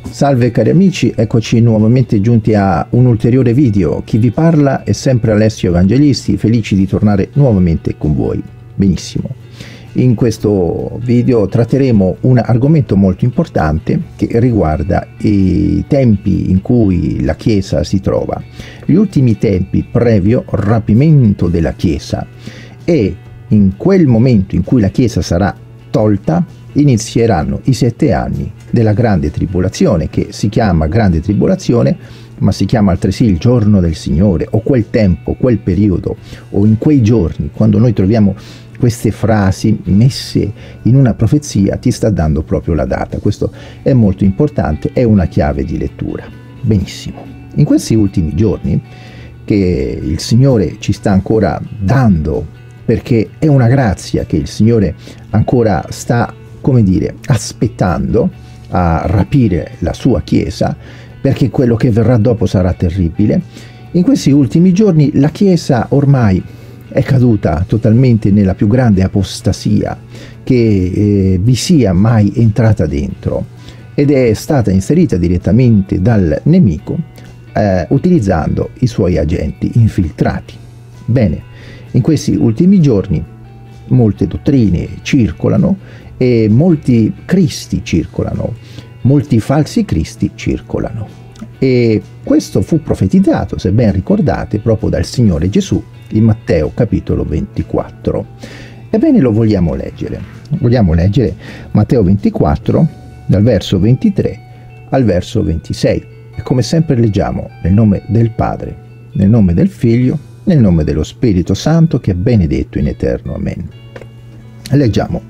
Salve cari amici, eccoci nuovamente giunti a un ulteriore video. Chi vi parla è sempre Alessio Evangelisti, felici di tornare nuovamente con voi. Benissimo. In questo video tratteremo un argomento molto importante che riguarda i tempi in cui la Chiesa si trova, gli ultimi tempi previo rapimento della Chiesa, e in quel momento in cui la Chiesa sarà tolta inizieranno i 7 anni della grande tribolazione, che si chiama grande tribolazione, ma si chiama altresì il giorno del Signore, o quel tempo, quel periodo, o in quei giorni. Quando noi troviamo queste frasi messe in una profezia, ti sta dando proprio la data. Questo è molto importante, è una chiave di lettura. Benissimo. In questi ultimi giorni che il Signore ci sta ancora dando, perché è una grazia che il Signore ancora sta, come dire, aspettando a rapire la sua Chiesa, perché quello che verrà dopo sarà terribile. In questi ultimi giorni la Chiesa ormai è caduta totalmente nella più grande apostasia che vi sia mai entrata dentro, ed è stata inserita direttamente dal nemico utilizzando i suoi agenti infiltrati. Bene, in questi ultimi giorni molte dottrine circolano e molti cristi circolano, molti falsi cristi circolano, e questo fu profetizzato, se ben ricordate, proprio dal Signore Gesù in Matteo capitolo 24. Ebbene, lo vogliamo leggere. Vogliamo leggere Matteo 24 dal verso 23 al verso 26, e come sempre leggiamo nel nome del Padre, nel nome del Figlio, nel nome dello Spirito Santo, che è benedetto in eterno. Amen. Leggiamo.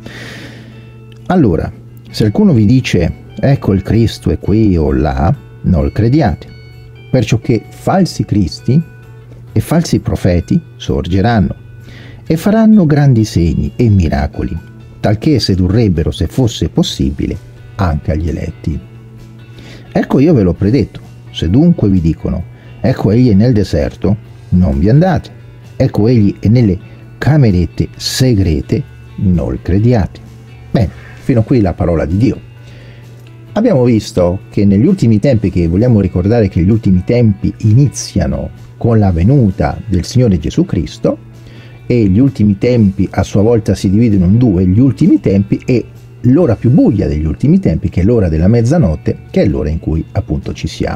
Allora, se qualcuno vi dice ecco il Cristo è qui o là, non lo crediate, perciò che falsi cristi e falsi profeti sorgeranno e faranno grandi segni e miracoli, talché sedurrebbero, se fosse possibile, anche agli eletti. Ecco, io ve l'ho predetto. Se dunque vi dicono ecco egli è nel deserto, non vi andate, ecco egli è nelle camerette segrete, non lo crediate. Bene, fino a qui la parola di Dio. Abbiamo visto che negli ultimi tempi, che vogliamo ricordare che gli ultimi tempi iniziano con la venuta del Signore Gesù Cristo, e gli ultimi tempi a sua volta si dividono in due: gli ultimi tempi e l'ora più buia degli ultimi tempi, che è l'ora della mezzanotte, che è l'ora in cui appunto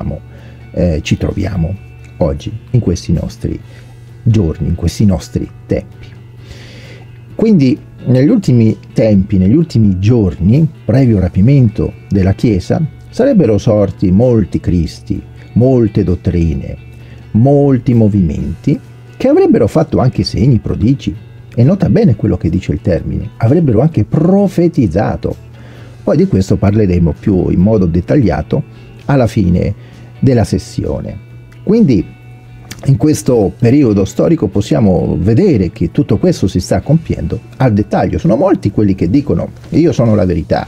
ci troviamo oggi, in questi nostri giorni, in questi nostri tempi. Quindi negli ultimi tempi, negli ultimi giorni, previo rapimento della Chiesa, sarebbero sorti molti cristi, molte dottrine, molti movimenti che avrebbero fatto anche segni, prodigi, e nota bene quello che dice il termine, avrebbero anche profetizzato. Poi di questo parleremo più in modo dettagliato alla fine della sessione. Quindi in questo periodo storico possiamo vedere che tutto questo si sta compiendo al dettaglio. Sono molti quelli che dicono io sono la verità,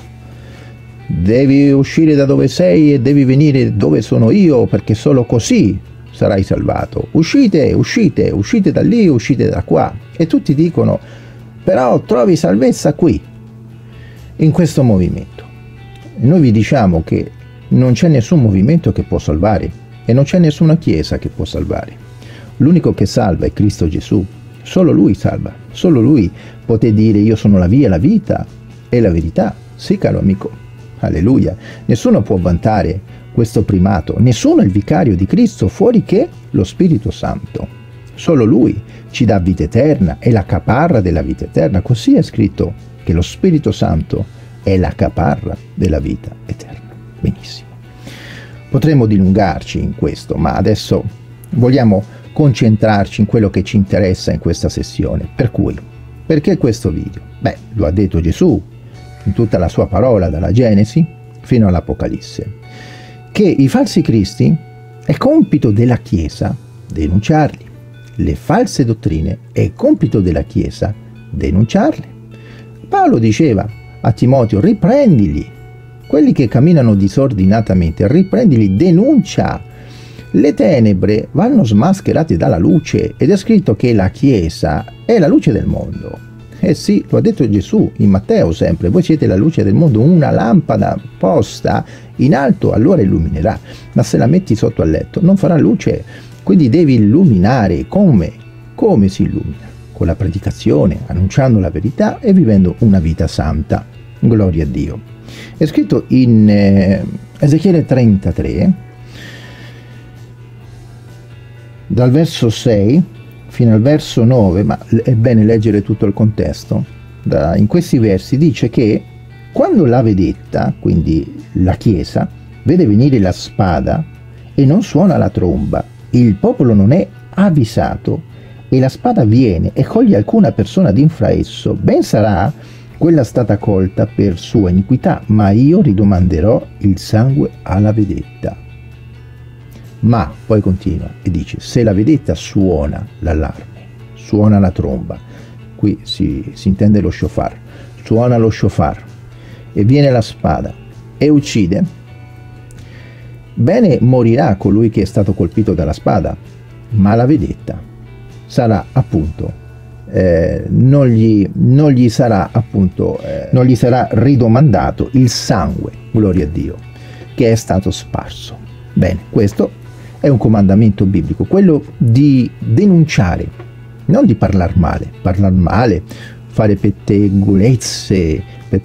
devi uscire da dove sei e devi venire dove sono io, perché solo così sarai salvato. Uscite, uscite, uscite da lì, uscite da qua. E tutti dicono però trovi salvezza qui, in questo movimento. E noi vi diciamo che non c'è nessun movimento che può salvare, e non c'è nessuna chiesa che può salvare. L'unico che salva è Cristo Gesù. Solo Lui salva. Solo Lui può dire io sono la via, la vita e la verità. Sì, caro amico. Alleluia. Nessuno può vantare questo primato. Nessuno è il vicario di Cristo fuori che lo Spirito Santo. Solo Lui ci dà vita eterna, è la caparra della vita eterna. Così è scritto che lo Spirito Santo è la caparra della vita eterna. Benissimo. Potremmo dilungarci in questo, ma adesso vogliamo concentrarci in quello che ci interessa in questa sessione. Per cui, perché questo video? Beh, lo ha detto Gesù in tutta la sua parola, dalla Genesi fino all'Apocalisse, che i falsi cristi è compito della Chiesa denunciarli, le false dottrine è compito della Chiesa denunciarle. Paolo diceva a Timoteo riprendili, quelli che camminano disordinatamente, riprendili, denuncia. Le tenebre vanno smascherate dalla luce, ed è scritto che la Chiesa è la luce del mondo. Eh sì, lo ha detto Gesù in Matteo sempre, voi siete la luce del mondo, una lampada posta in alto allora illuminerà, ma se la metti sotto al letto non farà luce, quindi devi illuminare. Come si illumina? Con la predicazione, annunciando la verità e vivendo una vita santa. Gloria a Dio. È scritto in Ezechiele 33, dal verso 6 fino al verso 9, ma è bene leggere tutto il contesto. In questi versi dice che quando la vedetta, quindi la Chiesa, vede venire la spada e non suona la tromba, il popolo non è avvisato e la spada viene e coglie alcuna persona d'infra esso, ben sarà quella stata colta per sua iniquità, ma io ridomanderò il sangue alla vedetta. Ma poi continua e dice: se la vedetta suona l'allarme, suona la tromba, qui si intende lo shofar, suona lo shofar e viene la spada e uccide, bene morirà colui che è stato colpito dalla spada, ma la vedetta sarà appunto non gli sarà ridomandato il sangue, gloria a Dio, che è stato sparso. Bene, questo è un comandamento biblico, quello di denunciare, non di parlare male, fare pettegolezzi,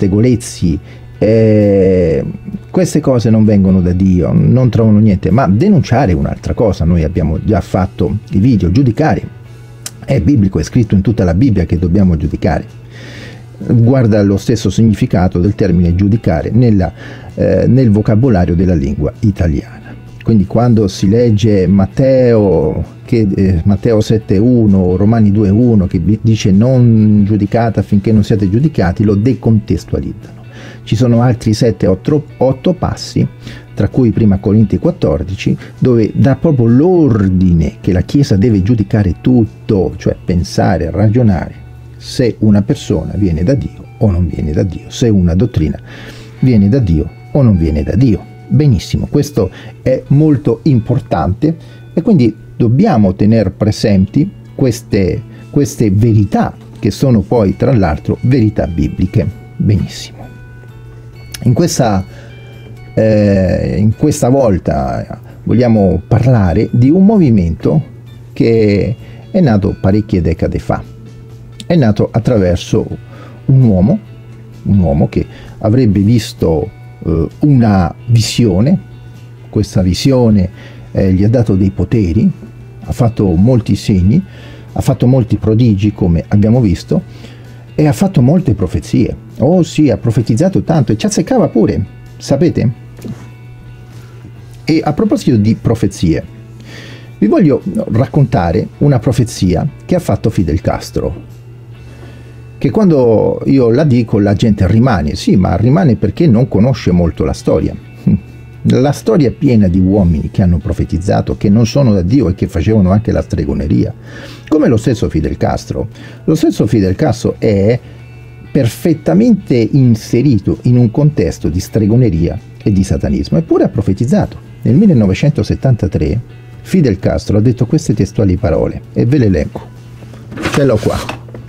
queste cose non vengono da Dio, non trovano niente, ma denunciare è un'altra cosa. Noi abbiamo già fatto i video. Giudicare è biblico, è scritto in tutta la Bibbia che dobbiamo giudicare. Guarda lo stesso significato del termine giudicare nel vocabolario della lingua italiana. Quindi quando si legge Matteo 7.1, Romani 2.1 che dice non giudicate affinché non siate giudicati, lo decontestualizzano. Ci sono altri 7-8 passi, tra cui prima Corinti 14, dove dà proprio l'ordine che la Chiesa deve giudicare tutto, cioè pensare, ragionare, se una persona viene da Dio o non viene da Dio, se una dottrina viene da Dio o non viene da Dio. Benissimo, questo è molto importante e quindi dobbiamo tenere presenti queste verità che sono poi tra l'altro verità bibliche. Benissimo. In questa volta vogliamo parlare di un movimento che è nato parecchie decadi fa. È nato attraverso un uomo che avrebbe visto una visione. Questa visione gli ha dato dei poteri, ha fatto molti segni, ha fatto molti prodigi come abbiamo visto e ha fatto molte profezie. Oh sì, ha profetizzato tanto e ci azzeccava pure, sapete? E a proposito di profezie, vi voglio raccontare una profezia che ha fatto Fidel Castro, che quando io la dico la gente rimane, sì, ma rimane perché non conosce molto la storia. La storia è piena di uomini che hanno profetizzato, che non sono da Dio e che facevano anche la stregoneria, come lo stesso Fidel Castro. Lo stesso Fidel Castro è perfettamente inserito in un contesto di stregoneria e di satanismo, eppure ha profetizzato. Nel 1973 Fidel Castro ha detto queste testuali parole e ve le leggo, ce l'ho qua.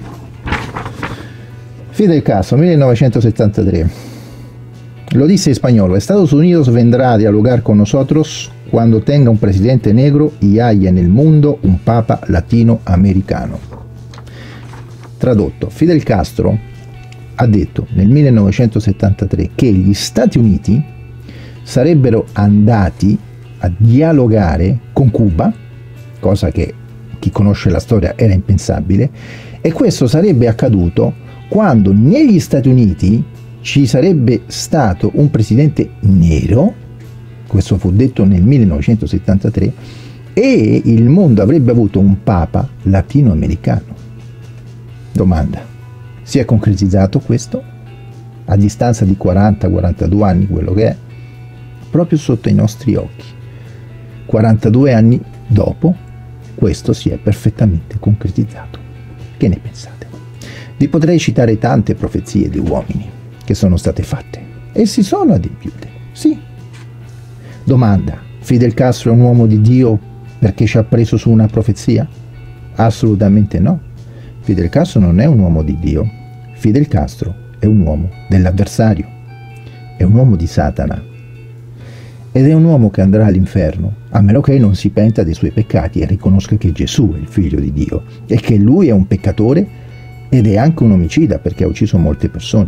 Fidel Castro, 1973, lo dice en español: Estados Unidos vendrá a dialogar con nosotros cuando tenga un presidente negro y haya en el mundo un papa latinoamericano. Tradotto, Fidel Castro ha detto nel 1973 che gli Stati Uniti sarebbero andati a dialogare con Cuba, cosa che chi conosce la storia era impensabile, e questo sarebbe accaduto quando negli Stati Uniti ci sarebbe stato un presidente nero, questo fu detto nel 1973, e il mondo avrebbe avuto un papa latinoamericano. Domanda: si è concretizzato questo? A distanza di 40-42 anni, quello che è, proprio sotto i nostri occhi. 42 anni dopo, questo si è perfettamente concretizzato. Che ne pensate? Vi potrei citare tante profezie di uomini che sono state fatte e si sono adempiute, sì. Domanda: Fidel Castro è un uomo di Dio perché ci ha preso su una profezia? Assolutamente no. Fidel Castro non è un uomo di Dio, Fidel Castro è un uomo dell'avversario, è un uomo di Satana, ed è un uomo che andrà all'inferno, a meno che non si penta dei suoi peccati e riconosca che Gesù è il figlio di Dio, e che lui è un peccatore ed è anche un omicida, perché ha ucciso molte persone.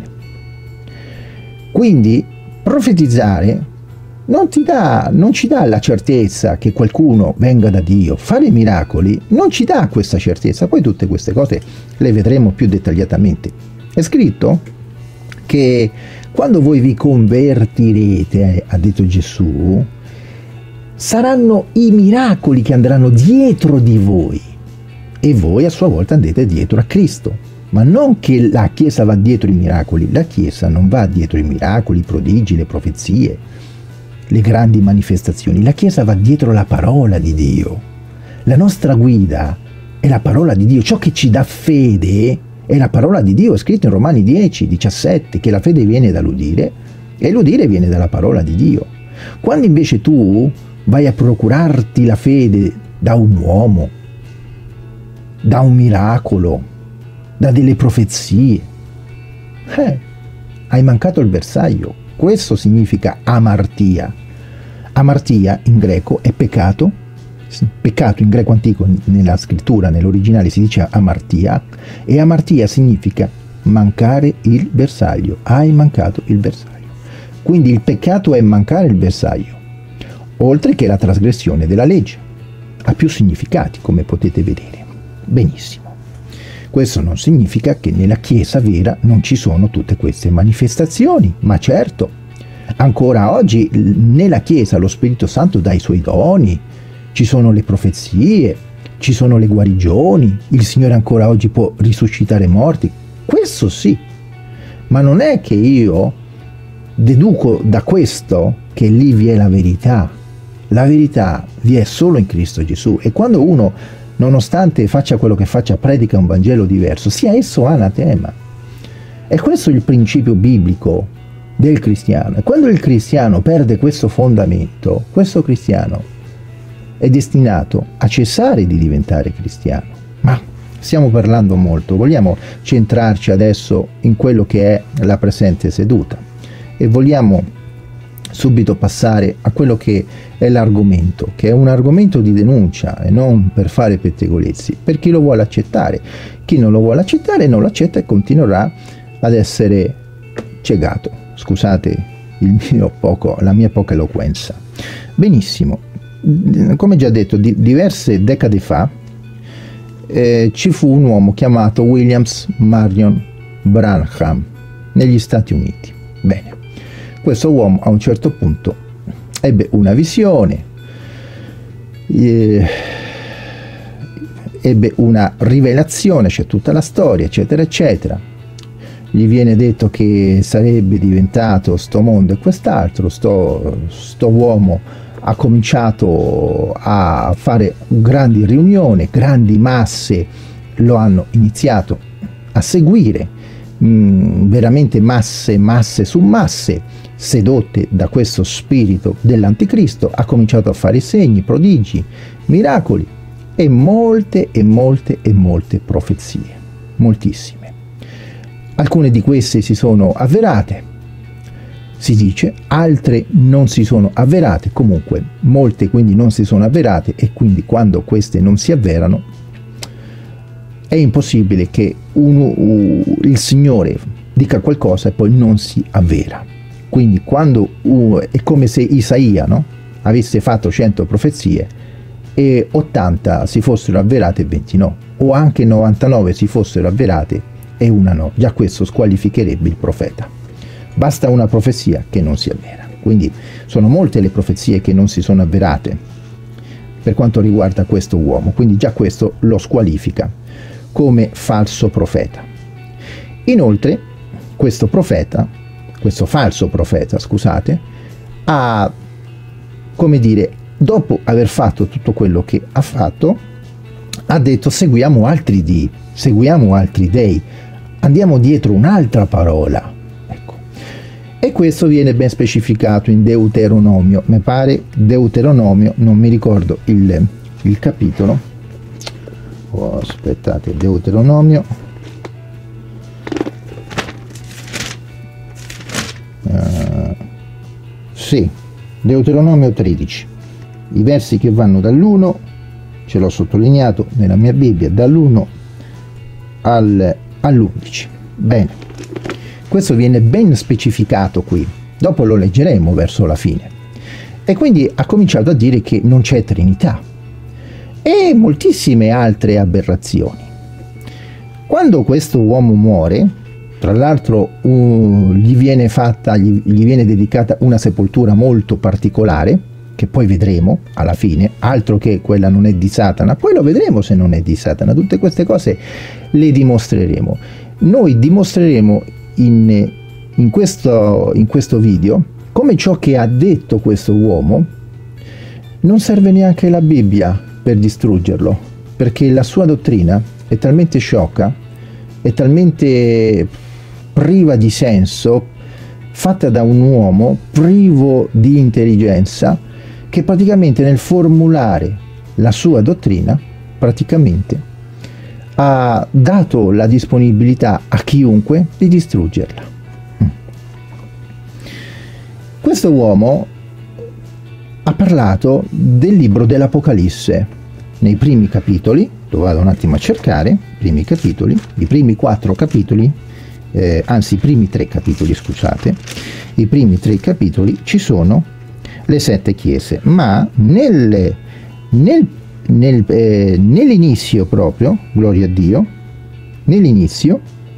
Quindi profetizzare non ci dà la certezza che qualcuno venga da Dio. Fare miracoli non ci dà questa certezza. Poi tutte queste cose le vedremo più dettagliatamente. È scritto che quando voi vi convertirete, ha detto Gesù, saranno i miracoli che andranno dietro di voi, e voi a sua volta andrete dietro a Cristo. Ma non che la Chiesa va dietro i miracoli, la Chiesa non va dietro i miracoli, i prodigi, le profezie, le grandi manifestazioni. La Chiesa va dietro la parola di Dio. La nostra guida è la parola di Dio. Ciò che ci dà fede è la parola di Dio. È scritto in Romani 10, 17, che la fede viene dall'udire e l'udire viene dalla parola di Dio. Quando invece tu vai a procurarti la fede da un uomo, da un miracolo, da delle profezie, hai mancato il bersaglio. Questo significa amartia. Amartia in greco è peccato. Peccato in greco antico, nella scrittura, nell'originale si dice amartia, e amartia significa mancare il bersaglio. Hai mancato il bersaglio. Quindi il peccato è mancare il bersaglio, oltre che la trasgressione della legge. Ha più significati, come potete vedere. Benissimo. Questo non significa che nella Chiesa vera non ci sono tutte queste manifestazioni, ma certo, ancora oggi nella Chiesa lo Spirito Santo dà i suoi doni, ci sono le profezie, ci sono le guarigioni, il Signore ancora oggi può risuscitare morti, questo sì, ma non è che io deduco da questo che lì vi è la verità vi è solo in Cristo Gesù, e quando uno, nonostante faccia quello che faccia, predica un Vangelo diverso, sia esso anatema. E questo è il principio biblico del cristiano. E quando il cristiano perde questo fondamento, questo cristiano è destinato a cessare di diventare cristiano. Ma stiamo parlando molto, vogliamo centrarci adesso in quello che è la presente seduta e vogliamo subito passare a quello che è l'argomento, che è un argomento di denuncia e non per fare pettegolezzi, per chi lo vuole accettare. Chi non lo vuole accettare non lo accetta e continuerà ad essere ciecato. Scusate la mia poca eloquenza. Benissimo, come già detto, diverse decadi fa ci fu un uomo chiamato Williams Marion Branham negli Stati Uniti. Bene, questo uomo a un certo punto ebbe una visione, ebbe una rivelazione, c'è tutta la storia, eccetera, eccetera. Gli viene detto che sarebbe diventato sto mondo e quest'altro. Sto uomo ha cominciato a fare grandi riunioni, grandi masse lo hanno iniziato a seguire, veramente masse su masse, sedotte da questo spirito dell'anticristo. Ha cominciato a fare segni, prodigi, miracoli e molte profezie, moltissime. Alcune di queste si sono avverate, si dice, altre non si sono avverate, comunque molte quindi non si sono avverate, e quindi quando queste non si avverano è impossibile che il Signore dica qualcosa e poi non si avvera. Quindi quando è come se Isaia, no, avesse fatto 100 profezie e 80 si fossero avverate e 20 no, o anche 99 si fossero avverate e una no. Già questo squalificherebbe il profeta. Basta una profezia che non si avvera. Quindi sono molte le profezie che non si sono avverate per quanto riguarda questo uomo, quindi già questo lo squalifica come falso profeta. Inoltre questo falso profeta, scusate, ha, come dire, dopo aver fatto tutto quello che ha fatto, ha detto: seguiamo altri dei, andiamo dietro un'altra parola. Ecco. E questo viene ben specificato in Deuteronomio, mi pare Deuteronomio, non mi ricordo il capitolo, oh, aspettate, Deuteronomio, sì, Deuteronomio 13, i versi che vanno dall'1, ce l'ho sottolineato nella mia Bibbia, dall'1 all'11. Bene, questo viene ben specificato qui, dopo lo leggeremo verso la fine. E quindi ha cominciato a dire che non c'è Trinità e moltissime altre aberrazioni. Quando questo uomo muore, tra l'altro gli viene dedicata una sepoltura molto particolare, che poi vedremo alla fine, altro che quella non è di Satana, poi lo vedremo se non è di Satana, tutte queste cose le dimostreremo. Noi dimostreremo in questo video come ciò che ha detto questo uomo non serve neanche la Bibbia per distruggerlo, perché la sua dottrina è talmente sciocca, è talmente priva di senso, fatta da un uomo privo di intelligenza, che praticamente nel formulare la sua dottrina praticamente ha dato la disponibilità a chiunque di distruggerla. Questo uomo ha parlato del libro dell'Apocalisse nei primi capitoli, lo vado un attimo a cercare, i primi 4 capitoli, anzi i primi 3 capitoli, scusate, i primi 3 capitoli ci sono le 7 chiese, ma nell'inizio proprio, gloria a Dio, nell'inizio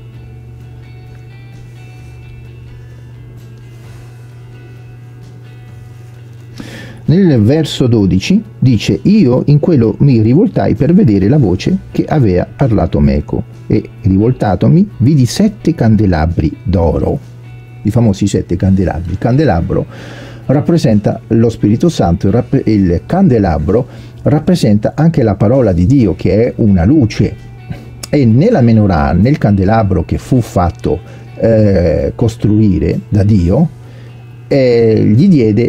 nel verso 12 dice: io in quello mi rivoltai per vedere la voce che aveva parlato meco, e rivoltatomi vidi 7 candelabri d'oro, i famosi 7 candelabri. Il candelabro rappresenta lo Spirito Santo, il candelabro rappresenta anche la parola di Dio, che è una luce, e nella menorah, nel candelabro che fu fatto costruire da Dio, gli diede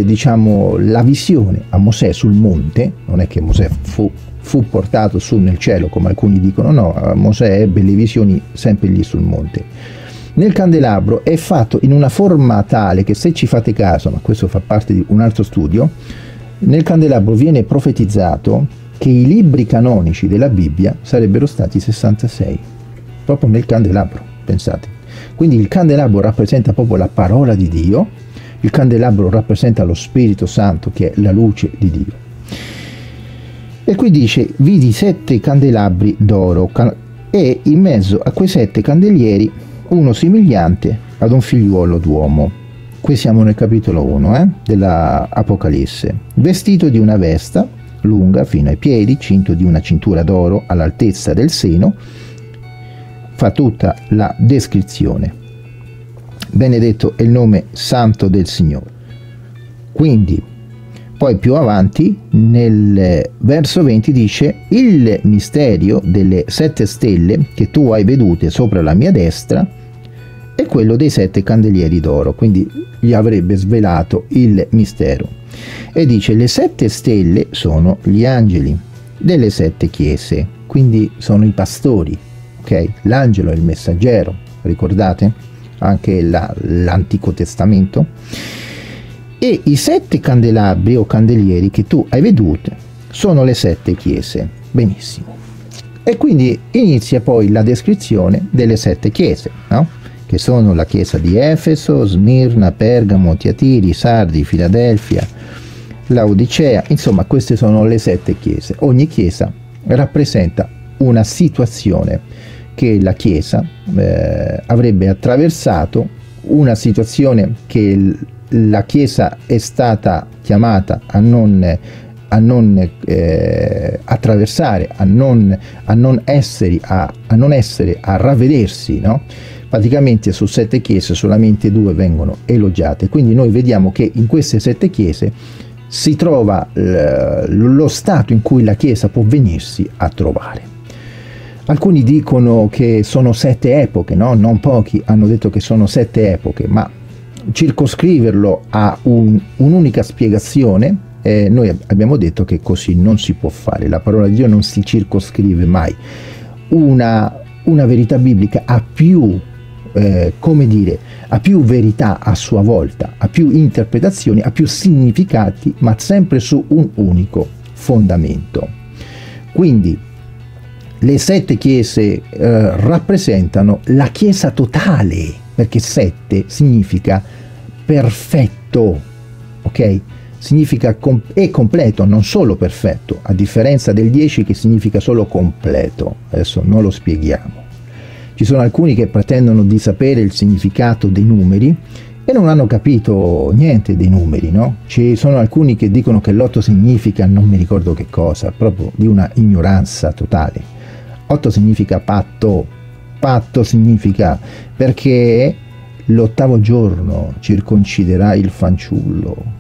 la visione a Mosè sul monte. Non è che Mosè fu portato su nel cielo come alcuni dicono, no, Mosè ebbe le visioni sempre lì sul monte. Nel candelabro è fatto in una forma tale che, se ci fate caso, ma questo fa parte di un altro studio, nel candelabro viene profetizzato che i libri canonici della Bibbia sarebbero stati 66, proprio nel candelabro, pensate. Quindi il candelabro rappresenta proprio la parola di Dio, il candelabro rappresenta lo Spirito Santo, che è la luce di Dio. E qui dice: vidi 7 candelabri d'oro, e in mezzo a quei 7 candelieri uno somigliante ad un figliuolo d'uomo. Qui siamo nel capitolo 1 della Apocalisse, vestito di una vesta lunga fino ai piedi, cinto di una cintura d'oro all'altezza del seno. Fa tutta la descrizione. Benedetto è il nome santo del Signore. Quindi poi più avanti nel verso 20 dice: il mistero delle 7 stelle che tu hai vedute sopra la mia destra è quello dei 7 candelieri d'oro. Quindi gli avrebbe svelato il mistero, e dice: le 7 stelle sono gli angeli delle 7 chiese, quindi sono i pastori, ok? L'angelo è il messaggero, ricordate? Anche l'Antico Testamento. E i 7 candelabri o candelieri che tu hai vedute sono le 7 chiese. Benissimo. E quindi inizia poi la descrizione delle 7 chiese, no? Che sono la chiesa di Efeso, Smirna, Pergamo, Tiatiri, Sardi, Filadelfia, Laodicea. Insomma, queste sono le 7 chiese. Ogni chiesa rappresenta una situazione che la Chiesa avrebbe attraversato, una situazione che la Chiesa è stata chiamata a non attraversare, a non essere, a ravvedersi, no? Praticamente su 7 chiese solamente 2 vengono elogiate. Quindi noi vediamo che in queste 7 chiese si trova lo stato in cui la Chiesa può venirsi a trovare. Alcuni dicono che sono 7 epoche, no? Non pochi hanno detto che sono 7 epoche, ma circoscriverlo a un'unica spiegazione noi abbiamo detto che così non si può fare. La parola di Dio non si circoscrive mai. Una verità biblica ha più, come dire, ha più verità a sua volta, ha più interpretazioni, ha più significati, ma sempre su un unico fondamento. Quindi le 7 chiese rappresentano la chiesa totale, perché 7 significa perfetto, ok? Significa è completo, non solo perfetto, a differenza del 10 che significa solo completo. Adesso non lo spieghiamo. Ci sono alcuni che pretendono di sapere il significato dei numeri e non hanno capito niente dei numeri, no? Ci sono alcuni che dicono che l'8 significa non mi ricordo che cosa, proprio di una ignoranza totale. 8 significa patto, patto significa perché l'8° giorno circonciderà il fanciullo.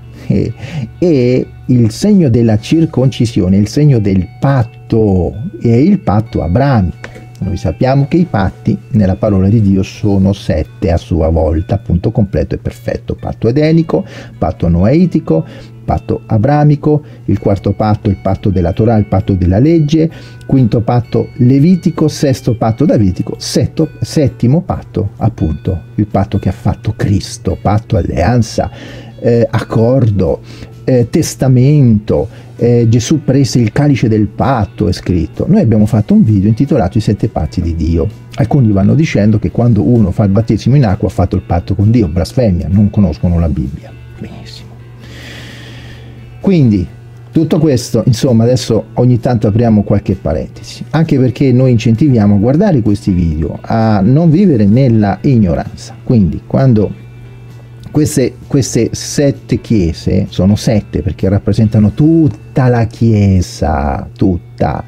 E il segno della circoncisione è il segno del patto, è il patto abramico. Noi sappiamo che i patti nella parola di Dio sono 7 a sua volta, appunto completo e perfetto: patto edenico, patto noaitico, patto abramico, il 4° patto, il patto della Torah, il patto della legge, 5° patto levitico, 6° patto davitico, 7° patto, appunto il patto che ha fatto Cristo, patto, alleanza, accordo, testamento. Gesù prese il calice del patto, è scritto. Noi abbiamo fatto un video intitolato I 7 patti di Dio. Alcuni vanno dicendo che quando uno fa il battesimo in acqua ha fatto il patto con Dio, blasfemia, non conoscono la Bibbia. Benissimo. Quindi tutto questo, insomma, adesso ogni tanto apriamo qualche parentesi, anche perché noi incentiviamo a guardare questi video, a non vivere nella ignoranza. Quindi quando queste 7 chiese, sono 7 perché rappresentano tutta la Chiesa, tutta,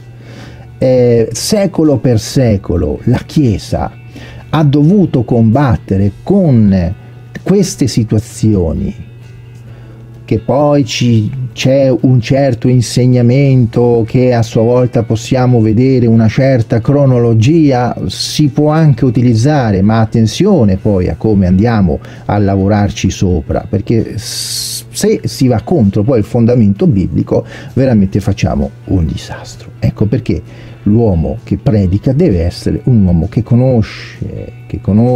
secolo per secolo la Chiesa ha dovuto combattere con queste situazioni, che poi c'è un certo insegnamento che a sua volta possiamo vedere, una certa cronologia si può anche utilizzare, ma attenzione poi a come andiamo a lavorarci sopra, perché se si va contro poi il fondamento biblico veramente facciamo un disastro. Ecco perché l'uomo che predica deve essere un uomo che conosce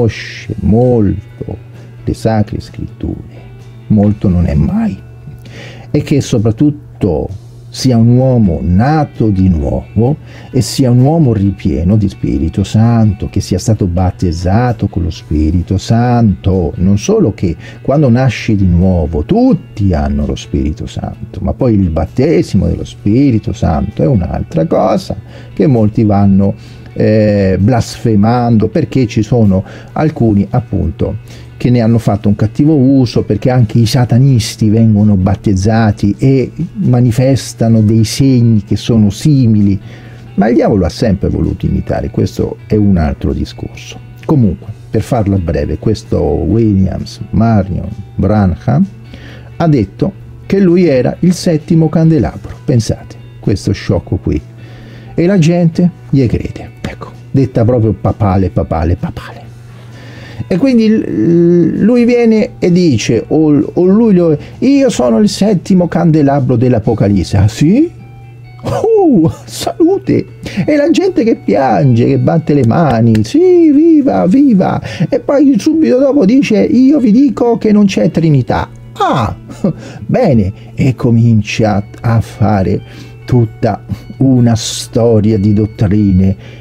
molto le sacre scritture, molto non è mai, e che soprattutto sia un uomo nato di nuovo e sia un uomo ripieno di Spirito Santo, che sia stato battezzato con lo Spirito Santo. Non solo che quando nasci di nuovo tutti hanno lo Spirito Santo, ma poi il battesimo dello Spirito Santo è un'altra cosa che molti vanno blasfemando, perché ci sono alcuni appunto che ne hanno fatto un cattivo uso, perché anche i satanisti vengono battezzati e manifestano dei segni che sono simili, ma il diavolo ha sempre voluto imitare, questo è un altro discorso. Comunque, per farla breve, questo Williams Marion Branham ha detto che lui era il 7° candelabro, pensate, questo sciocco qui, e la gente gli crede, ecco, detta proprio papale. E quindi lui viene e dice, io sono il 7° candelabro dell'Apocalisse. Ah sì? Salute! E la gente che piange, che batte le mani, sì, viva, viva! E poi subito dopo dice, io vi dico che non c'è Trinità. Ah, bene! E comincia a fare tutta una storia di dottrine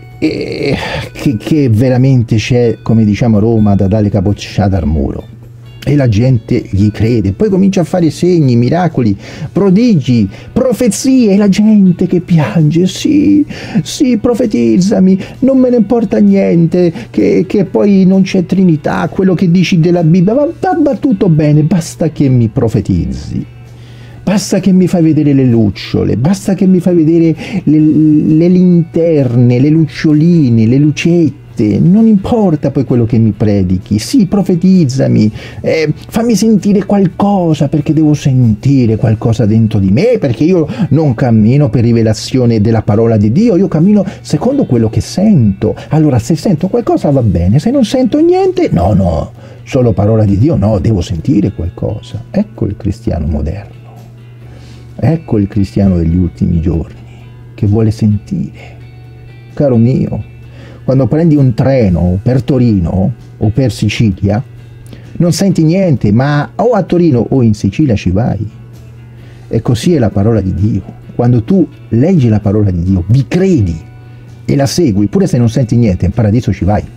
che veramente c'è, come diciamo a Roma, da dare capocciata al muro, e la gente gli crede. Poi comincia a fare segni, miracoli, prodigi, profezie, e la gente che piange, sì, profetizzami, non me ne importa niente, che poi non c'è Trinità, quello che dici della Bibbia, va tutto bene, basta che mi profetizzi. Basta che mi fai vedere le lucciole, basta che mi fai vedere le linterne, le luccioline, le lucette, non importa poi quello che mi predichi, sì, profetizzami, fammi sentire qualcosa, perché devo sentire qualcosa dentro di me, perché io non cammino per rivelazione della parola di Dio, io cammino secondo quello che sento. Allora, se sento qualcosa va bene, se non sento niente, no, solo parola di Dio, no, devo sentire qualcosa. Ecco il cristiano moderno. Ecco il cristiano degli ultimi giorni, che vuole sentire. Caro mio, quando prendi un treno per Torino o per Sicilia, non senti niente, ma o a Torino o in Sicilia ci vai. E così è la parola di Dio. Quando tu leggi la parola di Dio, vi credi e la segui, pure se non senti niente, in paradiso ci vai.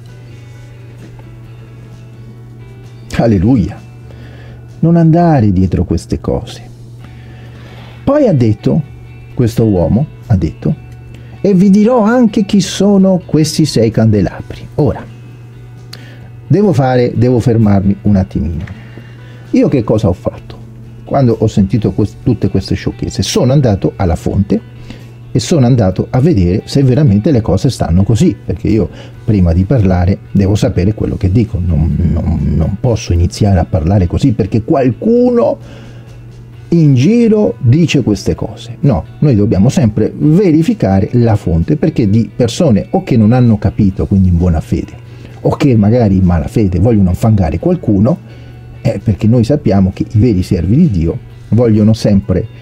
Alleluia. Non andare dietro queste cose. Poi ha detto, questo uomo ha detto, e vi dirò anche chi sono questi 6 candelabri. Ora, devo fermarmi un attimino. Io che cosa ho fatto? Quando ho sentito tutte queste sciocchezze, sono andato alla fonte e sono andato a vedere se veramente le cose stanno così, perché io prima di parlare devo sapere quello che dico, non posso iniziare a parlare così perché qualcuno in giro dice queste cose. No, noi dobbiamo sempre verificare la fonte, perché di persone o che non hanno capito, quindi in buona fede, o che magari in malafede vogliono infangare qualcuno, perché noi sappiamo che i veri servi di Dio vogliono sempre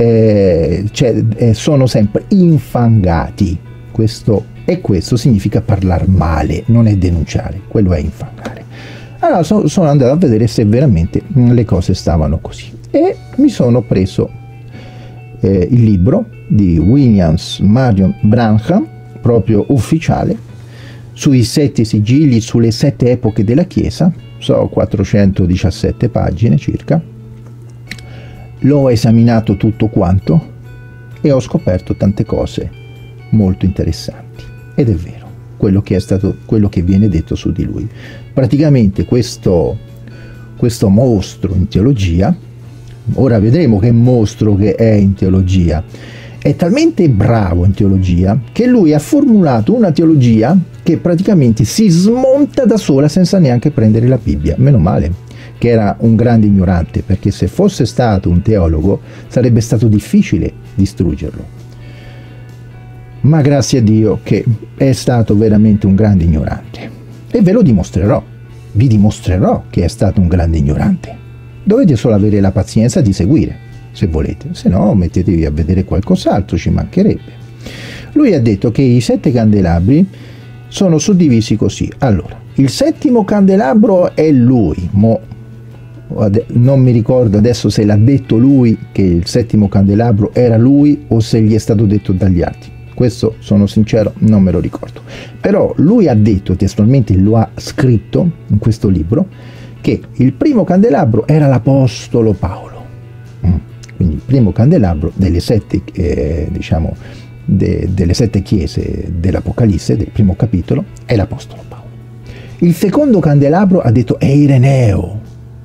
sono sempre infangati. Questo significa parlare male, non è denunciare, quello è infangare. Allora sono andato a vedere se veramente le cose stavano così e mi sono preso il libro di William Marion Branham, proprio ufficiale, sui 7 sigilli, sulle 7 epoche della Chiesa, 417 pagine circa. L'ho esaminato tutto quanto e ho scoperto tante cose molto interessanti. Ed è vero, quello che viene detto su di lui. Praticamente questo mostro in teologia, ora vedremo che mostro che è in teologia, è talmente bravo in teologia che lui ha formulato una teologia che praticamente si smonta da sola senza neanche prendere la Bibbia. Meno male che era un grande ignorante, perché se fosse stato un teologo sarebbe stato difficile distruggerlo. Ma grazie a Dio che è stato veramente un grande ignorante. E ve lo dimostrerò, vi dimostrerò che è stato un grande ignorante. Dovete solo avere la pazienza di seguire, se volete, se no mettetevi a vedere qualcos'altro, ci mancherebbe. Lui ha detto che i 7 candelabri sono suddivisi così. Allora, il 7° candelabro è lui, non mi ricordo adesso se l'ha detto lui che il 7° candelabro era lui o se gli è stato detto dagli altri. Questo, sono sincero, non me lo ricordo. Però lui ha detto testualmente, lo ha scritto in questo libro, che il primo candelabro era l'Apostolo Paolo. Quindi il primo candelabro delle 7, delle 7 chiese dell'Apocalisse, del primo capitolo, è l'Apostolo Paolo. Il secondo candelabro, ha detto, è Ireneo,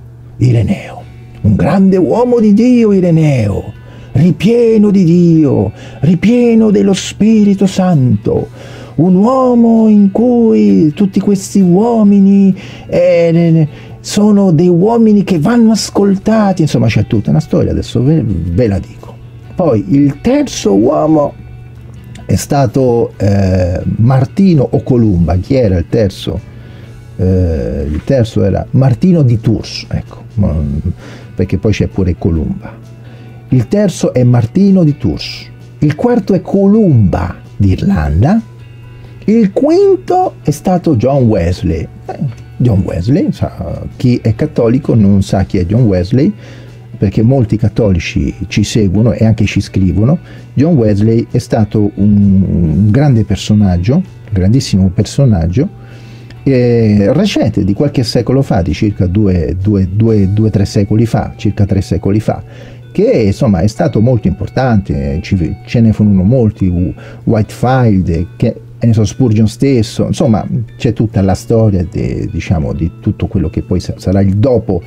un grande uomo di Dio, Ireneo, ripieno di Dio, ripieno dello Spirito Santo, un uomo in cui tutti questi uomini sono dei uomini che vanno ascoltati, insomma c'è tutta una storia, adesso ve la dico. Poi il terzo uomo è stato Martino o Columba. Chi era il terzo? Il terzo era Martino di Tours, ecco, perché poi c'è pure Columba. Il terzo è Martino di Tours, il quarto è Columba d'Irlanda, il quinto è stato John Wesley. John Wesley, chi è cattolico non sa chi è John Wesley, perché molti cattolici ci seguono e anche ci scrivono. John Wesley è stato un grande personaggio, un grandissimo personaggio, recente, di qualche secolo fa, di circa 2-3 secoli fa, circa 3 secoli fa, che insomma è stato molto importante, ce ne furono molti, Whitefield, Spurgeon stesso, insomma c'è tutta la storia di tutto quello che poi sarà il dopo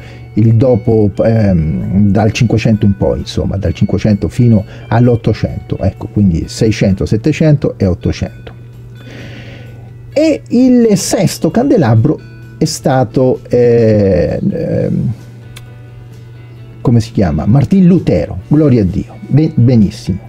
dal 500 in poi, insomma dal 500 fino all'800, ecco, quindi 600, 700 e 800. E il sesto candelabro è stato come si chiama? Martin Lutero, gloria a Dio, benissimo.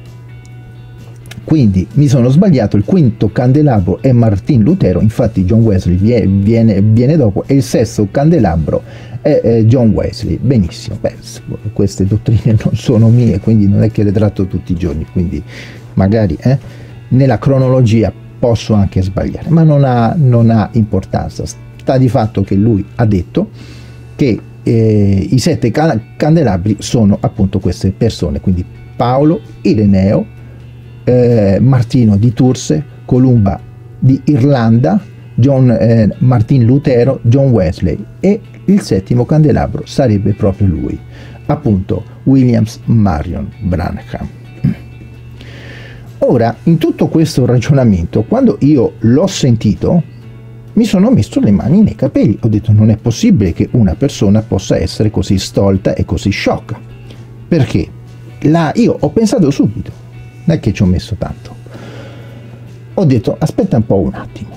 Quindi mi sono sbagliato, il quinto candelabro è Martin Lutero, infatti John Wesley viene dopo, e il sesto candelabro è John Wesley. Benissimo. Beh, queste dottrine non sono mie, quindi non è che le tratto tutti i giorni, quindi magari nella cronologia posso anche sbagliare, ma non ha importanza. Sta di fatto che lui ha detto che i 7 candelabri sono appunto queste persone, quindi Paolo, Ireneo, Martino di Tours, Columba di Irlanda, Martin Lutero, John Wesley, e il 7° candelabro sarebbe proprio lui, appunto Williams Marion Branham. Ora, in tutto questo ragionamento, quando io l'ho sentito, mi sono messo le mani nei capelli. Ho detto: non è possibile che una persona possa essere così stolta e così sciocca. Perché? Io ho pensato subito, non è che ci ho messo tanto. Ho detto: aspetta un po' un attimo.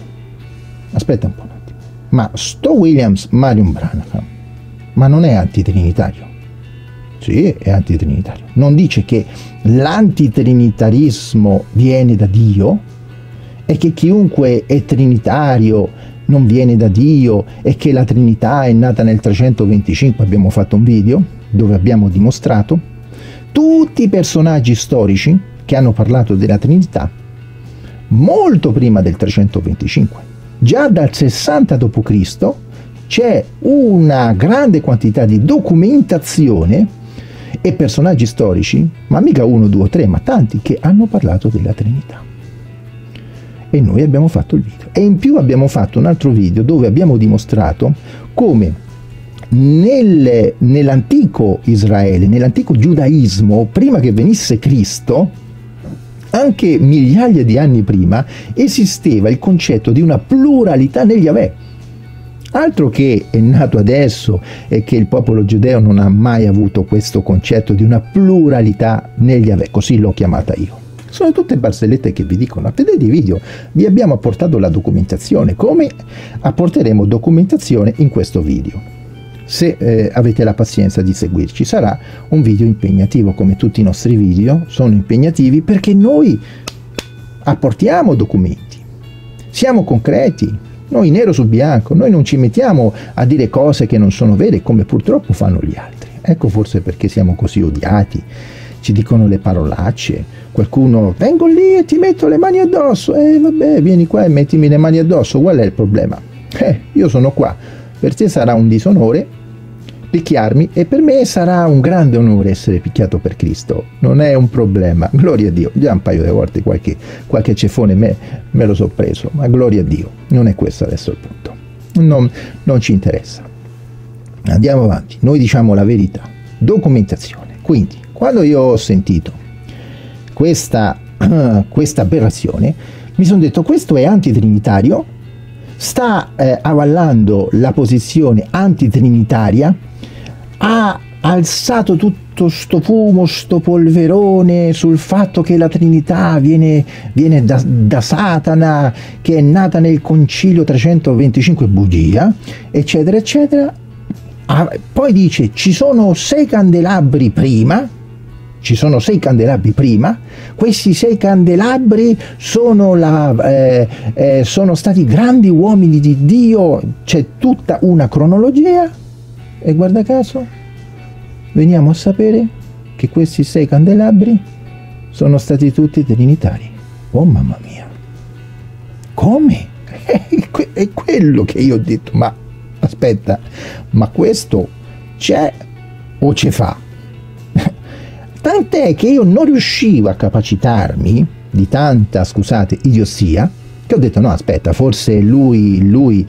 Ma sto Williams Marion Branham, ma non è antitrinitario? Sì, è antitrinitario. Non dice che l'antitrinitarismo viene da Dio e che chiunque è trinitario non viene da Dio e che la Trinità è nata nel 325. Abbiamo fatto un video dove abbiamo dimostrato tutti i personaggi storici che hanno parlato della Trinità molto prima del 325. Già dal 60 d.C. c'è una grande quantità di documentazione e personaggi storici, ma mica 1, 2 o 3, ma tanti, che hanno parlato della Trinità. E noi abbiamo fatto il video. E in più abbiamo fatto un altro video dove abbiamo dimostrato come nell'antico Israele, nell'antico giudaismo, prima che venisse Cristo, anche migliaia di anni prima, esisteva il concetto di una pluralità negli Yahweh. Altro che è nato adesso e che il popolo giudeo non ha mai avuto questo concetto di una pluralità negli Yahweh, così l'ho chiamata io. Sono tutte barzellette che vi dicono: vedete i video, vi abbiamo apportato la documentazione, come apporteremo documentazione in questo video. Se avete la pazienza di seguirci, sarà un video impegnativo, come tutti i nostri video sono impegnativi, perché noi apportiamo documenti, siamo concreti. Noi nero su bianco, noi non ci mettiamo a dire cose che non sono vere, come purtroppo fanno gli altri. Ecco forse perché siamo così odiati, ci dicono le parolacce, qualcuno: vengo lì e ti metto le mani addosso, vabbè, vieni qua e mettimi le mani addosso, qual è il problema? Io sono qua, per te sarà un disonore picchiarmi e per me sarà un grande onore essere picchiato per Cristo, non è un problema, gloria a Dio. Già un paio di volte qualche ceffone me lo so preso, ma gloria a Dio, non è questo adesso il punto, non ci interessa. Andiamo avanti, noi diciamo la verità, documentazione. Quindi quando io ho sentito questa aberrazione, mi sono detto: questo è antitrinitario, sta avallando la posizione antitrinitaria, ha alzato tutto sto fumo, sto polverone sul fatto che la Trinità viene da Satana, che è nata nel Concilio 325, bugia, eccetera eccetera. Poi dice: ci sono 6 candelabri prima, questi 6 candelabri sono stati grandi uomini di Dio, c'è tutta una cronologia, e guarda caso veniamo a sapere che questi 6 candelabri sono stati tutti trinitari. Oh mamma mia, come? È quello che io ho detto: ma aspetta, ma questo c'è o ce fa? Tant'è che io non riuscivo a capacitarmi di tanta, scusate, idiosia, che ho detto: no, aspetta, forse lui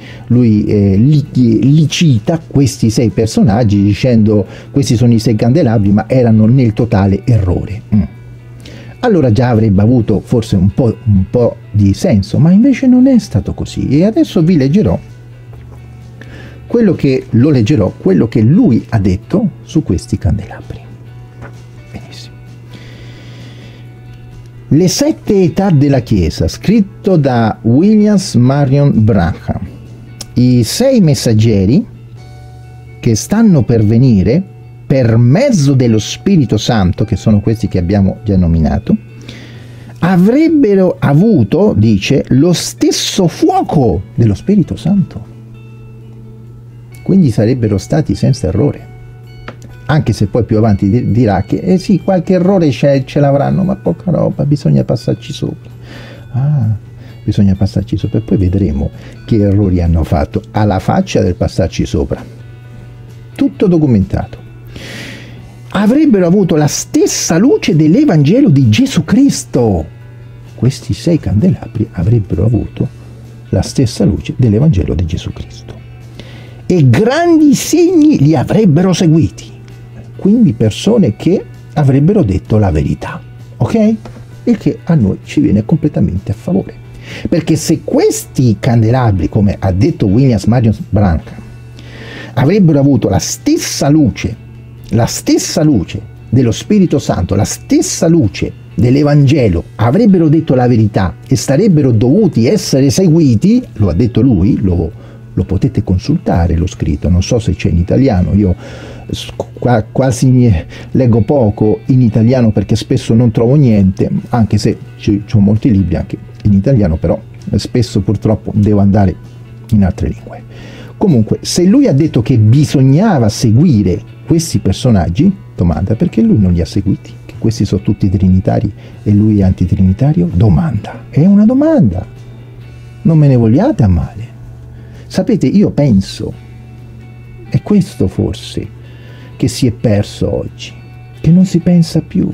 li cita questi 6 personaggi dicendo: questi sono i 6 candelabri, ma erano nel totale errore. Allora già avrebbe avuto forse un po' di senso, ma invece non è stato così. E adesso vi leggerò quello che lui ha detto su questi candelabri. Le 7 età della Chiesa, scritto da Williams Marion Branham. I 6 messaggeri che stanno per venire per mezzo dello Spirito Santo, che sono questi che abbiamo già nominato, avrebbero avuto, dice, lo stesso fuoco dello Spirito Santo. quindi sarebbero stati senza errore. Anche se poi più avanti dirà che sì, qualche errore ce l'avranno, ma poca roba, bisogna passarci sopra. Bisogna passarci sopra, e poi vedremo che errori hanno fatto, alla faccia del passarci sopra. Tutto documentato. Avrebbero avuto la stessa luce dell'Evangelo di Gesù Cristo. Questi 6 candelabri avrebbero avuto la stessa luce dell'Evangelo di Gesù Cristo. E grandi segni li avrebbero seguiti. Quindi persone che avrebbero detto la verità, ok? Il che a noi ci viene completamente a favore. Perché se questi candelabri, come ha detto William Marion Branham, avrebbero avuto la stessa luce dello Spirito Santo, la stessa luce dell'Evangelo, avrebbero detto la verità e sarebbero dovuti essere seguiti, lo ha detto lui, lo potete consultare, l'ho scritto, non so se c'è in italiano, io quasi leggo poco in italiano perché spesso non trovo niente, anche se ho molti libri anche in italiano, però spesso purtroppo devo andare in altre lingue. Comunque, se lui ha detto che bisognava seguire questi personaggi, domanda, perché lui non li ha seguiti? Che questi sono tutti trinitari e lui è antitrinitario? Domanda, è una domanda, non me ne vogliate a male. Sapete, io penso, è questo forse che si è perso oggi, che non si pensa più.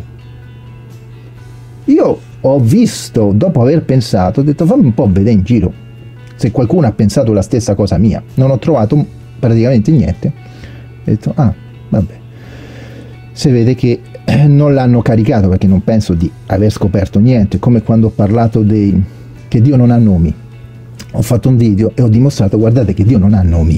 Io ho visto, dopo aver pensato, ho detto fammi un po' vedere in giro se qualcuno ha pensato la stessa cosa mia. Non ho trovato praticamente niente. Ho detto, vabbè. Si vede che non l'hanno caricato, perché non penso di aver scoperto niente, come quando ho parlato che Dio non ha nomi. Ho fatto un video e ho dimostrato, guardate che Dio non ha nomi.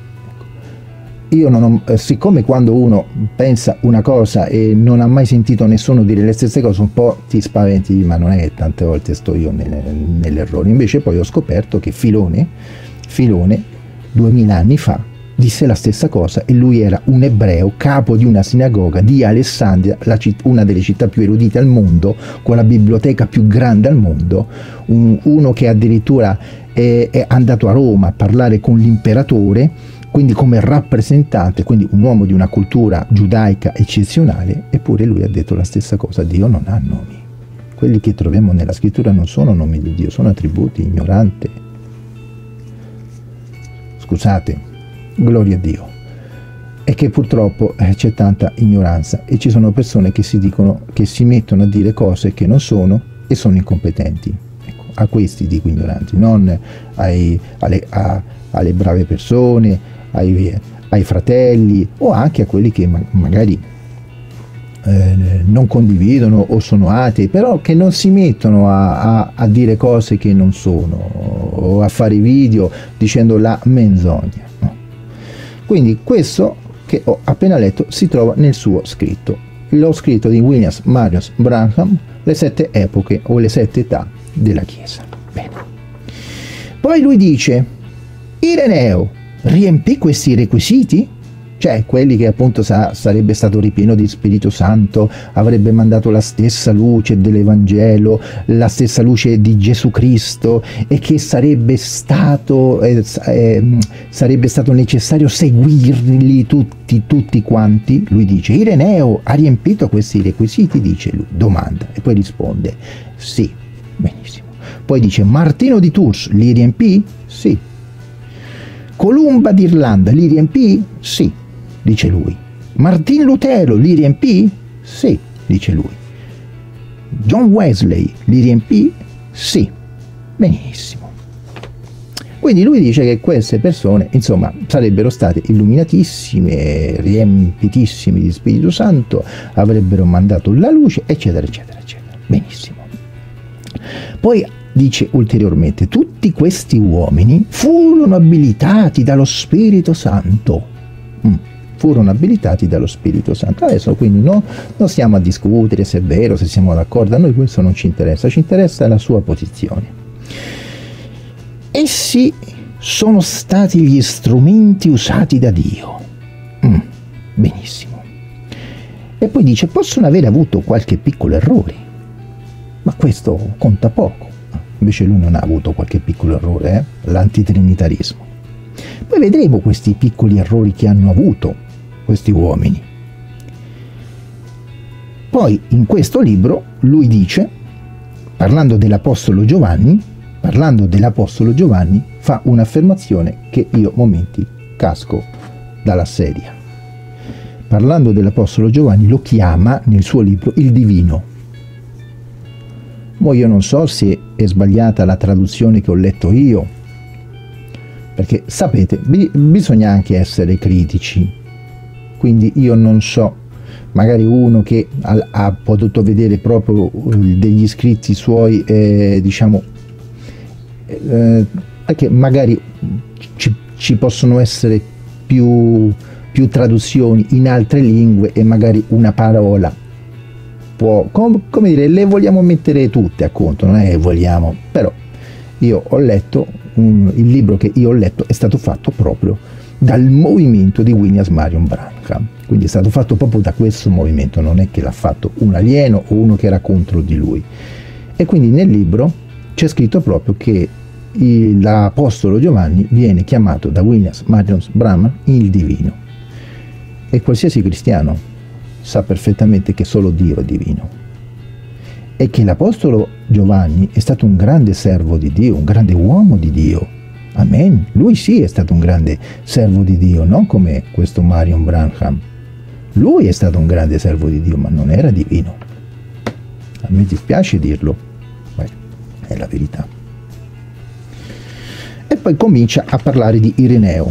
Io non ho, siccome quando uno pensa una cosa e non ha mai sentito nessuno dire le stesse cose, un po' ti spaventi, ma non è che tante volte sto io nell'errore. Invece poi ho scoperto che Filone 2000 anni fa disse la stessa cosa, e lui era un ebreo, capo di una sinagoga di Alessandria, una delle città più erudite al mondo, con la biblioteca più grande al mondo, uno che addirittura è andato a Roma a parlare con l'imperatore, quindi come rappresentante, quindi un uomo di una cultura giudaica eccezionale, eppure lui ha detto la stessa cosa: Dio non ha nomi. Quelli che troviamo nella scrittura non sono nomi di Dio, sono attributi, ignorante. Scusate, gloria a Dio. E che purtroppo c'è tanta ignoranza e ci sono persone che si mettono a dire cose che non sono e sono incompetenti. Ecco, a questi dico ignoranti, non alle brave persone, ai fratelli, o anche a quelli che magari non condividono o sono atei, però che non si mettono a dire cose che non sono, o a fare video dicendo la menzogna, no. Quindi questo che ho appena letto si trova nel suo scritto, l'ho scritto di William Marion Branham, le 7 epoche o le 7 età della Chiesa. Bene. Poi lui dice: Ireneo riempì questi requisiti? Cioè quelli che appunto sarebbe stato ripieno di Spirito Santo, avrebbe mandato la stessa luce dell'Evangelo, la stessa luce di Gesù Cristo, e che sarebbe stato necessario seguirli tutti quanti. Lui dice: Ireneo ha riempito questi requisiti? Dice lui, domanda, e poi risponde sì. Benissimo. Poi dice: Martino di Tours li riempì? Sì. Columba d'Irlanda li riempì? Sì, dice lui. Martin Lutero li riempì? Sì, dice lui. John Wesley li riempì? Sì. Benissimo. Quindi lui dice che queste persone, insomma, sarebbero state illuminatissime, riempitissime di Spirito Santo, avrebbero mandato la luce, eccetera, eccetera, eccetera. Benissimo. Poi dice ulteriormente: tutti questi uomini furono abilitati dallo Spirito Santo. Furono abilitati dallo Spirito Santo. Adesso quindi non stiamo a discutere se è vero, se siamo d'accordo, a noi questo non ci interessa la sua posizione. Essi sono stati gli strumenti usati da Dio. Benissimo. E poi dice: possono avere avuto qualche piccolo errore, ma questo conta poco. Invece lui non ha avuto qualche piccolo errore, l'antitrinitarismo. Poi vedremo questi piccoli errori che hanno avuto questi uomini. Poi in questo libro lui dice, parlando dell'Apostolo Giovanni, fa un'affermazione che io a momenti casco dalla sedia. Parlando dell'Apostolo Giovanni lo chiama nel suo libro il divino. Mo io non so se è sbagliata la traduzione che ho letto io, perché sapete, bisogna anche essere critici, quindi io non so, magari uno che ha potuto vedere proprio degli scritti suoi, diciamo, perché magari ci possono essere più traduzioni in altre lingue e magari una parola può, come dire, le vogliamo mettere tutte a conto, non è che vogliamo, però io ho letto, il libro che io ho letto è stato fatto proprio dal movimento di William Marion Branham, quindi è stato fatto proprio da questo movimento, non è che l'ha fatto un alieno o uno che era contro di lui. E quindi nel libro c'è scritto proprio che l'Apostolo Giovanni viene chiamato da William Marion Branham il divino, e qualsiasi cristiano sa perfettamente che solo Dio è divino e che l'Apostolo Giovanni è stato un grande servo di Dio, un grande uomo di Dio. Amen. Lui sì è stato un grande servo di Dio, non come questo Marion Branham. Lui è stato un grande servo di Dio, ma non era divino. A me dispiace dirlo, ma è la verità. E poi comincia a parlare di Ireneo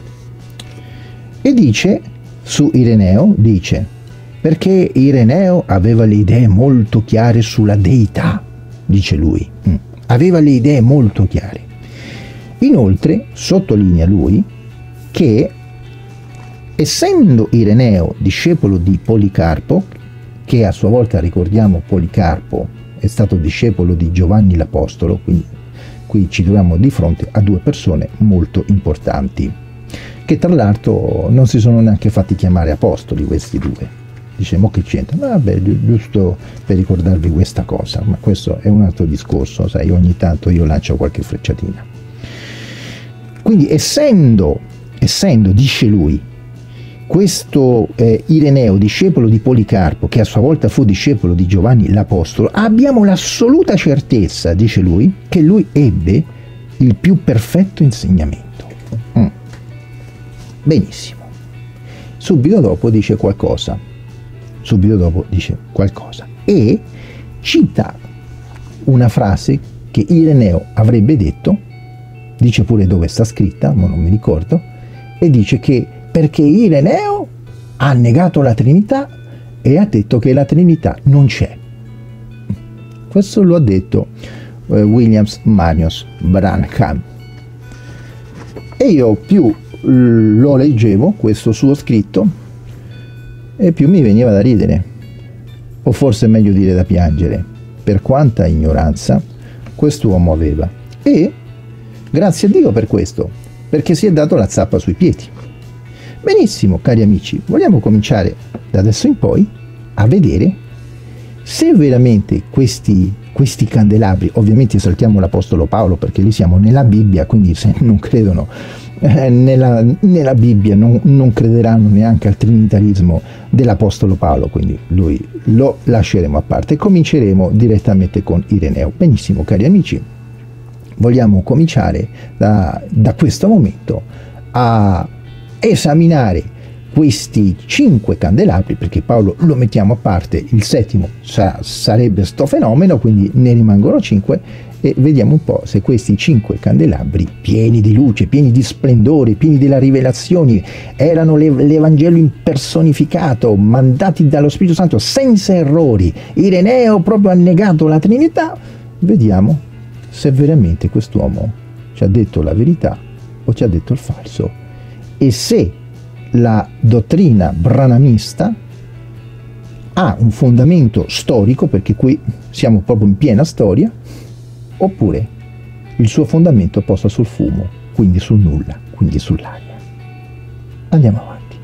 e dice, su Ireneo dice, perché Ireneo aveva le idee molto chiare sulla deità, dice lui, aveva le idee molto chiare. Inoltre sottolinea lui che, essendo Ireneo discepolo di Policarpo, che a sua volta, ricordiamo, Policarpo è stato discepolo di Giovanni l'Apostolo, quindi qui ci troviamo di fronte a due persone molto importanti, che tra l'altro non si sono neanche fatti chiamare apostoli questi due. Diciamo che c'entra, vabbè, giusto per ricordarvi questa cosa, ma questo è un altro discorso, sai, ogni tanto io lancio qualche frecciatina. Quindi essendo, dice lui, questo Ireneo, discepolo di Policarpo, che a sua volta fu discepolo di Giovanni l'Apostolo, abbiamo l'assoluta certezza, dice lui, che lui ebbe il più perfetto insegnamento. Benissimo. Subito dopo dice qualcosa e cita una frase che Ireneo avrebbe detto, dice pure dove sta scritta, ma non mi ricordo, e dice che perché Ireneo ha negato la Trinità e ha detto che la Trinità non c'è. Questo lo ha detto William Marion Branham. E io più lo leggevo, questo suo scritto, e più mi veniva da ridere, o forse è meglio dire da piangere, per quanta ignoranza quest'uomo aveva. E grazie a Dio per questo, perché si è dato la zappa sui piedi. Benissimo, cari amici, vogliamo cominciare da adesso in poi a vedere se veramente questi candelabri, ovviamente saltiamo l'Apostolo Paolo perché lì siamo nella Bibbia, quindi se non credono nella Bibbia non crederanno neanche al trinitarismo dell'Apostolo Paolo, quindi lui lo lasceremo a parte e cominceremo direttamente con Ireneo. Benissimo, cari amici, vogliamo cominciare da questo momento a esaminare questi 5 candelabri, perché Paolo lo mettiamo a parte, il settimo sarebbe sto fenomeno, quindi ne rimangono 5, e vediamo un po' se questi 5 candelabri pieni di luce, pieni di splendore, pieni della rivelazione, erano l'Evangelo impersonificato, mandati dallo Spirito Santo senza errori. Ireneo proprio ha negato la Trinità. Vediamo se veramente quest'uomo ci ha detto la verità o ci ha detto il falso, e se la dottrina branamista ha un fondamento storico, perché qui siamo proprio in piena storia, oppure il suo fondamento posa sul fumo, quindi sul nulla, quindi sull'aria. Andiamo avanti.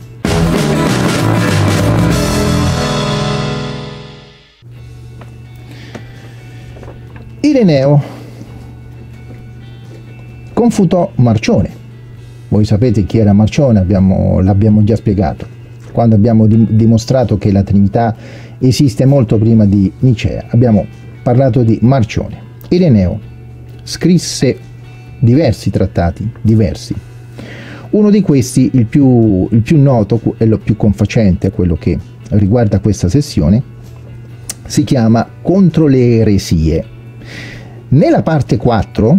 Ireneo confutò Marcione Voi sapete chi era Marcione, l'abbiamo già spiegato, quando abbiamo dimostrato che la Trinità esiste molto prima di Nicea. Abbiamo parlato di Marcione. Ireneo scrisse diversi trattati, diversi. Uno di questi, il più noto e lo più confacente, quello che riguarda questa sessione, si chiama Contro le eresie. Nella parte 4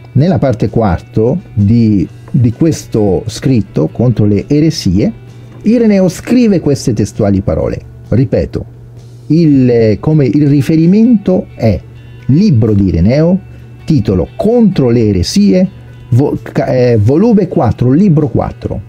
di questo scritto, Contro le eresie, Ireneo scrive queste testuali parole. Ripeto, come il riferimento è Libro di Ireneo, titolo Contro le eresie, volume 4, libro 4,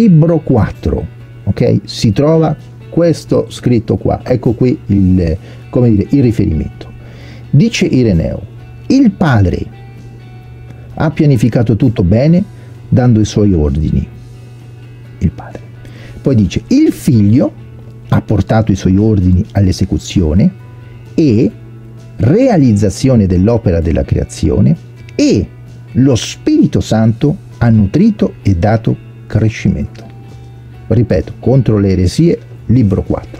ok? Si trova questo scritto qua, ecco qui il riferimento. Dice Ireneo: il Padre ha pianificato tutto bene dando i suoi ordini. Il Padre. Poi dice: il Figlio ha portato i suoi ordini all'esecuzione e realizzazione dell'opera della creazione, e lo Spirito Santo ha nutrito e dato crescimento. Ripeto, Contro le eresie, libro 4.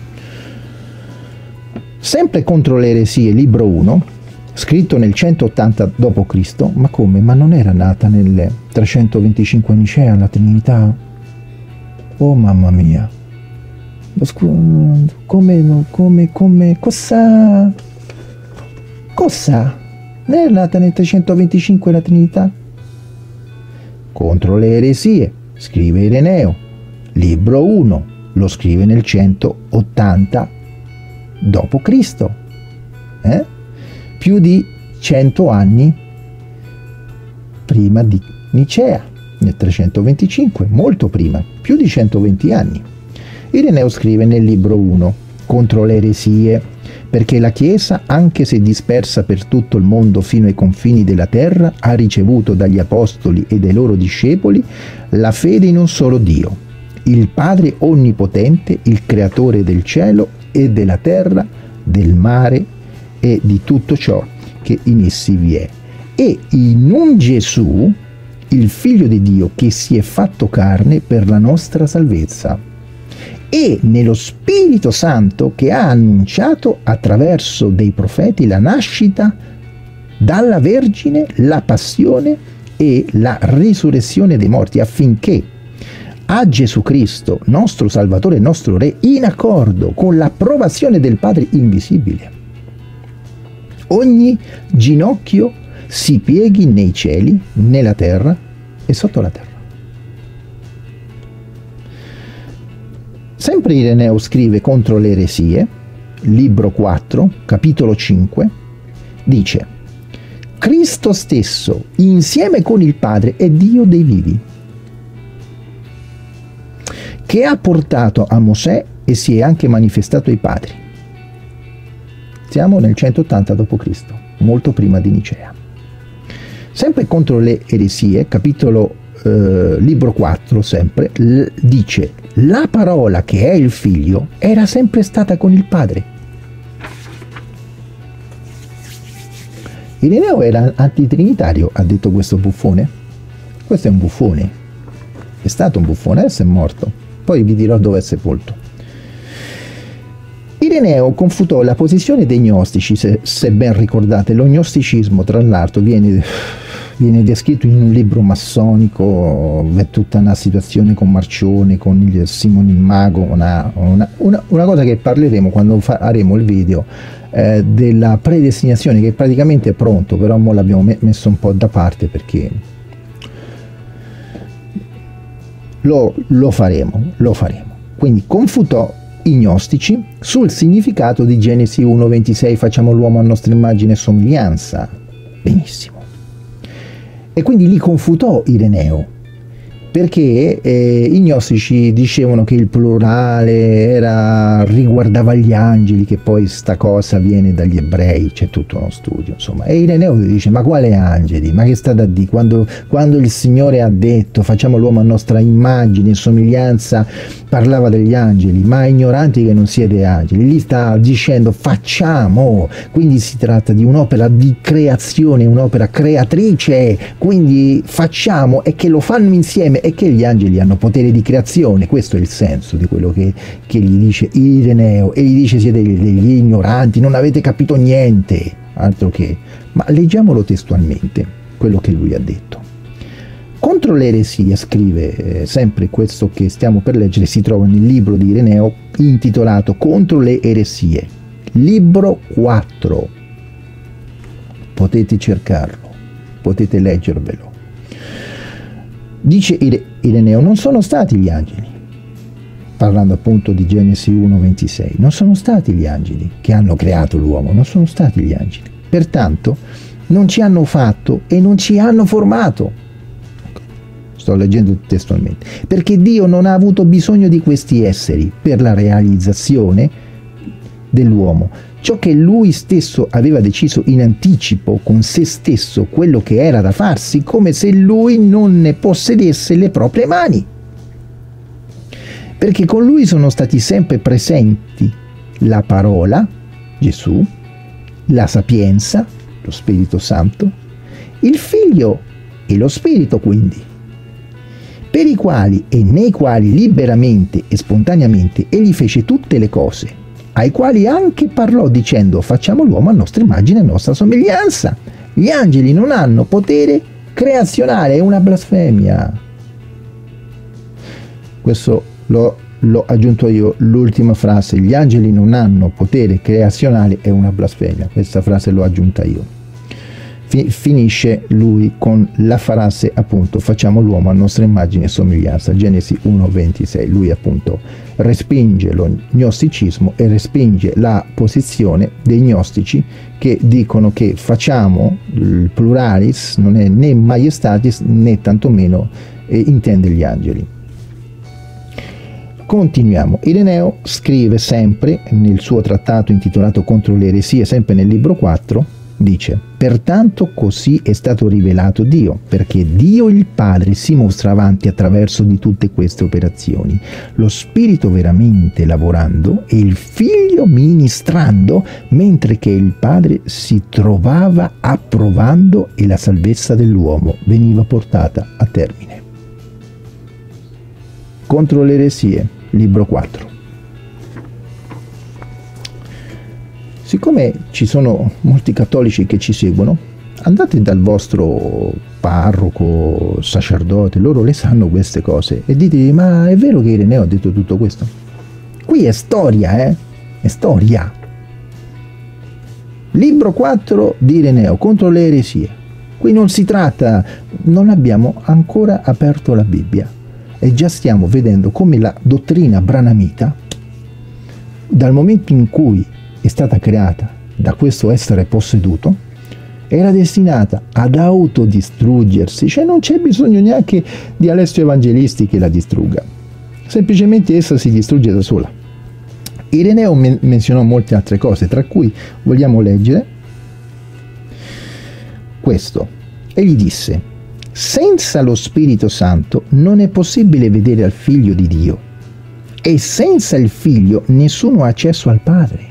Sempre Contro le eresie, libro 1, scritto nel 180 d.C., ma come? Ma non era nata nel 325 Nicea la Trinità? Oh mamma mia! Cosa? Non è nata nel 325 la Trinità? Contro le eresie, scrive Ireneo, libro 1, lo scrive nel 180 d.C., più di 100 anni prima di Nicea, nel 325, molto prima, più di 120 anni. Ireneo scrive nel libro 1, Contro le eresie, perché la Chiesa, anche se dispersa per tutto il mondo fino ai confini della terra, ha ricevuto dagli apostoli e dai loro discepoli la fede in un solo Dio, il Padre onnipotente, il creatore del cielo e della terra, del mare e di tutto ciò che in essi vi è, e in un Gesù, il Figlio di Dio, che si è fatto carne per la nostra salvezza, e nello Spirito Santo che ha annunciato attraverso dei profeti la nascita dalla Vergine, la passione e la risurrezione dei morti, affinché a Gesù Cristo, nostro Salvatore e nostro Re, in accordo con l'approvazione del Padre invisibile, ogni ginocchio si pieghi nei cieli, nella terra e sotto la terra. Sempre Ireneo scrive Contro le eresie, libro 4, capitolo 5, dice: Cristo stesso, insieme con il Padre, è Dio dei vivi, che ha portato a Mosè e si è anche manifestato ai padri. Siamo nel 180 d.C., molto prima di Nicea. Sempre Contro le eresie, capitolo libro 4, sempre, dice: la parola che è il Figlio era sempre stata con il Padre. Ireneo era antitrinitario, ha detto questo buffone. Questo è un buffone, è stato un buffone, adesso è morto, poi vi dirò dove è sepolto. Ireneo confutò la posizione dei gnostici, se ben ricordate. Lo gnosticismo, tra l'altro, viene descritto in un libro massonico, è tutta una situazione con Marcione, con il Simone il Mago, una cosa che parleremo quando faremo il video della predestinazione, che praticamente è pronto, però mo l'abbiamo messo un po' da parte perché lo faremo. Quindi confutò i gnostici sul significato di Genesi 1:26, facciamo l'uomo a nostra immagine e somiglianza. Benissimo. E quindi li confutò Ireneo, perché i gnostici dicevano che il plurale riguardava gli angeli, che poi sta cosa viene dagli ebrei, c'è tutto uno studio, insomma. E Ireneo dice: ma quale angeli? Ma che sta da dire? Quando il Signore ha detto facciamo l'uomo a nostra immagine e somiglianza, parlava degli angeli, ma ignoranti che non siete angeli. Lì sta dicendo facciamo, quindi si tratta di un'opera di creazione, un'opera creatrice, quindi facciamo, e che lo fanno insieme, e che gli angeli hanno potere di creazione. Questo è il senso di quello che gli dice Ireneo, e gli dice: siete degli ignoranti, non avete capito niente, altro che. Ma leggiamolo testualmente, quello che lui ha detto. Contro l'eresia, scrive, sempre questo che stiamo per leggere si trova nel libro di Ireneo intitolato Contro le eresie, libro 4, potete cercarlo, potete leggervelo. Dice Ireneo: non sono stati gli angeli, parlando appunto di Genesi 1:26, non sono stati gli angeli che hanno creato l'uomo, non sono stati gli angeli, pertanto non ci hanno fatto e non ci hanno formato. Sto leggendo testualmente, perché Dio non ha avuto bisogno di questi esseri per la realizzazione dell'uomo. Ciò che lui stesso aveva deciso in anticipo con se stesso, quello che era da farsi, come se lui non ne possedesse le proprie mani. Perché con lui sono stati sempre presenti la parola, Gesù, la sapienza, lo Spirito Santo, il Figlio e lo Spirito, quindi, per i quali e nei quali liberamente e spontaneamente egli fece tutte le cose, ai quali anche parlò dicendo facciamo l'uomo a nostra immagine e a nostra somiglianza. Gli angeli non hanno potere creazionale, è una blasfemia. Questo l'ho aggiunto io, l'ultima frase, gli angeli non hanno potere creazionale, è una blasfemia. Questa frase l'ho aggiunta io. Finisce lui con la frase appunto facciamo l'uomo a nostra immagine e somiglianza, Genesi 1:26. Lui appunto respinge lo gnosticismo e respinge la posizione dei gnostici che dicono che facciamo, il pluralis non è né maiestatis né tantomeno intende gli angeli. Continuiamo. Ireneo scrive sempre nel suo trattato intitolato Contro le eresie, sempre nel libro 4, dice: pertanto così è stato rivelato Dio, perché Dio il Padre si mostra avanti attraverso di tutte queste operazioni, lo Spirito veramente lavorando e il Figlio ministrando, mentre che il Padre si trovava approvando e la salvezza dell'uomo veniva portata a termine. Contro le eresie, libro 4. Siccome ci sono molti cattolici che ci seguono, andate dal vostro parroco, sacerdote, loro le sanno queste cose, e ditegli: ma è vero che Ireneo ha detto tutto questo? Qui è storia, è storia. Libro 4 di Ireneo, Contro le eresie. Qui non si tratta, non abbiamo ancora aperto la Bibbia e già stiamo vedendo come la dottrina branamita, dal momento in cui è stata creata da questo essere posseduto, era destinata ad autodistruggersi, cioè non c'è bisogno neanche di Alessio Evangelisti che la distrugga, semplicemente essa si distrugge da sola. Ireneo menzionò molte altre cose, tra cui vogliamo leggere questo. Egli disse: senza lo Spirito Santo non è possibile vedere al Figlio di Dio, e senza il Figlio nessuno ha accesso al Padre.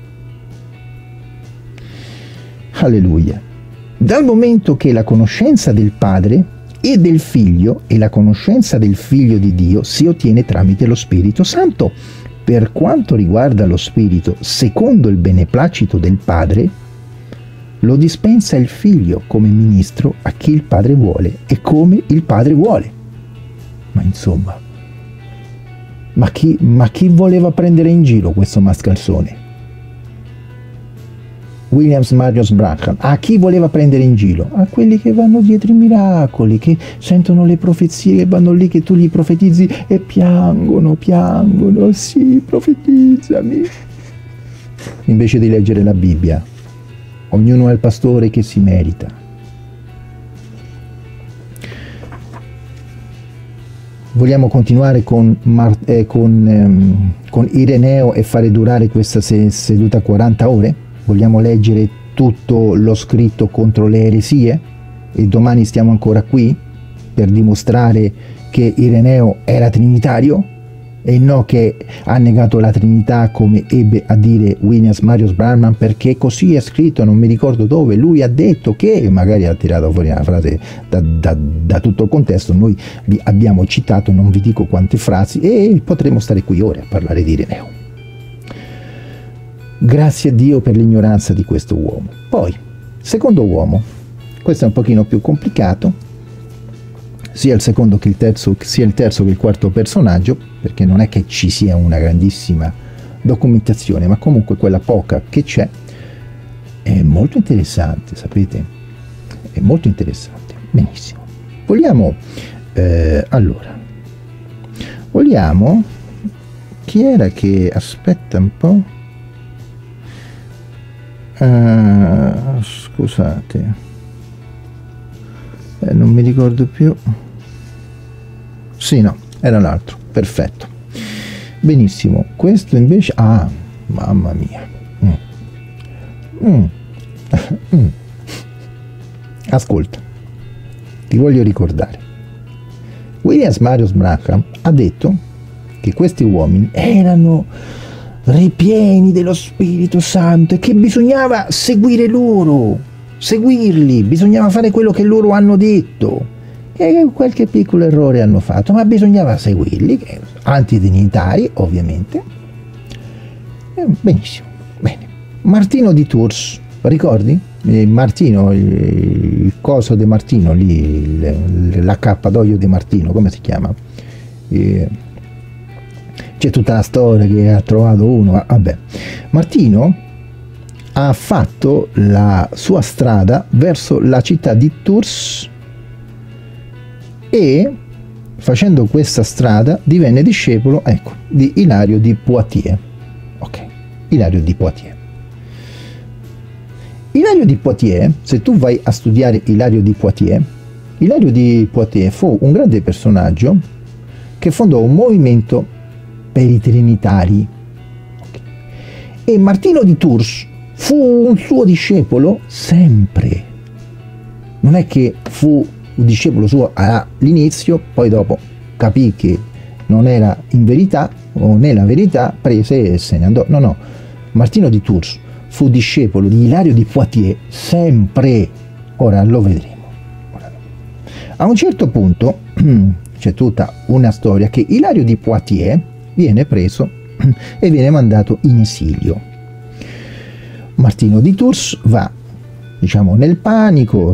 Alleluia. Dal momento che la conoscenza del Padre e del Figlio e la conoscenza del Figlio di Dio si ottiene tramite lo Spirito Santo. Per quanto riguarda lo Spirito, secondo il beneplacito del Padre, lo dispensa il Figlio come ministro a chi il Padre vuole e come il Padre vuole. Ma insomma, ma chi voleva prendere in giro questo mascalzone? Williams Marius Branham. A chi voleva prendere in giro? A quelli che vanno dietro i miracoli, che sentono le profezie, che vanno lì, che tu gli profetizzi e piangono, sì, profetizzami. Invece di leggere la Bibbia, ognuno ha il pastore che si merita. Vogliamo continuare con Ireneo e fare durare questa seduta 40 ore? Vogliamo leggere tutto lo scritto contro le eresie? E domani stiamo ancora qui per dimostrare che Ireneo era trinitario? E no che ha negato la Trinità, come ebbe a dire William Marius Branham, perché così è scritto, non mi ricordo dove. Lui ha detto che, magari ha tirato fuori una frase da tutto il contesto, noi vi abbiamo citato non vi dico quante frasi e potremmo stare qui ore a parlare di Ireneo. Grazie a Dio per l'ignoranza di questo uomo. Poi, secondo uomo, questo è un pochino più complicato, sia il secondo che il terzo, sia il terzo che il quarto personaggio, perché non è che ci sia una grandissima documentazione, ma comunque quella poca che c'è è molto interessante, sapete? È molto interessante. Benissimo. Vogliamo, vogliamo, chi era che, aspetta un po', scusate, non mi ricordo più. Sì, no, era l'altro, perfetto. Benissimo, questo invece, mamma mia. Ascolta, ti voglio ricordare. William Marius Branham ha detto che questi uomini erano ripieni dello Spirito Santo e che bisognava seguire loro, seguirli, bisognava fare quello che loro hanno detto. E qualche piccolo errore hanno fatto, ma bisognava seguirli, antitrinitari ovviamente. Benissimo, bene. Martino di Tours, ricordi? Martino, il coso di Martino, lì, l'accappatoio di Martino, come si chiama? C'è tutta la storia che ha trovato uno, vabbè. Martino ha fatto la sua strada verso la città di Tours e facendo questa strada divenne discepolo, ecco, di Ilario di Poitiers. Ok, Ilario di Poitiers. Ilario di Poitiers, se tu vai a studiare Ilario di Poitiers fu un grande personaggio che fondò un movimento per i trinitari. Okay. E Martino di Tours fu un suo discepolo sempre. Non è che fu un discepolo suo all'inizio, poi dopo capì che non era in verità o nella verità, prese e se ne andò. No, no, Martino di Tours fu discepolo di Ilario di Poitiers sempre. Ora lo vedremo. A un certo punto c'è tutta una storia che Ilario di Poitiers viene preso e viene mandato in esilio. Martino di Tours va, diciamo, nel panico,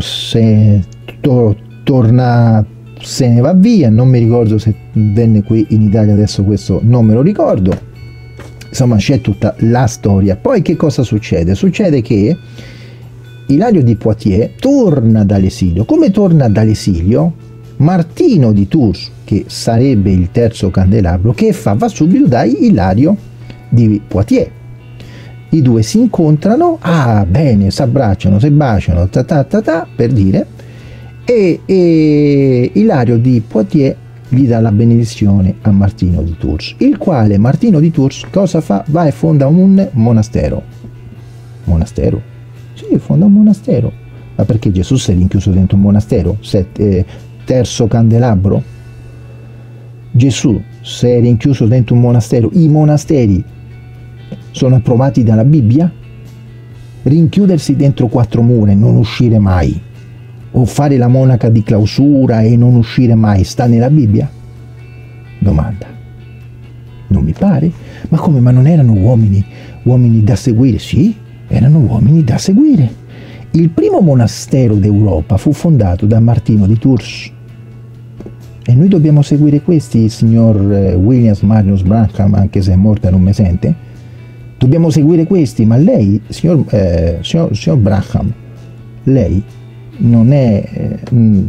torna, se ne va via, non mi ricordo se venne qui in Italia, adesso questo non me lo ricordo, insomma c'è tutta la storia. Poi che cosa succede? Succede che Ilario di Poitiers torna dall'esilio. Come torna dall'esilio? Martino di Tours, che sarebbe il terzo candelabro, che fa? Va subito da Ilario di Poitiers. I due si incontrano, bene, si abbracciano, si baciano, per dire, e Ilario di Poitiers gli dà la benedizione a Martino di Tours, il quale Martino di Tours cosa fa? Va e fonda un monastero. Monastero? Sì, fonda un monastero. Ma perché Gesù si è rinchiuso dentro un monastero? Terzo candelabro? Gesù si è rinchiuso dentro un monastero. I monasteri sono approvati dalla Bibbia? Rinchiudersi dentro 4 mura e non uscire mai, o fare la monaca di clausura e non uscire mai, sta nella Bibbia? Domanda. Non mi pare. Ma come? Ma non erano uomini da seguire? Sì, erano uomini da seguire. Il primo monastero d'Europa fu fondato da Martino di Tours. E noi dobbiamo seguire questi, il signor William Marius Branham, anche se è morto e non mi sente. Dobbiamo seguire questi, ma lei, signor Branham, lei non è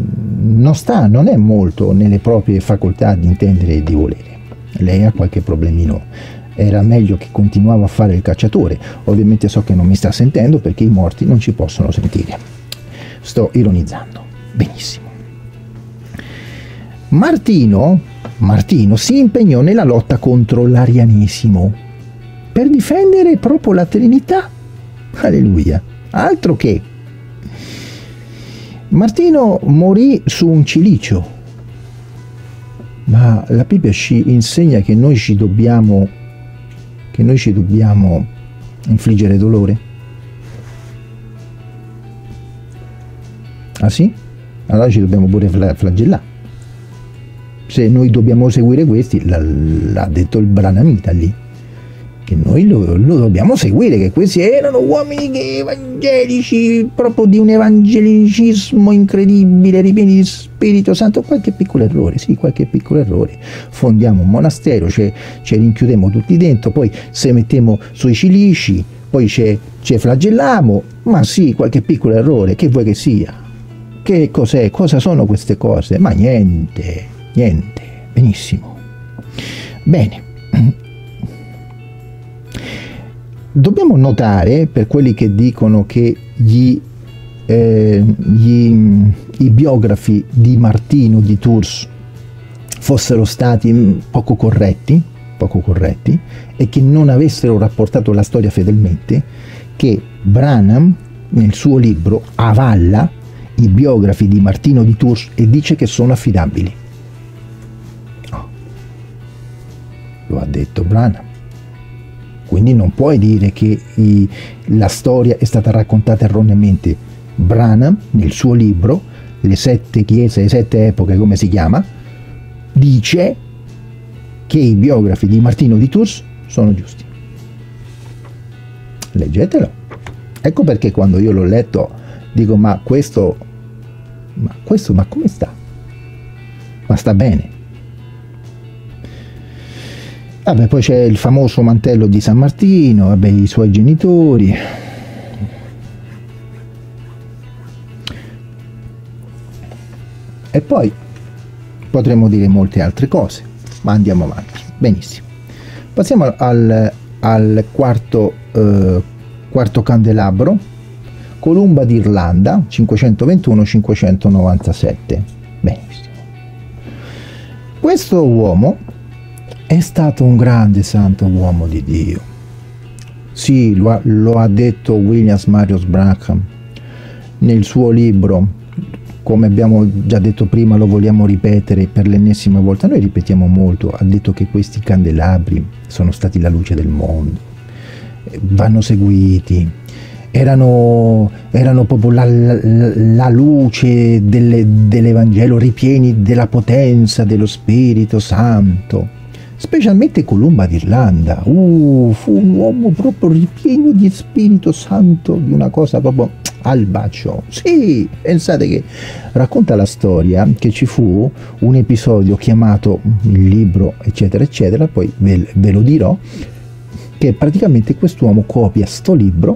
molto nelle proprie facoltà di intendere e di volere. Lei ha qualche problemino. Era meglio che continuava a fare il cacciatore. Ovviamente so che non mi sta sentendo perché i morti non ci possono sentire. Sto ironizzando. Benissimo. Martino Martino si impegnò nella lotta contro l'arianesimo per difendere proprio la Trinità. Alleluia, altro che. Martino morì su un cilicio, ma la Bibbia ci insegna che noi ci dobbiamo infliggere dolore? Ah sì? Allora ci dobbiamo pure flagellare. Se noi dobbiamo seguire questi, l'ha detto il Branamita lì, che noi lo dobbiamo seguire, che questi erano uomini evangelici, proprio di un evangelicismo incredibile, ripieni di Spirito Santo. Qualche piccolo errore, sì, qualche piccolo errore. Fondiamo un monastero, ci rinchiudiamo tutti dentro, poi se mettiamo sui cilici, poi ci flagelliamo, ma sì, qualche piccolo errore, che vuoi che sia? Che cos'è? Cosa sono queste cose? Ma niente, benissimo. Bene. Dobbiamo notare, per quelli che dicono che i biografi di Martino di Tours fossero stati poco corretti e che non avessero rapportato la storia fedelmente, che Branham nel suo libro avalla i biografi di Martino di Tours e dice che sono affidabili. Lo ha detto Branham. Quindi non puoi dire che la storia è stata raccontata erroneamente. Branham, nel suo libro, Le 7 chiese, le 7 epoche, come si chiama, dice che i biografi di Martino di Tours sono giusti. Leggetelo. Ecco perché quando io l'ho letto dico, ma questo come sta? Ma sta bene. Vabbè, poi c'è il famoso mantello di San Martino, vabbè, i suoi genitori. E poi potremmo dire molte altre cose, ma andiamo avanti. Benissimo. Passiamo al quarto candelabro, Columba d'Irlanda, 521-597. Benissimo. Questo uomo è stato un grande santo uomo di Dio. Sì, lo ha detto Williams Marius Branham nel suo libro, come abbiamo già detto prima, lo vogliamo ripetere per l'ennesima volta, noi ripetiamo molto, ha detto che questi candelabri sono stati la luce del mondo, vanno seguiti, erano proprio la luce dell'Evangelo, ripieni della potenza dello Spirito Santo. Specialmente Columba d'Irlanda, fu un uomo proprio ripieno di Spirito Santo, di una cosa proprio al bacio. Sì, pensate che racconta la storia che ci fu un episodio chiamato il libro, eccetera, eccetera, poi ve lo dirò, che praticamente quest'uomo copia sto libro,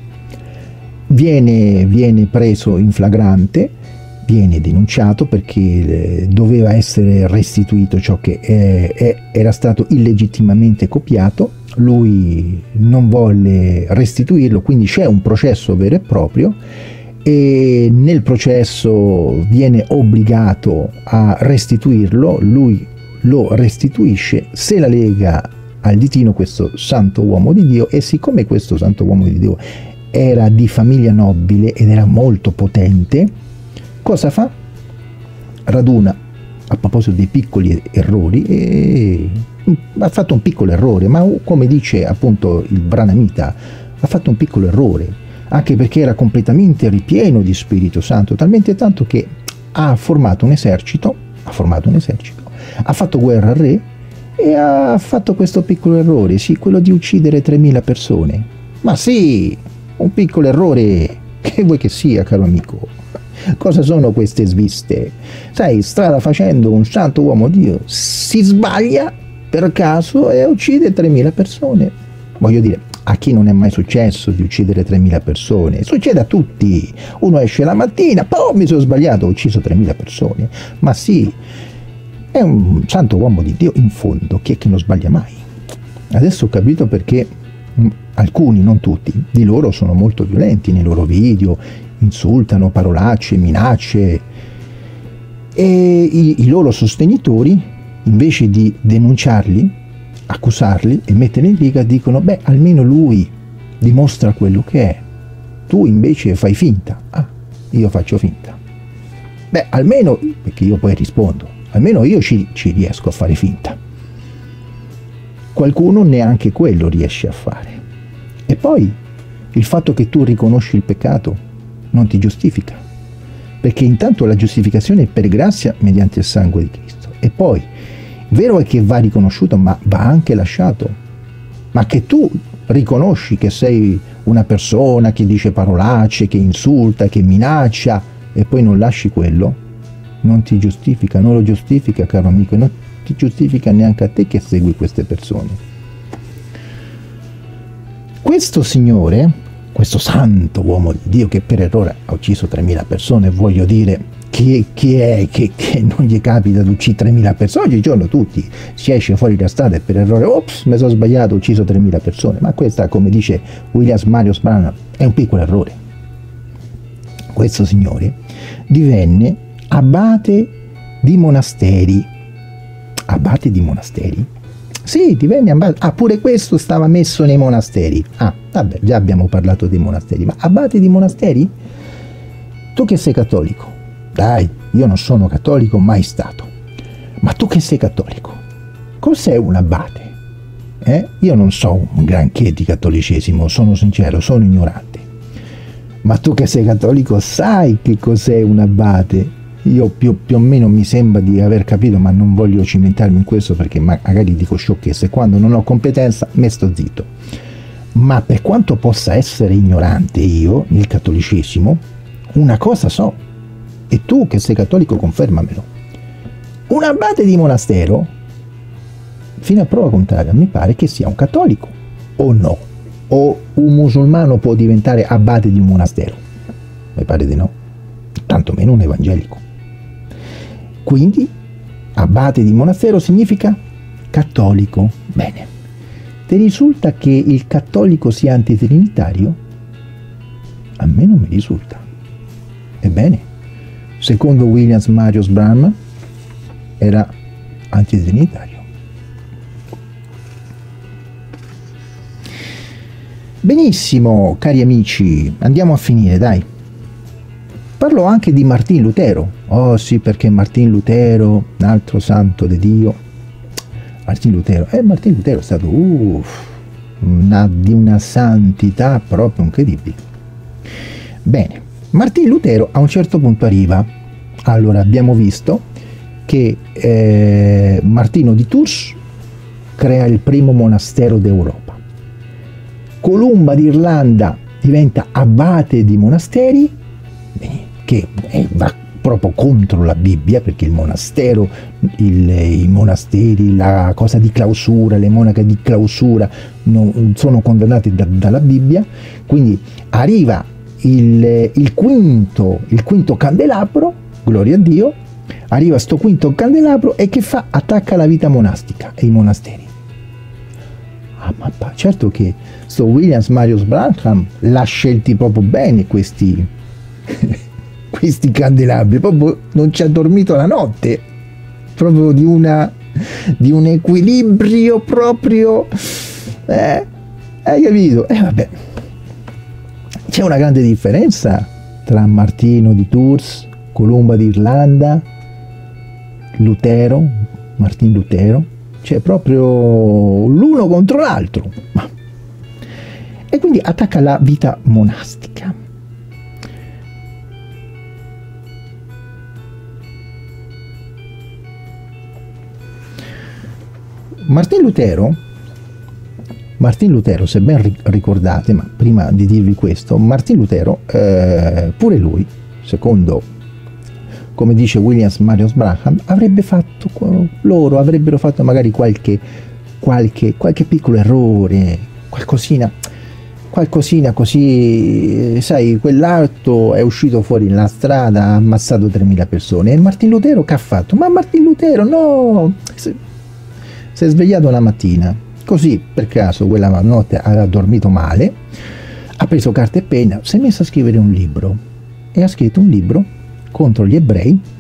viene preso in flagrante, viene denunciato perché doveva essere restituito ciò che era stato illegittimamente copiato. Lui non volle restituirlo, quindi c'è un processo vero e proprio e nel processo viene obbligato a restituirlo. Lui lo restituisce, se la lega al ditino questo santo uomo di Dio, e siccome questo santo uomo di Dio era di famiglia nobile ed era molto potente, cosa fa? Raduna, a proposito dei piccoli errori, e ha fatto un piccolo errore, ma come dice appunto il Branamita, ha fatto un piccolo errore, anche perché era completamente ripieno di Spirito Santo, talmente tanto che ha formato un esercito, ha fatto guerra al re e ha fatto questo piccolo errore, sì, quello di uccidere 3.000 persone. Ma sì, un piccolo errore, che vuoi che sia, caro amico? Cosa sono queste sviste? Sai, strada facendo, un santo uomo di Dio si sbaglia per caso e uccide 3.000 persone. Voglio dire, a chi non è mai successo di uccidere 3.000 persone? Succede a tutti. Uno esce la mattina, poi mi sono sbagliato, ho ucciso 3.000 persone. Ma sì, è un santo uomo di Dio in fondo, chi è che non sbaglia mai? Adesso ho capito perché alcuni, non tutti, di loro sono molto violenti nei loro video, insultano, parolacce, minacce, e i loro sostenitori invece di denunciarli, accusarli e metterli in riga, dicono: beh, almeno lui dimostra quello che è, tu invece fai finta. Ah, io faccio finta. Beh, almeno, perché io poi rispondo, almeno io ci riesco a fare finta. Qualcuno neanche quello riesce a fare. E poi il fatto che tu riconosci il peccato non ti giustifica, perché intanto la giustificazione è per grazia mediante il sangue di Cristo, e poi vero è che va riconosciuto, ma va anche lasciato. Ma che tu riconosci che sei una persona che dice parolacce, che insulta, che minaccia, e poi non lasci quello, non ti giustifica, non lo giustifica, caro amico, non ti giustifica neanche a te che segui queste persone. Questo signore, questo santo uomo di Dio che per errore ha ucciso 3.000 persone, voglio dire, chi è che non gli capita di uccidere 3.000 persone? Oggigiorno tutti si esce fuori da strada e per errore, ops, mi sono sbagliato, ho ucciso 3.000 persone. Ma questa, come dice Williams Marius Branham, è un piccolo errore. Questo signore divenne abate di monasteri. Abate di monasteri? Sì, divenne abate. Ah, pure questo stava messo nei monasteri. Ah, vabbè, già abbiamo parlato dei monasteri. Ma abate di monasteri? Tu che sei cattolico? Dai, io non sono cattolico, mai stato. Ma tu che sei cattolico, cos'è un abate? Io non so un granché di cattolicesimo, sono sincero, sono ignorante. Ma tu che sei cattolico sai che cos'è un abate? Io più o meno mi sembra di aver capito, ma non voglio cimentarmi in questo perché magari dico sciocchezze. Quando non ho competenza me sto zitto. Ma per quanto possa essere ignorante io nel cattolicesimo, una cosa so, e tu che sei cattolico confermamelo: un abate di monastero, fino a prova contraria, mi pare che sia un cattolico, o no? O un musulmano può diventare abate di un monastero? Mi pare di no, tantomeno un evangelico. Quindi abate di monastero significa cattolico. Bene, ti risulta che il cattolico sia antitrinitario? A me non mi risulta. Ebbene, secondo Williams Marius Branham era antitrinitario. Benissimo, cari amici, andiamo a finire, dai. Parlo anche di Martin Lutero. Oh sì, perché Martin Lutero, un altro santo di Dio. Martin Lutero è stato di una santità proprio incredibile. Bene, Martin Lutero a un certo punto arriva. Allora, abbiamo visto che Martino di Tours crea il primo monastero d'Europa. Columba d'Irlanda diventa abate di monasteri, che va proprio contro la Bibbia, perché il monastero, i monasteri, la cosa di clausura, le monache di clausura non sono condannate dalla Bibbia. Quindi arriva il quinto candelabro, gloria a Dio, arriva sto quinto candelabro e che fa? Attacca la vita monastica e i monasteri. Ah, ma certo che sto Williams Marius Branham l'ha scelti proprio bene questi candelabri, proprio non ci ha dormito la notte, proprio di un equilibrio proprio, hai capito? Vabbè, c'è una grande differenza tra Martino di Tours, Columba d'Irlanda, Lutero, Martin Lutero, c'è proprio l'uno contro l'altro. E quindi attacca la vita monastica. Martin Lutero, se ben ricordate, ma prima di dirvi questo, Martin Lutero, pure lui, secondo, come dice Williams Marius Branham, avrebbero fatto magari qualche piccolo errore, qualcosina così, sai, quell'altro è uscito fuori nella strada, ha ammazzato 3.000 persone. E Martin Lutero che ha fatto? Ma Martin Lutero no, si è svegliato una mattina, così per caso quella notte aveva dormito male, ha preso carta e penna, si è messo a scrivere un libro, e ha scritto un libro contro gli ebrei,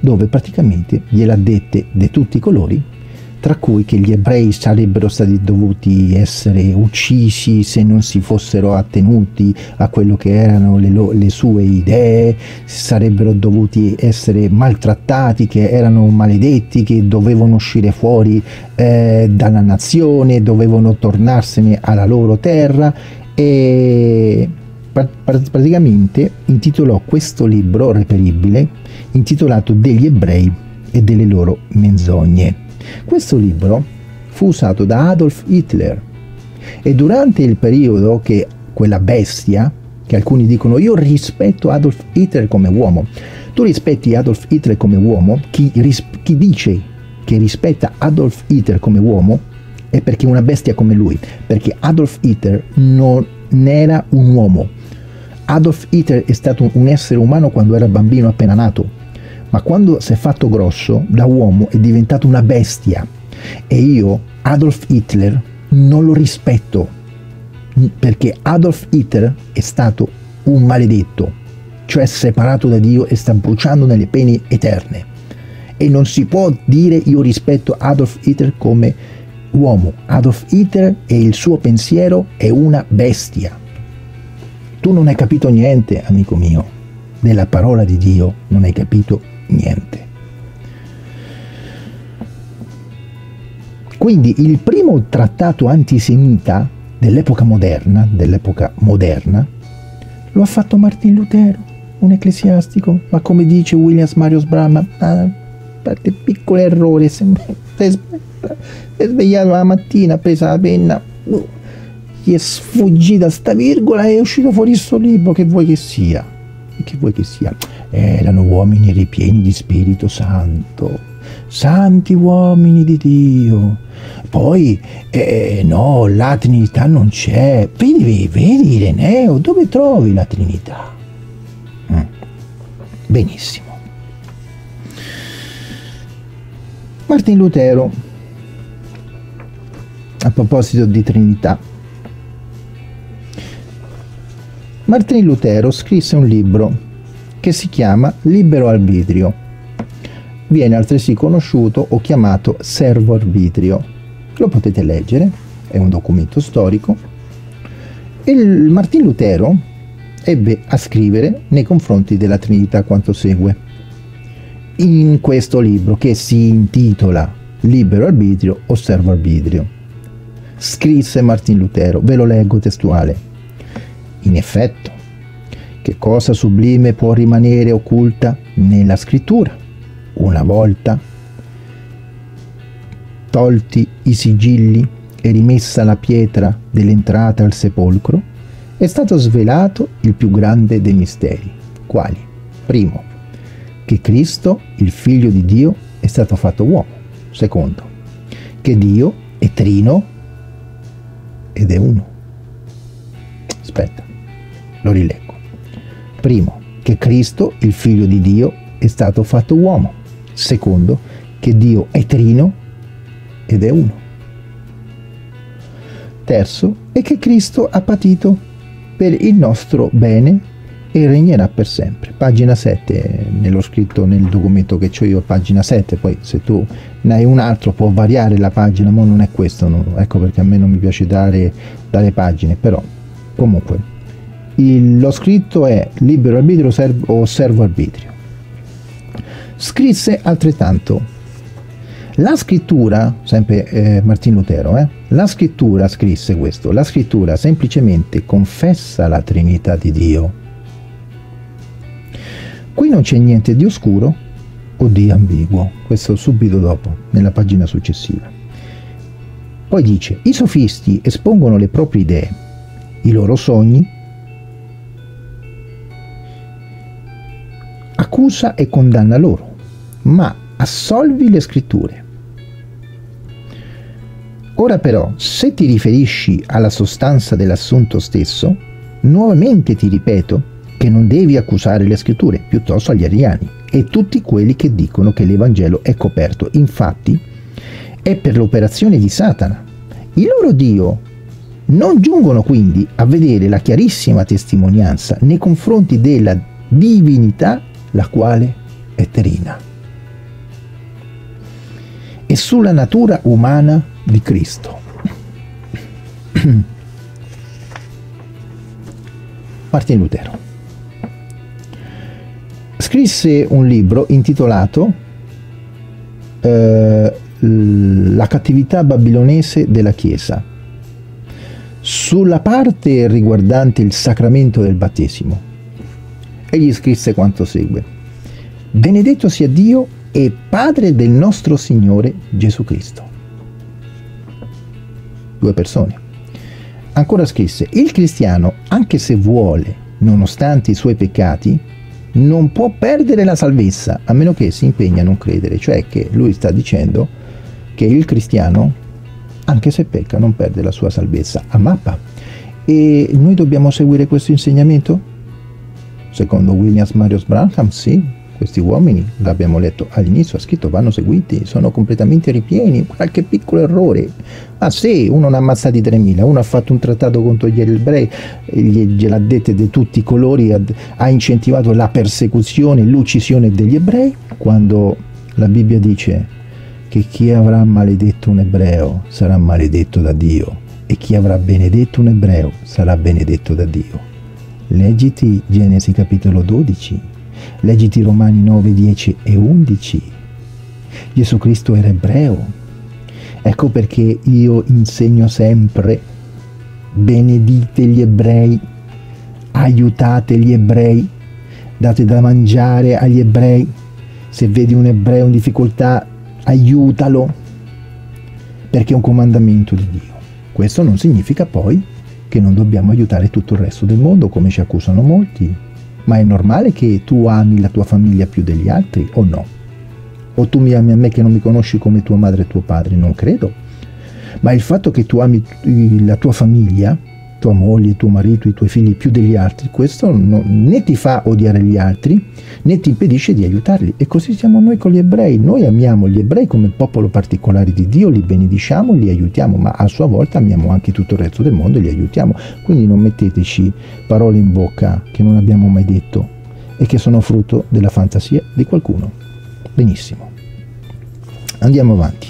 dove praticamente gliel'ha dette di tutti i colori, tra cui che gli ebrei sarebbero stati dovuti essere uccisi se non si fossero attenuti a quello che erano le sue idee, sarebbero dovuti essere maltrattati, che erano maledetti, che dovevano uscire fuori dalla nazione, dovevano tornarsene alla loro terra, e praticamente intitolò questo libro reperibile intitolato Degli ebrei e delle loro menzogne. Questo libro fu usato da Adolf Hitler, e durante il periodo che quella bestia, che alcuni dicono io rispetto Adolf Hitler come uomo, tu rispetti Adolf Hitler come uomo, chi dice che rispetta Adolf Hitler come uomo è perché è una bestia come lui, perché Adolf Hitler non era un uomo. Adolf Hitler è stato un essere umano quando era bambino appena nato, ma quando si è fatto grosso da uomo è diventato una bestia, e io Adolf Hitler non lo rispetto, perché Adolf Hitler è stato un maledetto, cioè separato da Dio e sta bruciando nelle pene eterne, e non si può dire io rispetto Adolf Hitler come uomo. Adolf Hitler e il suo pensiero è una bestia. Tu non hai capito niente, amico mio, della parola di Dio non hai capito niente. Quindi il primo trattato antisemita dell'epoca moderna, lo ha fatto Martin Lutero, un ecclesiastico, ma come dice Williams Marius Brahma, parte piccolo errore, si è svegliato la mattina, ha preso la penna, gli è sfuggita sta virgola e è uscito fuori sto libro, che vuoi che sia? Che vuoi che sia? Erano uomini ripieni di Spirito Santo, santi uomini di Dio. Poi no, la Trinità non c'è. Vedi Ireneo, dove trovi la Trinità? Benissimo. Martin Lutero, a proposito di Trinità, Martin Lutero scrisse un libro che si chiama Libero Arbitrio. Viene altresì conosciuto o chiamato Servo Arbitrio. Lo potete leggere, è un documento storico. Martin Lutero ebbe a scrivere nei confronti della Trinità quanto segue. In questo libro, che si intitola Libero Arbitrio o Servo Arbitrio, scrisse Martin Lutero, ve lo leggo testuale: in effetto, che cosa sublime può rimanere occulta nella scrittura, una volta tolti i sigilli e rimessa la pietra dell'entrata al sepolcro, è stato svelato il più grande dei misteri. Quali? Primo, che Cristo, il Figlio di Dio, è stato fatto uomo. Secondo, che Dio è trino ed è uno. Aspetta, lo rileggo. Primo, che Cristo, il Figlio di Dio, è stato fatto uomo. Secondo, che Dio è trino ed è uno. Terzo, è che Cristo ha patito per il nostro bene e regnerà per sempre. Pagina 7, nello scritto nel documento che ho io, pagina 7, poi se tu ne hai un altro può variare la pagina, ma non è questo, no? Ecco perché a me non mi piace dare pagine, però comunque lo scritto è Libero Arbitrio o Servo Arbitrio. Scrisse altrettanto: la scrittura, sempre Martin Lutero, la scrittura, scrisse questo, la scrittura semplicemente confessa la Trinità di Dio. Qui non c'è niente di oscuro o di ambiguo, questo subito dopo, nella pagina successiva. Poi dice: i sofisti espongono le proprie idee, i loro sogni, accusa e condanna loro, ma assolvi le scritture. Ora però, se ti riferisci alla sostanza dell'assunto stesso, nuovamente ti ripeto che non devi accusare le scritture, piuttosto agli ariani e tutti quelli che dicono che l'Evangelo è coperto. Infatti, è per l'operazione di Satana. Il loro Dio non giungono quindi a vedere la chiarissima testimonianza nei confronti della divinità, la quale è trina. e sulla natura umana di Cristo. Martin Lutero scrisse un libro intitolato La cattività babilonese della Chiesa, sulla parte riguardante il sacramento del battesimo. Egli scrisse quanto segue: benedetto sia Dio e Padre del nostro Signore Gesù Cristo. Due persone. Ancora scrisse: il cristiano, anche se vuole, nonostante i suoi peccati, non può perdere la salvezza, a meno che si impegni a non credere. Cioè che lui sta dicendo che il cristiano, anche se pecca, non perde la sua salvezza a mappa. E noi dobbiamo seguire questo insegnamento? Secondo William Marius Branham, sì. Questi uomini, l'abbiamo letto all'inizio, ha scritto, vanno seguiti, sono completamente ripieni, qualche piccolo errore. Ma se uno ne ha ammazzati 3.000, uno ha fatto un trattato contro gli ebrei, gliel'ha dette di tutti i colori, ha incentivato la persecuzione, l'uccisione degli ebrei, quando la Bibbia dice che chi avrà maledetto un ebreo sarà maledetto da Dio e chi avrà benedetto un ebreo sarà benedetto da Dio. Leggiti Genesi capitolo 12. Leggiti Romani 9, 10 e 11. Gesù Cristo era ebreo. Ecco perché io insegno sempre: benedite gli ebrei, aiutate gli ebrei, date da mangiare agli ebrei. Se vedi un ebreo in difficoltà, aiutalo, perché è un comandamento di Dio. Questo non significa poi che non dobbiamo aiutare tutto il resto del mondo, come ci accusano molti. Ma è normale che tu ami la tua famiglia più degli altri o no? O tu mi ami a me che non mi conosci come tua madre e tuo padre? Non credo. Ma il fatto che tu ami la tua famiglia, tua moglie, tuo marito, i tuoi figli più degli altri, questo né ti fa odiare gli altri, né ti impedisce di aiutarli. E così siamo noi con gli ebrei. Noi amiamo gli ebrei come popolo particolare di Dio, li benediciamo, li aiutiamo, ma a sua volta amiamo anche tutto il resto del mondo e li aiutiamo. Quindi non metteteci parole in bocca che non abbiamo mai detto e che sono frutto della fantasia di qualcuno. Benissimo. Andiamo avanti.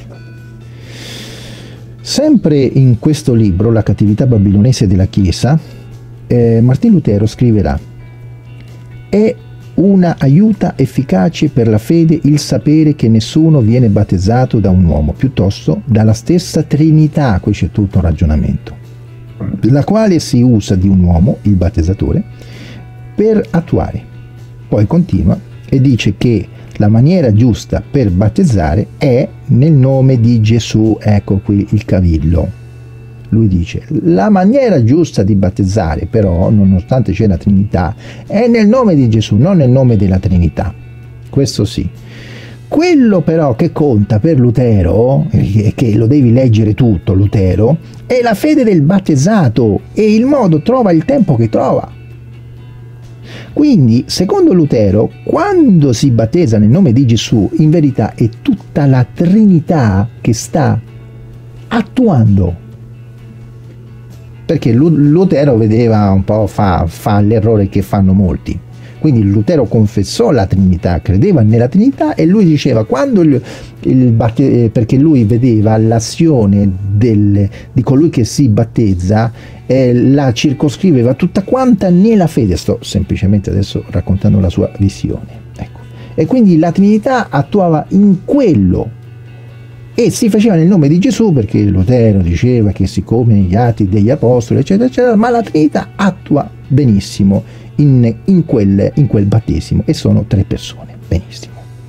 Sempre in questo libro, La cattività babilonese della Chiesa, Martin Lutero scriverà: è una aiuta efficace per la fede il sapere che nessuno viene battezzato da un uomo, piuttosto dalla stessa Trinità. Qui c'è tutto un ragionamento, la quale si usa di un uomo, il battezzatore, per attuare. Poi continua e dice che la maniera giusta per battezzare è nel nome di Gesù. Ecco qui il cavillo. Lui dice: la maniera giusta di battezzare, però, nonostante c'è la Trinità, è nel nome di Gesù, non nel nome della Trinità. Questo sì. Quello però che conta per Lutero, e che lo devi leggere tutto, Lutero, è la fede del battezzato, e il modo trova il tempo che trova. Quindi, secondo Lutero, quando si battezza nel nome di Gesù, in verità è tutta la Trinità che sta attuando. Perché Lutero vedeva un po', fa l'errore che fanno molti. Quindi Lutero confessò la Trinità, credeva nella Trinità, e lui diceva, quando perché lui vedeva l'azione di colui che si battezza, la circoscriveva tutta quanta nella fede. Sto semplicemente adesso raccontando la sua visione. Ecco. E quindi la Trinità attuava in quello, e si faceva nel nome di Gesù, perché Lutero diceva che siccome negli Atti degli Apostoli, eccetera, eccetera, ma la Trinità attua benissimo in quel battesimo, e sono 3 persone. Benissimo.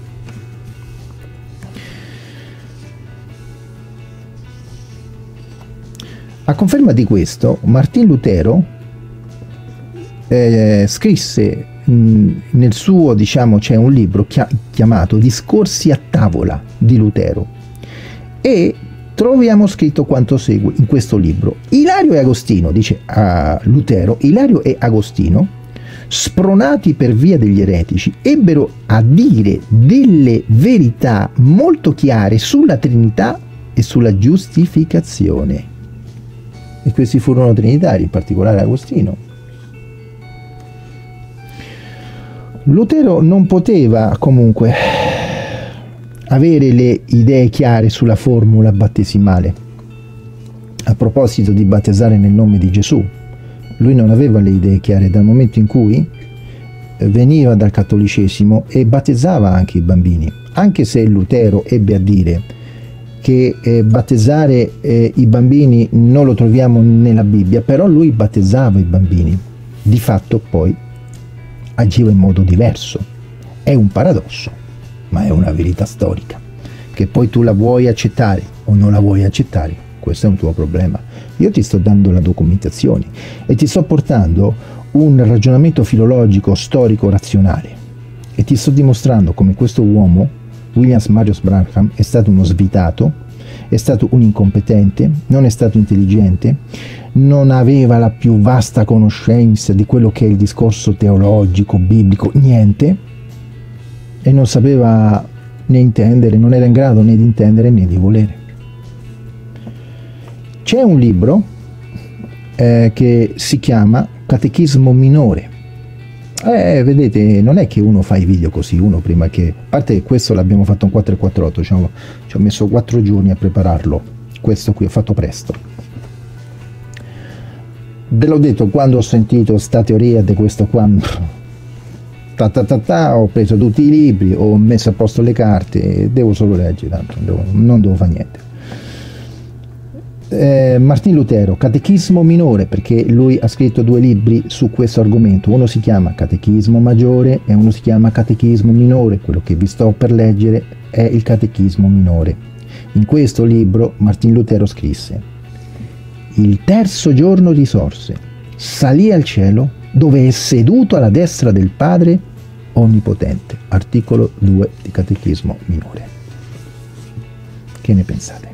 A conferma di questo, Martin Lutero scrisse nel suo, diciamo, c'è un libro chiamato Discorsi a tavola di Lutero, e troviamo scritto quanto segue in questo libro: Ilario e Agostino, dice a Lutero, Ilario e Agostino, spronati per via degli eretici, ebbero a dire delle verità molto chiare sulla Trinità e sulla giustificazione. E questi furono trinitari, in particolare Agostino. Lutero non poteva comunque avere le idee chiare sulla formula battesimale. A proposito di battezzare nel nome di Gesù, lui non aveva le idee chiare dal momento in cui veniva dal cattolicesimo e battezzava anche i bambini, anche se Lutero ebbe a dire che battezzare i bambini non lo troviamo nella Bibbia, però lui battezzava i bambini. Di fatto poi agiva in modo diverso. È un paradosso, ma è una verità storica. Che poi tu la vuoi accettare o non la vuoi accettare, questo è un tuo problema. Io ti sto dando la documentazione e ti sto portando un ragionamento filologico, storico, razionale, e ti sto dimostrando come questo uomo, William Marius Branham, è stato uno svitato, è stato un incompetente, non è stato intelligente, non aveva la più vasta conoscenza di quello che è il discorso teologico, biblico, niente, e non sapeva né intendere, non era in grado né di intendere né di volere. C'è un libro che si chiama Catechismo minore. Vedete, non è che uno fa i video così, uno prima che... A parte che questo l'abbiamo fatto in 448, ci ho messo 4 giorni a prepararlo. Questo qui ho fatto presto. Ve l'ho detto, quando ho sentito sta teoria di questo qua, ho preso tutti i libri, ho messo a posto le carte, devo solo leggere, tanto non devo fare niente. Martin Lutero, Catechismo minore, perché lui ha scritto 2 libri su questo argomento, uno si chiama Catechismo maggiore e uno si chiama Catechismo minore. Quello che vi sto per leggere è il Catechismo minore. In questo libro Martin Lutero scrisse: il terzo giorno risorse, salì al cielo, dove è seduto alla destra del Padre Onnipotente. Articolo 2 di Catechismo minore. Che ne pensate?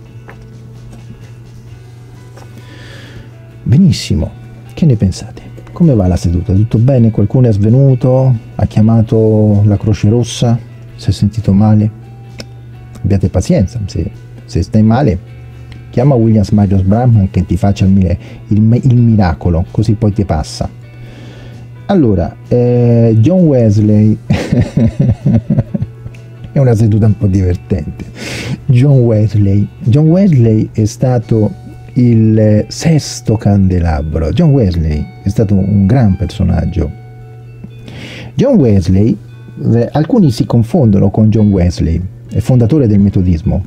Benissimo, che ne pensate? Come va la seduta? Tutto bene? Qualcuno è svenuto? Ha chiamato la Croce Rossa? Si è sentito male? Abbiate pazienza, se stai male chiama William Marius Branham che ti faccia il miracolo, così poi ti passa. Allora, John Wesley è una seduta un po' divertente. John Wesley è stato il sesto candelabro. John Wesley è stato un gran personaggio. John Wesley, alcuni si confondono con John Wesley, fondatore del metodismo.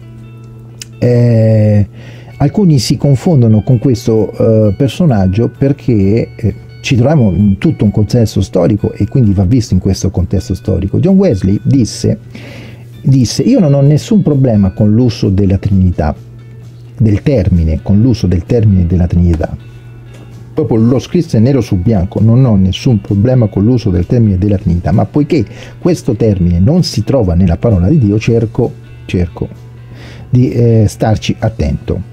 Alcuni si confondono con questo personaggio perché ci troviamo in tutto un contesto storico e quindi va visto in questo contesto storico. John Wesley disse: io non ho nessun problema con l'uso della Trinità, con l'uso del termine della Trinità. Proprio lo scrisse nero su bianco: non ho nessun problema con l'uso del termine della Trinità, ma poiché questo termine non si trova nella parola di Dio, cerco di starci attento.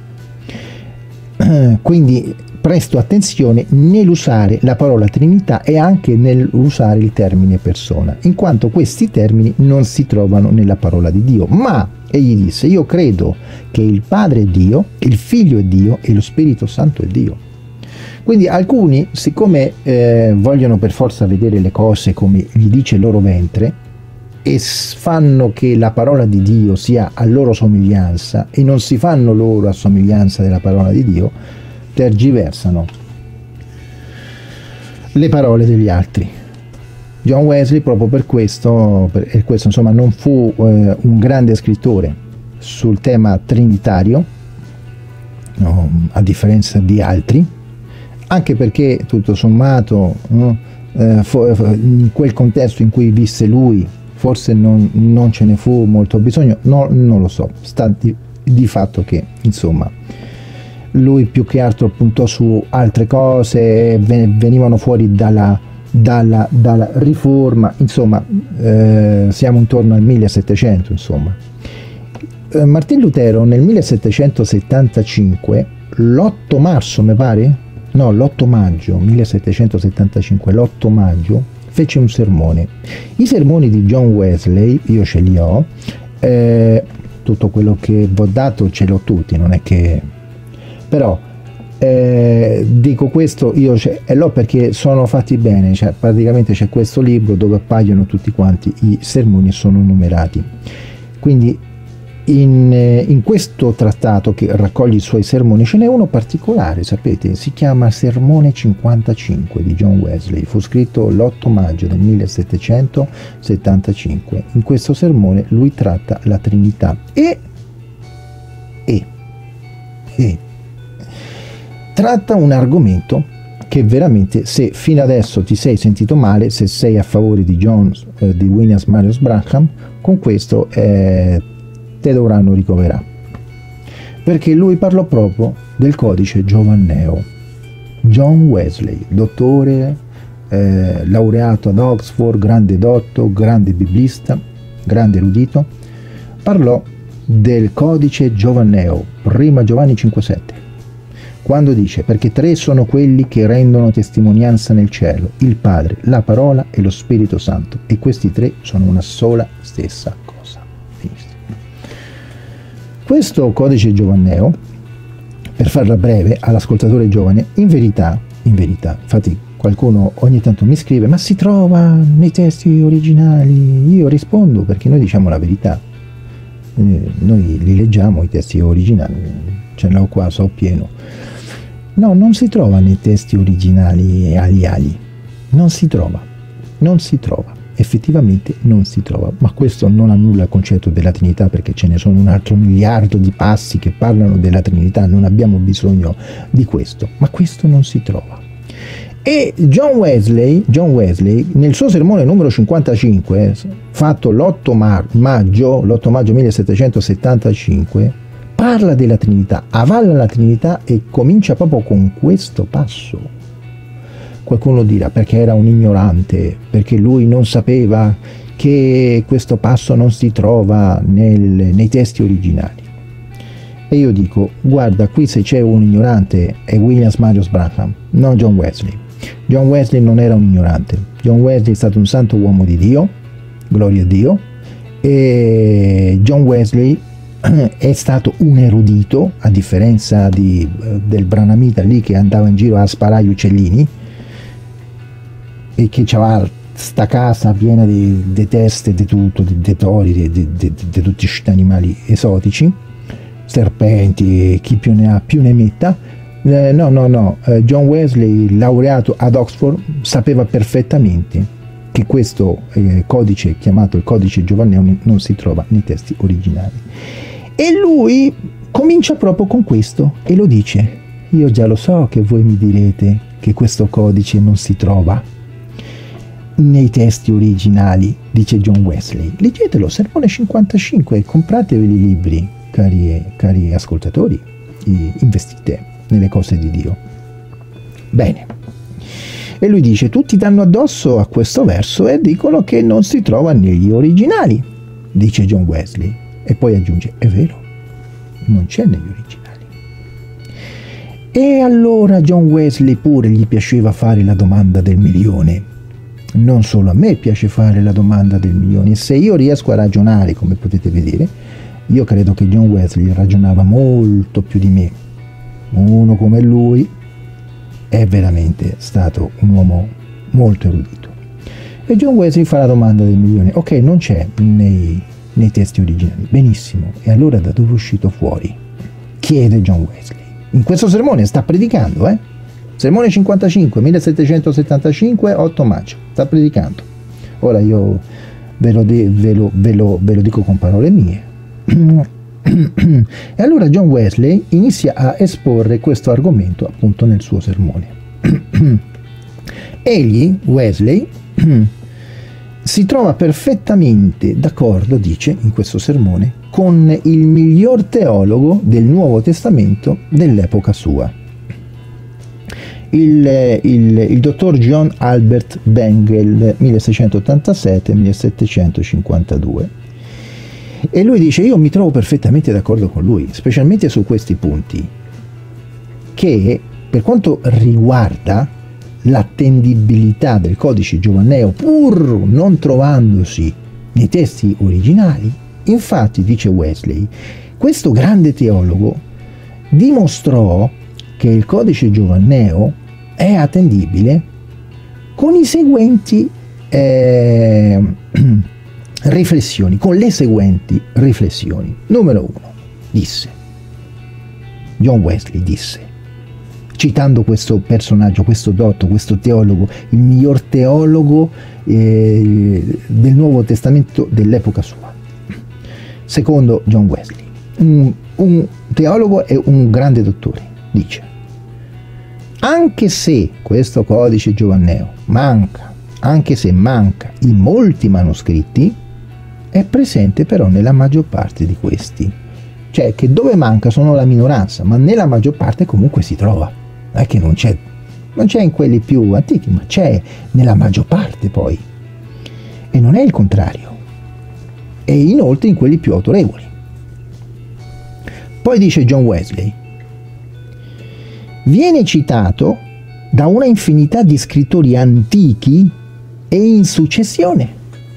Quindi presto attenzione nell'usare la parola Trinità e anche nell'usare il termine persona, in quanto questi termini non si trovano nella parola di Dio. Ma egli disse: io credo che il Padre è Dio, il Figlio è Dio e lo Spirito Santo è Dio. Quindi alcuni, siccome vogliono per forza vedere le cose come gli dice il loro ventre, e fanno che la parola di Dio sia a loro somiglianza e non si fanno loro a somiglianza della parola di Dio, tergiversano le parole degli altri. John Wesley proprio per questo insomma non fu un grande scrittore sul tema trinitario, no, a differenza di altri, anche perché tutto sommato in quel contesto in cui visse lui forse non ce ne fu molto bisogno, non lo so, sta di fatto che insomma lui più che altro puntò su altre cose, venivano fuori dalla riforma, insomma siamo intorno al 1700 insomma. Martin Lutero nel 1775, l'8 marzo mi pare? No, l'8 maggio 1775, l'8 maggio fece un sermone. I sermoni di John Wesley io ce li ho, tutto quello che vi ho dato ce l'ho tutti, non è che... però dico questo, io l'ho perché sono fatti bene, cioè praticamente c'è questo libro dove appaiono tutti quanti i sermoni e sono numerati, quindi in questo trattato che raccoglie i suoi sermoni ce n'è uno particolare, sapete, si chiama Sermone 55 di John Wesley, fu scritto l'8 maggio del 1775. In questo sermone lui tratta la Trinità e tratta un argomento che veramente, se fino adesso ti sei sentito male, se sei a favore di William Marius Branham, con questo te dovranno ricoverare, perché lui parlò proprio del codice giovanneo. John Wesley, dottore, laureato ad Oxford, grande dotto, grande biblista, grande erudito, parlò del codice giovanneo, prima Giovanni 5,7, quando dice: perché tre sono quelli che rendono testimonianza nel cielo, il Padre, la Parola e lo Spirito Santo, e questi tre sono una sola stessa cosa. Benissimo. Questo codice giovanneo, per farla breve all'ascoltatore giovane, in verità, infatti qualcuno ogni tanto mi scrive: ma si trova nei testi originali? Io rispondo, perché noi diciamo la verità, noi li leggiamo i testi originali, ce n'ho qua, so pieno. No, non si trova nei testi originali ali, non si trova, effettivamente non si trova, ma questo non annulla il concetto della Trinità, perché ce ne sono un altro miliardo di passi che parlano della Trinità, non abbiamo bisogno di questo, ma questo non si trova. E John Wesley nel suo sermone numero 55, fatto l'8 maggio 1775, parla della Trinità, avalla la Trinità e comincia proprio con questo passo. Qualcuno dirà: perché era un ignorante, perché lui non sapeva che questo passo non si trova nei testi originali. E io dico: guarda, qui se c'è un ignorante è William Marius Branham, non John Wesley. John Wesley non era un ignorante, John Wesley è stato un santo uomo di Dio, gloria a Dio, e John Wesley è stato un erudito, a differenza del branamita lì che andava in giro a sparare gli uccellini e che aveva sta casa piena di teste, di tutto, di tori, di tutti questi animali esotici, serpenti, chi più ne ha più ne metta. No, John Wesley, laureato ad Oxford, sapeva perfettamente che questo codice, chiamato il codice giovanneo, non si trova nei testi originali. E lui comincia proprio con questo e lo dice: io già lo so che voi mi direte che questo codice non si trova nei testi originali, dice John Wesley. Leggetelo, Sermone 55, compratevi i libri, cari ascoltatori, investite nelle cose di Dio. Bene. E lui dice: tutti danno addosso a questo verso e dicono che non si trova negli originali, dice John Wesley. E poi aggiunge: è vero, non c'è negli originali. E allora John Wesley pure gli piaceva fare la domanda del milione. Non solo a me piace fare la domanda del milione, e se io riesco a ragionare, come potete vedere, io credo che John Wesley ragionava molto più di me. Uno come lui è veramente stato un uomo molto erudito. E John Wesley fa la domanda del milione. Ok, non c'è nei testi originali. Benissimo. E allora da dove è uscito fuori? Chiede John Wesley. In questo sermone sta predicando, Sermone 55, 1775, 8 maggio. Sta predicando. Ora io ve lo dico con parole mie. E allora John Wesley inizia a esporre questo argomento appunto nel suo sermone. Egli, Wesley, si trova perfettamente d'accordo, dice in questo sermone, con il miglior teologo del Nuovo Testamento dell'epoca sua, il dottor John Albert Bengel, 1687-1752. E lui dice: io mi trovo perfettamente d'accordo con lui, specialmente su questi punti, che per quanto riguarda l'attendibilità del codice giovanneo, pur non trovandosi nei testi originali, infatti, dice Wesley, questo grande teologo dimostrò che il codice giovanneo è attendibile con i seguenti riflessioni, con le seguenti riflessioni. Numero 1, John Wesley disse, citando questo personaggio, questo dotto, questo teologo, il miglior teologo del Nuovo Testamento dell'epoca sua. Secondo John Wesley, un teologo e un grande dottore, dice: anche se questo codice giovanneo manca, anche se manca in molti manoscritti, è presente però nella maggior parte di questi. Cioè che dove manca sono la minoranza, ma nella maggior parte comunque si trova. Non è che non c'è in quelli più antichi, ma c'è nella maggior parte poi. E non è il contrario. E inoltre in quelli più autorevoli. Poi dice John Wesley, viene citato da una infinità di scrittori antichi e in successione.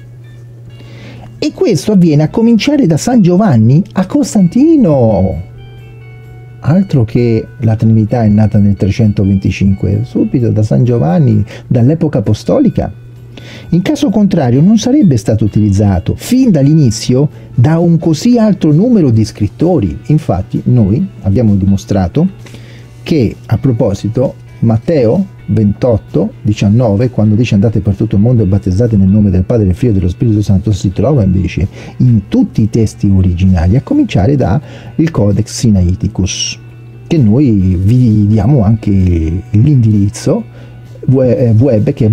E questo avviene a cominciare da San Giovanni a Costantino. Altro che la Trinità è nata nel 325, subito da San Giovanni, dall'epoca apostolica. In caso contrario non sarebbe stato utilizzato fin dall'inizio da un così alto numero di scrittori. Infatti noi abbiamo dimostrato che, a proposito, Matteo 28, 19, quando dice andate per tutto il mondo e battezzate nel nome del Padre, del Figlio e dello Spirito Santo, si trova invece in tutti i testi originali, a cominciare da il Codex Sinaiticus, che noi vi diamo anche l'indirizzo web, che è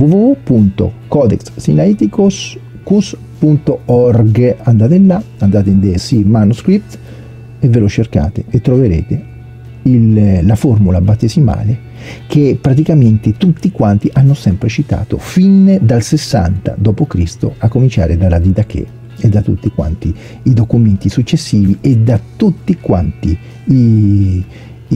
www.codexsinaiticus.org. andate là, andate in DSI Manuscript e ve lo cercate e troverete la formula battesimale che praticamente tutti quanti hanno sempre citato fin dal 60 d.C. a cominciare dalla Didache e da tutti quanti i documenti successivi e da tutti quanti i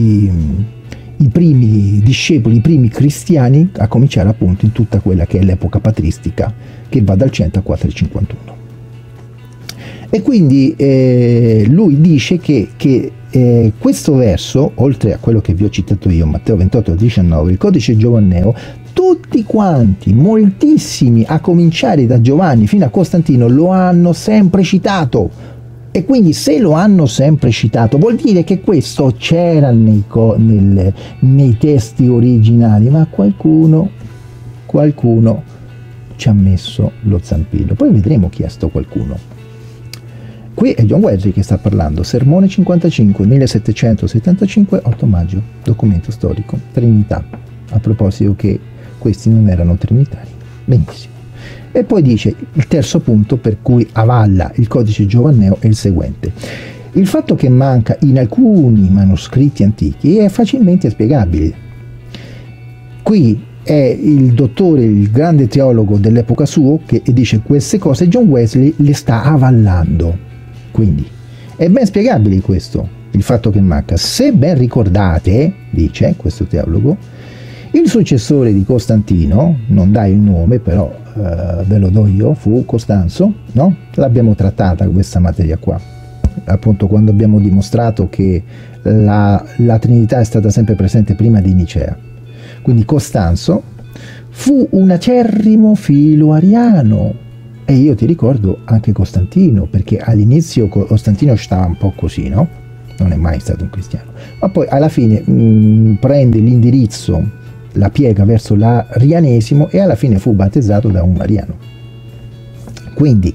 primi discepoli, i primi cristiani, a cominciare appunto in tutta quella che è l'epoca patristica, che va dal 100 al 451. E quindi lui dice che questo verso, oltre a quello che vi ho citato io, Matteo 28, 19, il codice giovanneo, tutti quanti, moltissimi, a cominciare da Giovanni fino a Costantino, lo hanno sempre citato. E quindi se lo hanno sempre citato vuol dire che questo c'era nei testi originali, ma qualcuno ci ha messo lo zampillo. Poi vedremo chi è sto qualcuno. Qui è John Wesley che sta parlando, Sermone 55, 1775, 8 maggio, documento storico, Trinità, a proposito che questi non erano trinitari. Benissimo. E poi dice, il terzo punto per cui avalla il codice giovanneo è il seguente. Il fatto che manca in alcuni manoscritti antichi è facilmente spiegabile. Qui è il dottore, il grande teologo dell'epoca sua, che dice queste cose, John Wesley le sta avallando. Quindi è ben spiegabile questo, il fatto che manca. Se ben ricordate, dice questo teologo, il successore di Costantino, non dà il nome, però ve lo do io, fu Costanzo, no? L'abbiamo trattata questa materia qua, appunto quando abbiamo dimostrato che la Trinità è stata sempre presente prima di Nicea. Quindi Costanzo fu un acerrimo filo ariano. E io ti ricordo anche Costantino, perché all'inizio Costantino stava un po' così, no? Non è mai stato un cristiano. Ma poi alla fine prende l'indirizzo, la piega verso l'arianesimo e alla fine fu battezzato da un ariano. Quindi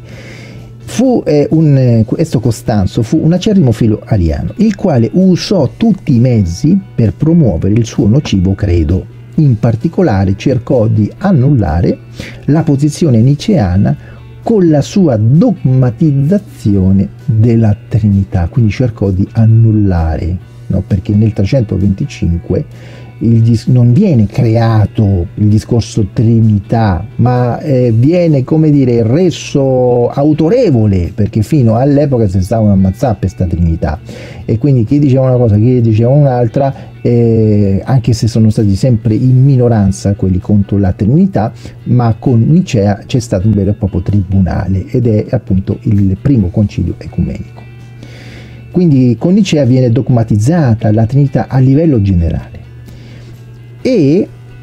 questo Costanzo fu un acerrimo filo ariano, il quale usò tutti i mezzi per promuovere il suo nocivo credo. In particolare cercò di annullare la posizione niceana con la sua dogmatizzazione della Trinità, quindi cercò di annullare, no? Perché nel 325 non viene creato il discorso Trinità, ma viene, come dire, reso autorevole, perché fino all'epoca si stavano ammazzando per questa Trinità, e quindi chi diceva una cosa, chi diceva un'altra, anche se sono stati sempre in minoranza quelli contro la Trinità, ma con Nicea c'è stato un vero e proprio tribunale, ed è appunto il primo concilio ecumenico. Quindi con Nicea viene dogmatizzata la Trinità a livello generale. E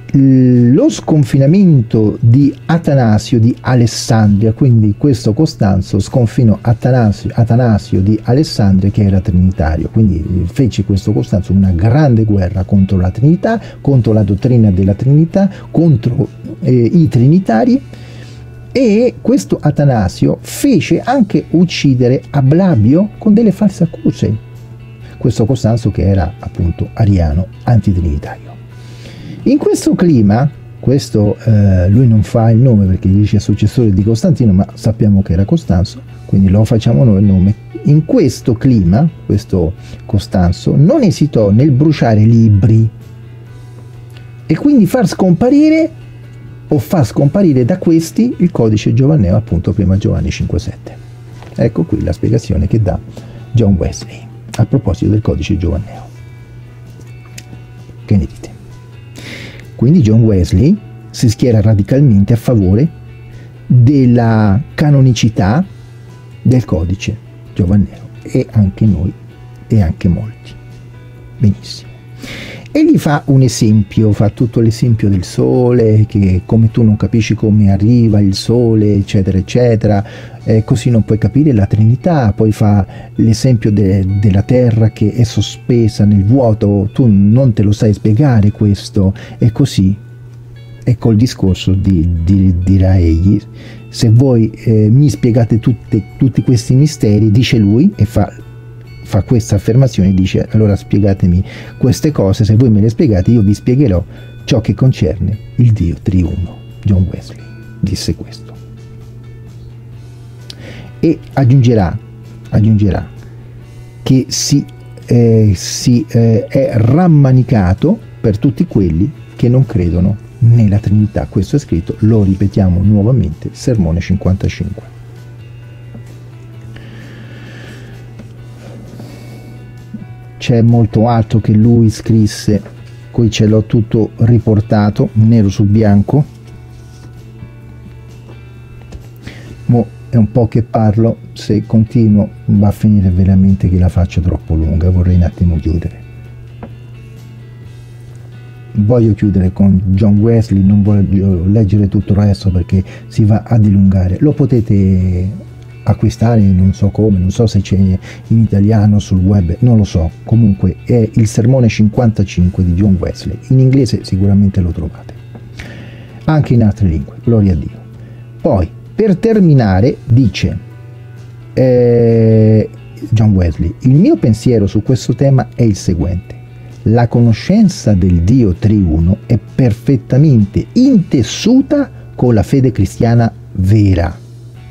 lo sconfinamento di Atanasio di Alessandria, quindi questo Costanzo sconfinò Atanasio di Alessandria, che era trinitario, quindi fece questo Costanzo una grande guerra contro la Trinità, contro la dottrina della Trinità, contro i trinitari, e questo Atanasio fece anche uccidere Ablabio con delle false accuse, questo Costanzo che era appunto ariano, antitrinitario. In questo clima, lui non fa il nome perché dice successore di Costantino, ma sappiamo che era Costanzo, quindi lo facciamo noi il nome. In questo clima, questo Costanzo non esitò nel bruciare libri e quindi far scomparire da questi il codice giovanneo, appunto prima Giovanni 5,7. Ecco qui la spiegazione che dà John Wesley a proposito del codice giovanneo. Che ne dite? Quindi John Wesley si schiera radicalmente a favore della canonicità del codice giovanneo, e anche noi e anche molti. Benissimo. E gli fa un esempio, fa tutto l'esempio del sole, che come tu non capisci come arriva il sole, eccetera, eccetera, così non puoi capire la Trinità. Poi fa l'esempio della terra che è sospesa nel vuoto, tu non te lo sai spiegare questo, e così. E col discorso dirà egli, se voi mi spiegate tutti questi misteri, dice lui, e fa questa affermazione, dice: allora spiegatemi queste cose, se voi me le spiegate io vi spiegherò ciò che concerne il Dio triuno. John Wesley disse questo, e aggiungerà che è rammanicato per tutti quelli che non credono nella Trinità. Questo è scritto, lo ripetiamo nuovamente, Sermone 55. C'è molto altro che lui scrisse, qui ce l'ho tutto riportato nero su bianco. Mo è un po' che parlo, se continuo va a finire veramente che la faccio troppo lunga, vorrei un attimo chiudere. Voglio chiudere con John Wesley, non voglio leggere tutto il resto perché si va a dilungare. Lo potete acquistare, non so come, non so se c'è in italiano sul web, non lo so, comunque è il Sermone 55 di John Wesley, in inglese sicuramente lo trovate, anche in altre lingue, gloria a Dio. Poi per terminare dice John Wesley: il mio pensiero su questo tema è il seguente: la conoscenza del Dio triuno è perfettamente intessuta con la fede cristiana vera.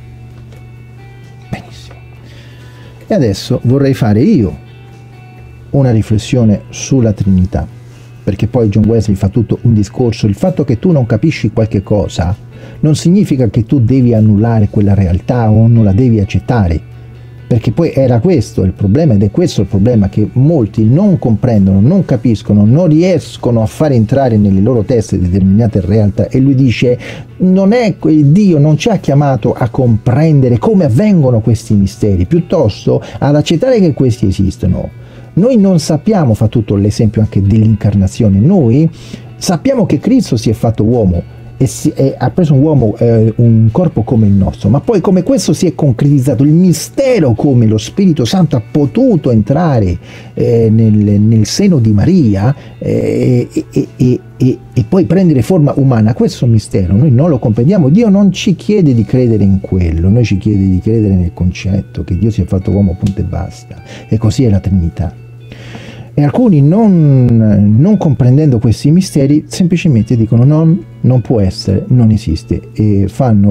E adesso vorrei fare io una riflessione sulla Trinità, perché poi John Wesley fa tutto un discorso. Il fatto che tu non capisci qualche cosa non significa che tu devi annullare quella realtà o non la devi accettare, perché poi era questo il problema, ed è questo il problema che molti non comprendono, non capiscono, non riescono a fare entrare nelle loro teste determinate realtà. E lui dice: non è Dio non ci ha chiamato a comprendere come avvengono questi misteri, piuttosto ad accettare che questi esistono. Noi non sappiamo, fa tutto l'esempio anche dell'incarnazione, noi sappiamo che Cristo si è fatto uomo e ha preso un uomo, un corpo come il nostro, ma poi come questo si è concretizzato, il mistero come lo Spirito Santo ha potuto entrare nel seno di Maria e poi prendere forma umana, questo mistero noi non lo comprendiamo. Dio non ci chiede di credere in quello, noi ci chiede di credere nel concetto che Dio si è fatto uomo, punto e basta. E così è la Trinità. E alcuni non comprendendo questi misteri semplicemente dicono non può essere, non esiste, e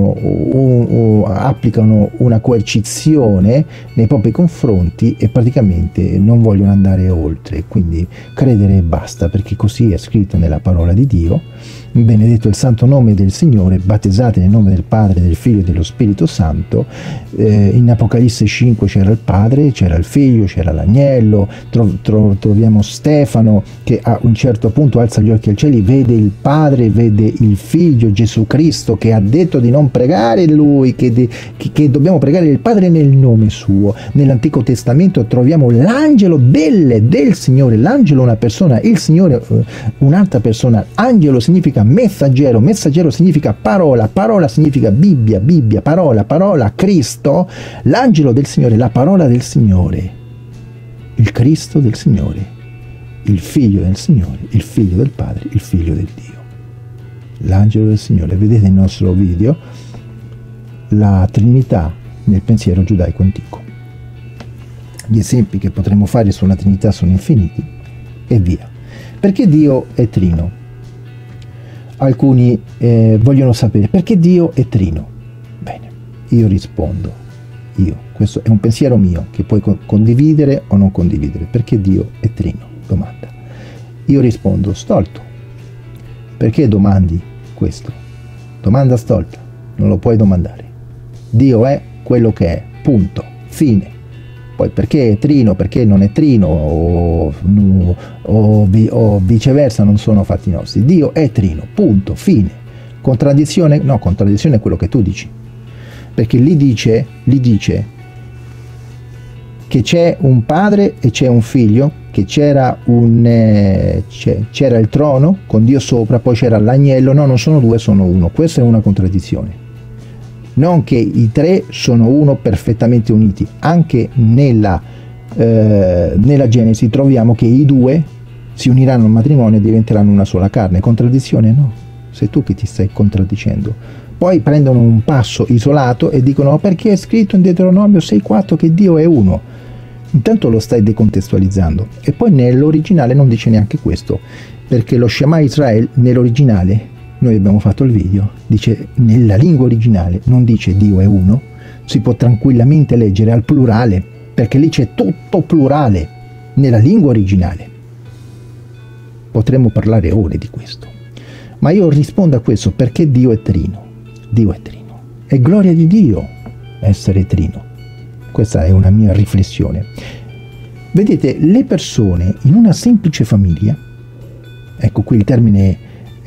applicano una coercizione nei propri confronti e praticamente non vogliono andare oltre, quindi credere e basta, perché così è scritto nella parola di Dio. benedetto il santo nome del Signore, battezzati nel nome del Padre, del Figlio e dello Spirito Santo. In Apocalisse 5 c'era il Padre, c'era il Figlio, c'era l'agnello, troviamo Stefano che a un certo punto alza gli occhi al cielo, vede il Padre, vede il Figlio, Gesù Cristo, che ha detto di non pregare Lui, che dobbiamo pregare il Padre nel nome Suo. Nell'Antico Testamento troviamo l'angelo del Signore, l'angelo una persona, il Signore un'altra persona. Angelo significa messaggero, messaggero significa parola, parola significa Bibbia, Bibbia, parola, parola, Cristo, l'angelo del Signore, la parola del Signore, il Cristo del Signore, il Figlio del Signore, il Figlio del Padre, il Figlio del Dio, l'angelo del Signore. Vedete il nostro video, la Trinità nel pensiero giudaico antico. Gli esempi che potremmo fare sulla Trinità sono infiniti e via. Perché Dio è trino? Alcuni vogliono sapere perché Dio è trino. Bene, io rispondo, questo è un pensiero mio che puoi condividere o non condividere. Perché Dio è trino? Domanda. Io rispondo, stolto. Perché domandi questo? Domanda stolta, non lo puoi domandare. Dio è quello che è, punto, fine. Poi perché è trino, perché non è trino, o viceversa, non sono fatti nostri. Dio è trino, punto, fine. Contraddizione? No, contraddizione è quello che tu dici. Perché lì dice che c'è un padre e c'è un figlio, che c'era il trono con Dio sopra, poi c'era l'agnello. No, non sono due, sono uno. Questa è una contraddizione. Non che i tre sono uno, perfettamente uniti. Anche nella Genesi troviamo che i due si uniranno al matrimonio e diventeranno una sola carne. Contraddizione? No, sei tu che ti stai contraddicendo. Poi prendono un passo isolato e dicono perché è scritto in Deuteronomio 6,4 che Dio è uno. Intanto lo stai decontestualizzando. E poi nell'originale non dice neanche questo, perché lo Shema Israel nell'originale, noi abbiamo fatto il video, dice nella lingua originale, non dice Dio è uno, si può tranquillamente leggere al plurale, perché lì c'è tutto plurale nella lingua originale. Potremmo parlare ore di questo, ma io rispondo a questo perché Dio è trino. Dio è trino, è gloria di Dio essere trino. Questa è una mia riflessione. Vedete, le persone in una semplice famiglia, ecco qui il termine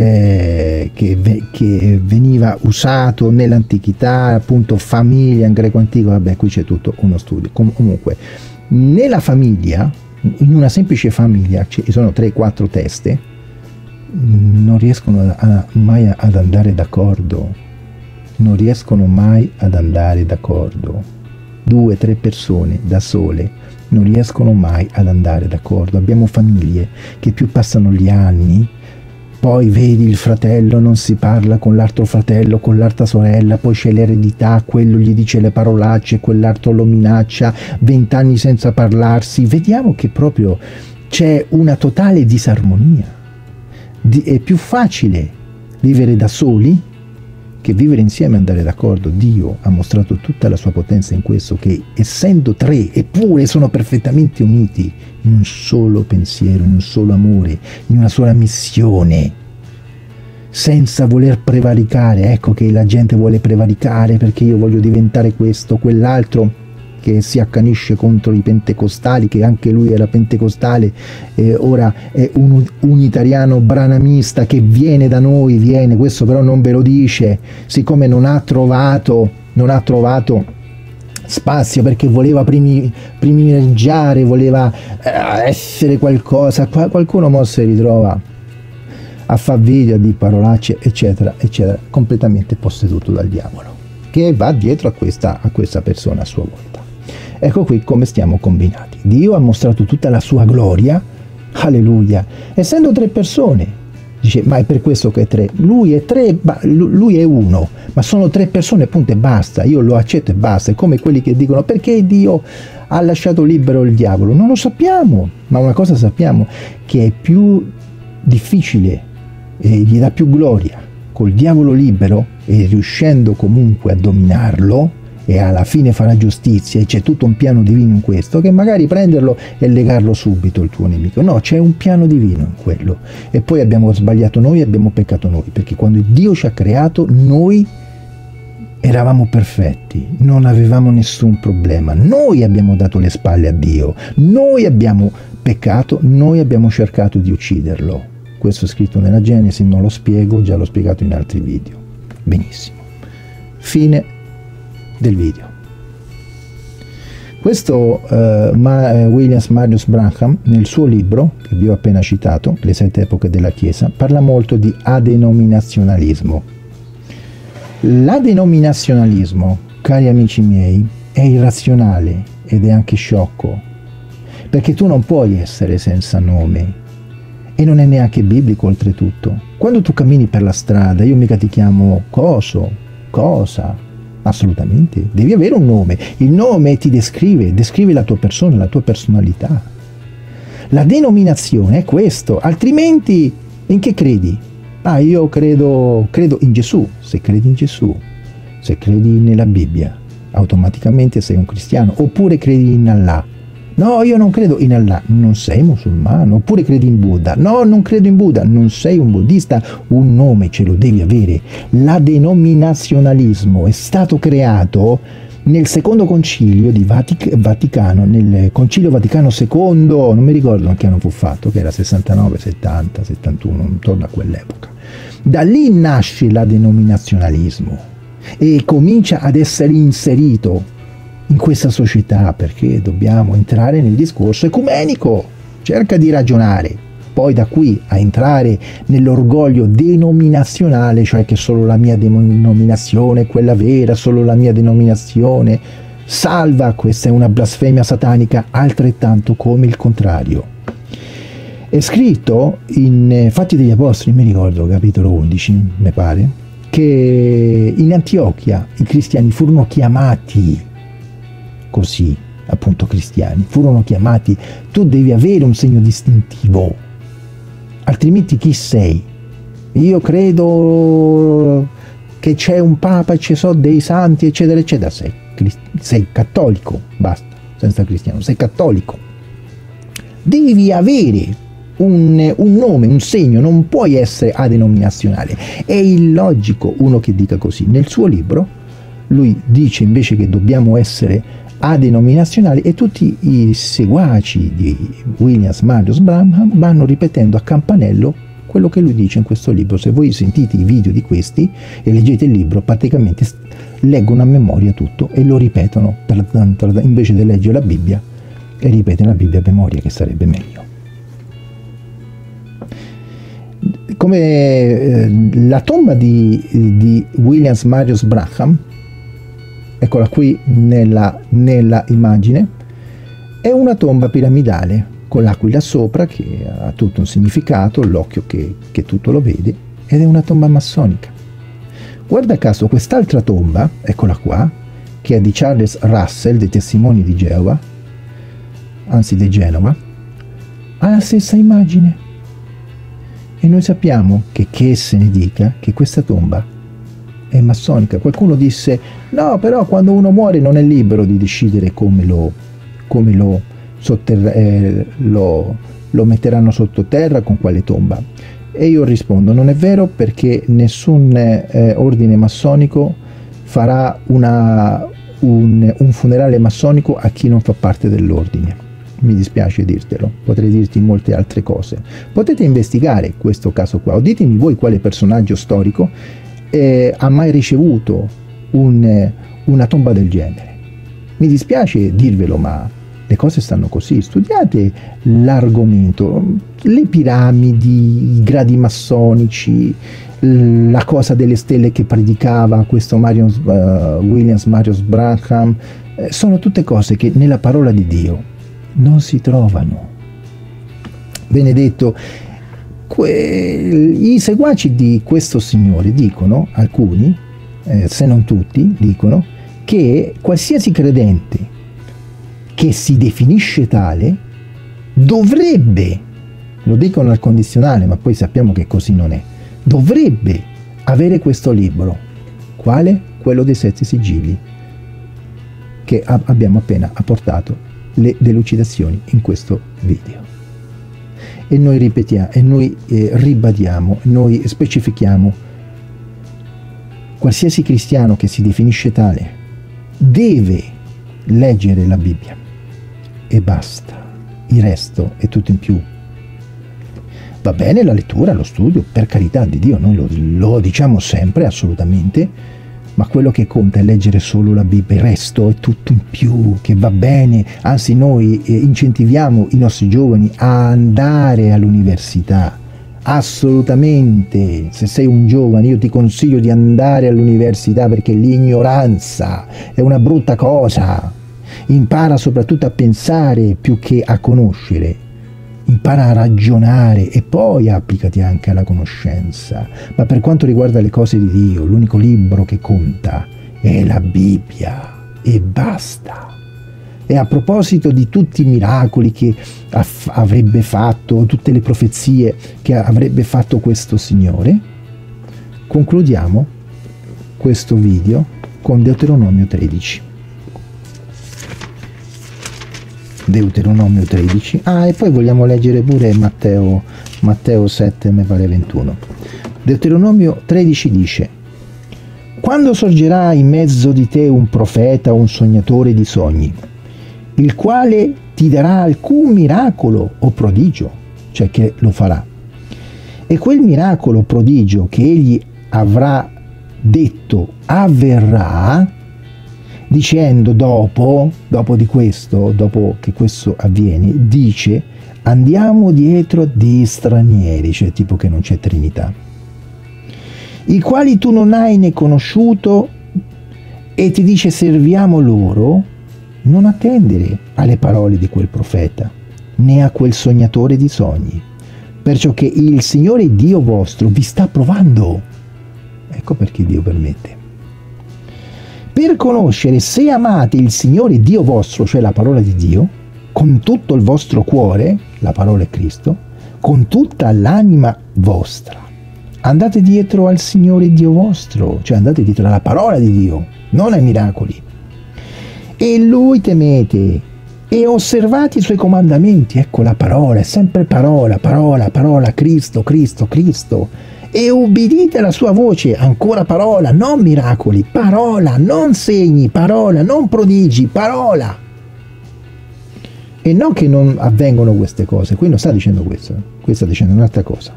che veniva usato nell'antichità, appunto famiglia in greco antico, vabbè, qui c'è tutto uno studio. Comunque, nella famiglia, in una semplice famiglia, ci sono 3-4 teste, non riescono mai ad andare d'accordo. Non riescono mai ad andare d'accordo. 2-3 persone da sole non riescono mai ad andare d'accordo. Abbiamo famiglie che più passano gli anni, poi vedi il fratello non si parla con l'altro fratello, con l'altra sorella, poi c'è l'eredità, quello gli dice le parolacce, quell'altro lo minaccia, 20 anni senza parlarsi. Vediamo che proprio c'è una totale disarmonia. È più facile vivere da soli che vivere insieme e andare d'accordo. Dio ha mostrato tutta la sua potenza in questo, che essendo tre eppure sono perfettamente uniti in un solo pensiero, in un solo amore, in una sola missione, senza voler prevaricare. Ecco che la gente vuole prevaricare perché io voglio diventare questo, quell'altro, che si accanisce contro i pentecostali, che anche lui era pentecostale, ora è un unitariano branamista che viene da noi, questo però non ve lo dice, siccome non ha trovato spazio, perché voleva primeggiare, voleva essere qualcosa. Qualcuno mo si ritrova a far video di parolacce, eccetera, eccetera, completamente posseduto dal diavolo, che va dietro a questa persona a sua volta. Ecco qui come stiamo combinati. Dio ha mostrato tutta la sua gloria, alleluia, essendo tre persone. Dice, ma è per questo che è tre. Lui è tre, lui è uno, ma sono tre persone, punto e basta. Io lo accetto e basta. È come quelli che dicono, perché Dio ha lasciato libero il diavolo? Non lo sappiamo, ma una cosa sappiamo, che è più difficile e gli dà più gloria col diavolo libero e riuscendo comunque a dominarlo e alla fine farà giustizia, e c'è tutto un piano divino in questo, che magari prenderlo e legarlo subito il tuo nemico. No, c'è un piano divino in quello. E poi abbiamo sbagliato noi, abbiamo peccato noi, perché quando Dio ci ha creato noi eravamo perfetti, non avevamo nessun problema, noi abbiamo dato le spalle a Dio, noi abbiamo peccato, noi abbiamo cercato di ucciderlo. Questo è scritto nella Genesi, non lo spiego, già l'ho spiegato in altri video. Benissimo. Fine del video. Questo William Marius Branham, nel suo libro, che vi ho appena citato, Le 7 epoche della Chiesa, parla molto di adenominazionalismo. L'adenominazionalismo, cari amici miei, è irrazionale ed è anche sciocco, perché tu non puoi essere senza nome, e non è neanche biblico oltretutto. Quando tu cammini per la strada, io mica ti chiamo coso, cosa, assolutamente, devi avere un nome. Il nome ti descrive la tua persona, la tua personalità. La denominazione è questo, altrimenti in che credi? Io credo in Gesù. Se credi in Gesù, se credi nella Bibbia, automaticamente sei un cristiano. Oppure credi in Allah. No, io non credo in Allah, non sei musulmano. Oppure credi in Buddha. No, non credo in Buddha, non sei un buddista. Un nome ce lo devi avere. L'adenominazionalismo è stato creato nel secondo concilio di Vaticano, nel concilio Vaticano II, non mi ricordo in che anno fu fatto, che era 69, 70, 71, intorno a quell'epoca. Da lì nasce l'adenominazionalismo e comincia ad essere inserito in questa società, perché dobbiamo entrare nel discorso ecumenico. Cerca di ragionare. Poi da qui a entrare nell'orgoglio denominazionale, cioè che solo la mia denominazione è quella vera, solo la mia denominazione salva, questa è una blasfemia satanica altrettanto come il contrario. È scritto in Fatti degli Apostoli, mi ricordo, capitolo 11, mi pare, che in Antiochia i cristiani furono chiamati così, appunto cristiani, furono chiamati, tu devi avere un segno distintivo, altrimenti chi sei? Io credo che c'è un papa, ci sono dei santi, eccetera, eccetera. Sei cattolico, basta, senza cristiano, sei cattolico. Devi avere un nome, un segno, non puoi essere adenominazionale. È illogico uno che dica così. Nel suo libro lui dice invece che dobbiamo essere adenominazionali, e tutti i seguaci di William Marius Branham vanno ripetendo a campanello quello che lui dice in questo libro. Se voi sentite i video di questi e leggete il libro, praticamente leggono a memoria tutto e lo ripetono invece di leggere la Bibbia, e ripete la Bibbia a memoria, che sarebbe meglio. Come la tomba di William Marius Branham, eccola qui nella immagine, è una tomba piramidale con l'aquila sopra, che ha tutto un significato, l'occhio che tutto lo vede, ed è una tomba massonica. Guarda caso quest'altra tomba, eccola qua, che è di Charles Russell, dei Testimoni di Geova, anzi di Genova, ha la stessa immagine. E noi sappiamo che se ne dica, che questa tomba è massonica. Qualcuno disse: no, però quando uno muore non è libero di decidere come lo metteranno sottoterra, con quale tomba. E io rispondo: non è vero, perché nessun ordine massonico farà un funerale massonico a chi non fa parte dell'ordine. Mi dispiace dirtelo, potrei dirti molte altre cose. Potete investigare questo caso qua, o ditemi voi quale personaggio storico ha mai ricevuto una tomba del genere. Mi dispiace dirvelo, ma le cose stanno così. Studiate l'argomento, le piramidi, i gradi massonici, la cosa delle stelle che predicava questo William Marius Branham, sono tutte cose che nella parola di Dio non si trovano. Benedetto, i seguaci di questo signore dicono, alcuni, se non tutti, dicono che qualsiasi credente che si definisce tale dovrebbe, lo dicono al condizionale, ma poi sappiamo che così non è, dovrebbe avere questo libro. Quale? Quello dei 7 sigilli. che abbiamo appena apportato le delucidazioni in questo video. E noi ripetiamo, e noi ribadiamo, noi specifichiamo: qualsiasi cristiano che si definisce tale deve leggere la Bibbia e basta, il resto è tutto in più. Va bene la lettura, lo studio, per carità di Dio, noi lo diciamo sempre, assolutamente, ma quello che conta è leggere solo la Bibbia, il resto è tutto in più, che va bene. Anzi, noi incentiviamo i nostri giovani a andare all'università, assolutamente. Se sei un giovane io ti consiglio di andare all'università, perché l'ignoranza è una brutta cosa. Impara soprattutto a pensare più che a conoscere. Impara a ragionare e poi applicati anche alla conoscenza. Ma per quanto riguarda le cose di Dio, l'unico libro che conta è la Bibbia e basta. E a proposito di tutti i miracoli che avrebbe fatto, tutte le profezie che avrebbe fatto questo Signore, concludiamo questo video con Deuteronomio 13. Deuteronomio 13. E poi vogliamo leggere pure Matteo 7, mi pare 21. Deuteronomio 13 dice: quando sorgerà in mezzo di te un profeta o un sognatore di sogni, il quale ti darà alcun miracolo o prodigio, cioè che lo farà, e quel miracolo o prodigio che egli avrà detto avverrà, dicendo dopo che questo avviene, dice: andiamo dietro di stranieri, cioè tipo che non c'è Trinità, i quali tu non hai né conosciuto, e ti dice serviamo loro. Non attendere alle parole di quel profeta, né a quel sognatore di sogni, perciò che il Signore Dio vostro vi sta provando. Ecco perché Dio permette. Per conoscere se amate il Signore Dio vostro, cioè la parola di Dio, con tutto il vostro cuore, la parola è Cristo, con tutta l'anima vostra. Andate dietro al Signore Dio vostro, cioè andate dietro alla parola di Dio, non ai miracoli. E Lui temete, e osservate i Suoi comandamenti. Ecco la parola, è sempre parola, Cristo, Cristo, Cristo. E ubbidite alla Sua voce, ancora parola, non miracoli, parola, non segni, parola, non prodigi, parola. E non che non avvengono queste cose, qui non sta dicendo questo, qui sta dicendo un'altra cosa.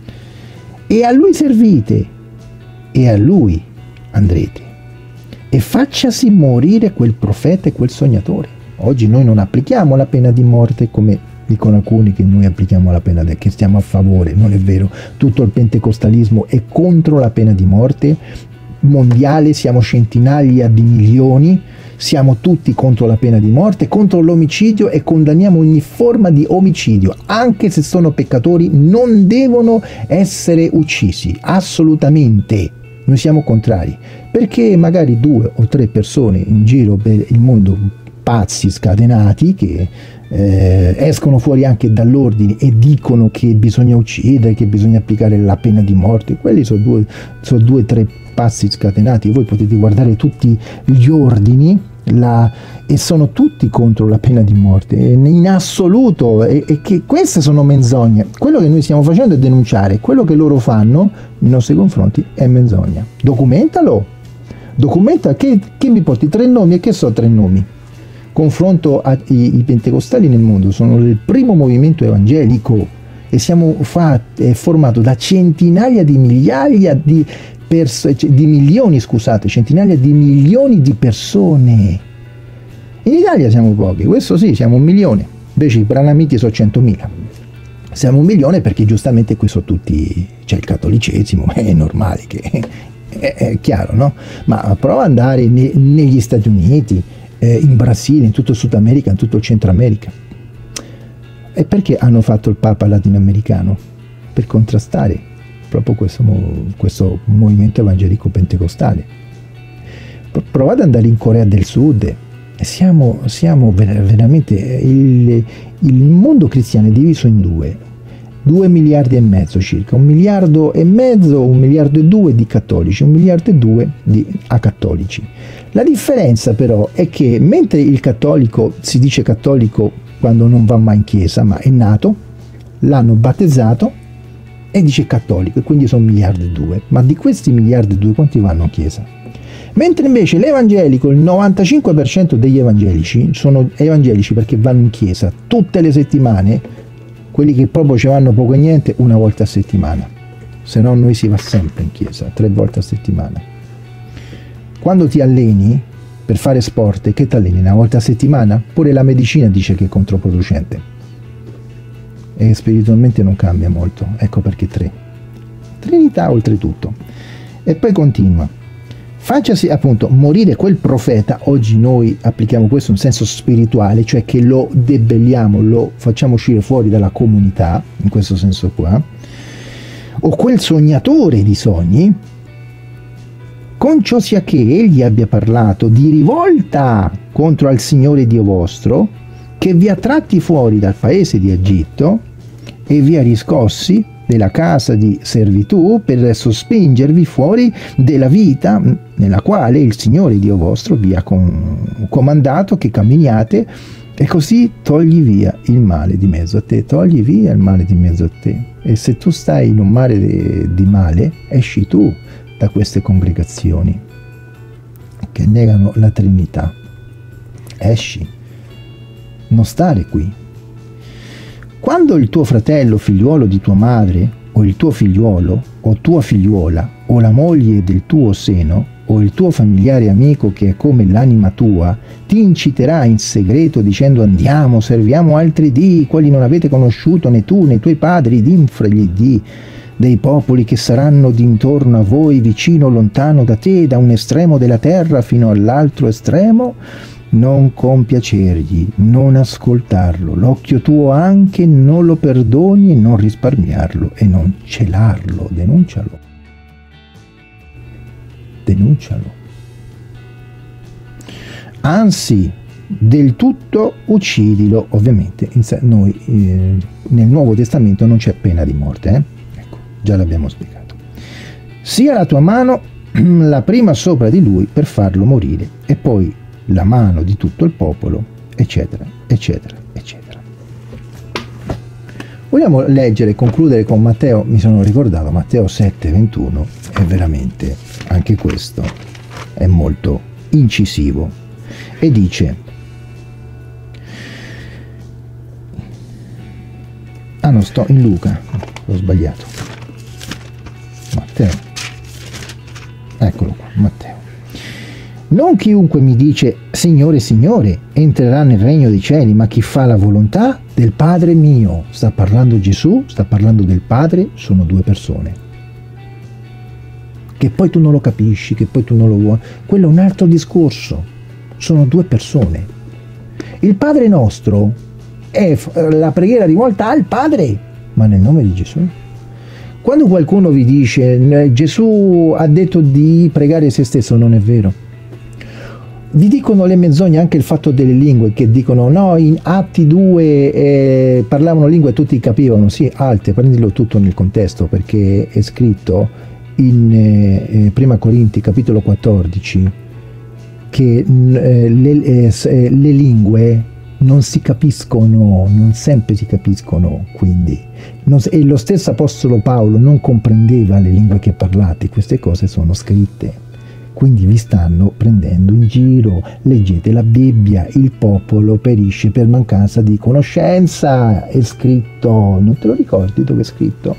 E a Lui servite, e a Lui andrete, e facciasi morire quel profeta e quel sognatore. Oggi noi non applichiamo la pena di morte come dicono alcuni, che noi applichiamo la pena che stiamo a favore. Non è vero, tutto il pentecostalismo è contro la pena di morte mondiale, siamo centinaia di milioni, siamo tutti contro la pena di morte, contro l'omicidio, e condanniamo ogni forma di omicidio, anche se sono peccatori non devono essere uccisi, assolutamente. Noi siamo contrari, perché magari 2 o 3 persone in giro per il mondo, pazzi scatenati, che escono fuori anche dall'ordine e dicono che bisogna uccidere, che bisogna applicare la pena di morte. Quelli sono 2 o 3 pazzi scatenati. Voi potete guardare tutti gli ordini e sono tutti contro la pena di morte in assoluto, e che queste sono menzogne. Quello che noi stiamo facendo è denunciare quello che loro fanno nei nostri confronti, è menzogna. Documentalo, documenta. Che mi porti 3 nomi, e che so 3 nomi? Confronto i pentecostali nel mondo sono il primo movimento evangelico, e siamo formato da centinaia di migliaia di milioni, scusate, centinaia di milioni di persone. In Italia siamo pochi, questo sì, siamo 1 milione, invece i branamiti sono 100.000. Siamo 1 milione perché giustamente qui sono tutti, c'è il cattolicesimo, è normale che è chiaro, no? Ma prova ad andare negli Stati Uniti, in Brasile, in tutto il Sud America, in tutto il Centro America. E perché hanno fatto il Papa latinoamericano? Per contrastare proprio questo movimento evangelico pentecostale. Provate ad andare in Corea del Sud, siamo veramente, il mondo cristiano è diviso in 2. 2 miliardi e mezzo circa, 1 miliardo e mezzo, 1 miliardo e 2 di cattolici, 1 miliardo e 2 di acattolici. La differenza però è che mentre il cattolico si dice cattolico quando non va mai in chiesa, ma è nato, l'hanno battezzato e dice cattolico, e quindi sono 1 miliardo e 2, ma di questi 1 miliardo e 2 quanti vanno in chiesa? Mentre invece l'evangelico, il 95% degli evangelici sono evangelici perché vanno in chiesa tutte le settimane, quelli che proprio ci vanno poco e niente una volta a settimana, se no noi si va sempre in chiesa, 3 volte a settimana. Quando ti alleni per fare sport, che ti alleni una volta a settimana? Pure la medicina dice che è controproducente e spiritualmente non cambia molto, ecco perché 3. Trinità oltretutto. E poi continua: facciasi appunto morire quel profeta. Oggi noi applichiamo questo in senso spirituale, cioè che lo debelliamo, lo facciamo uscire fuori dalla comunità, in questo senso qua, o quel sognatore di sogni, con ciò sia che egli abbia parlato di rivolta contro al Signore Dio vostro, che vi ha tratti fuori dal paese di Egitto e vi ha riscossi della casa di servitù per sospingervi fuori della vita nella quale il Signore Dio vostro vi ha comandato che camminiate, e così togli via il male di mezzo a te. Togli via il male di mezzo a te. E se tu stai in un mare di male, esci tu da queste congregazioni che negano la Trinità. Esci, non stare qui. Quando il tuo fratello, figliuolo di tua madre, o il tuo figliuolo, o tua figliuola, o la moglie del tuo seno, o il tuo familiare amico che è come l'anima tua, ti inciterà in segreto dicendo: andiamo, serviamo altri dii, quali non avete conosciuto né tu né i tuoi padri, ed infra gli dii dei popoli che saranno d'intorno a voi, vicino o lontano da te, da un estremo della terra fino all'altro estremo, non compiacergli, non ascoltarlo, l'occhio tuo anche non lo perdoni e non risparmiarlo e non celarlo, denuncialo. Denuncialo. Anzi, del tutto uccidilo. Ovviamente noi nel Nuovo Testamento non c'è pena di morte, ecco, già l'abbiamo spiegato. Sia la tua mano la prima sopra di lui per farlo morire, e poi la mano di tutto il popolo, eccetera, eccetera, eccetera. Vogliamo leggere e concludere con Matteo, mi sono ricordato, Matteo 7,21, è veramente, anche questo, è molto incisivo, e dice: ah no, sto in Luca, ho sbagliato, Matteo, eccolo qua, Matteo. Non chiunque mi dice Signore, Signore, entrerà nel regno dei cieli, ma chi fa la volontà del Padre mio. Sta parlando Gesù, sta parlando del Padre, sono 2 persone. Che poi tu non lo capisci, che poi tu non lo vuoi, quello è un altro discorso. Sono 2 persone. Il Padre nostro è la preghiera rivolta al Padre, ma nel nome di Gesù. Quando qualcuno vi dice Gesù ha detto di pregare se stesso, non è vero. Vi dicono le menzogne anche il fatto delle lingue, che dicono no, in Atti 2 parlavano lingue e tutti capivano. Sì, alte, prendilo tutto nel contesto, perché è scritto in Prima Corinti capitolo 14 che le lingue non si capiscono, non sempre si capiscono, quindi e lo stesso Apostolo Paolo non comprendeva le lingue che parlate. Queste cose sono scritte. Quindi vi stanno prendendo in giro. Leggete la Bibbia, il popolo perisce per mancanza di conoscenza, è scritto, non te lo ricordi dove è scritto?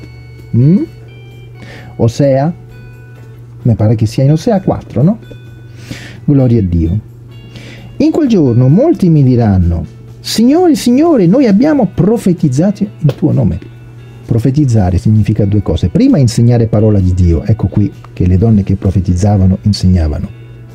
Osea? Mi pare che sia in Osea 4, no? Gloria a Dio. In quel giorno molti mi diranno: Signore, Signore, noi abbiamo profetizzato in tuo nome. Profetizzare significa 2 cose. Prima, insegnare parola di Dio. Ecco qui che le donne che profetizzavano insegnavano,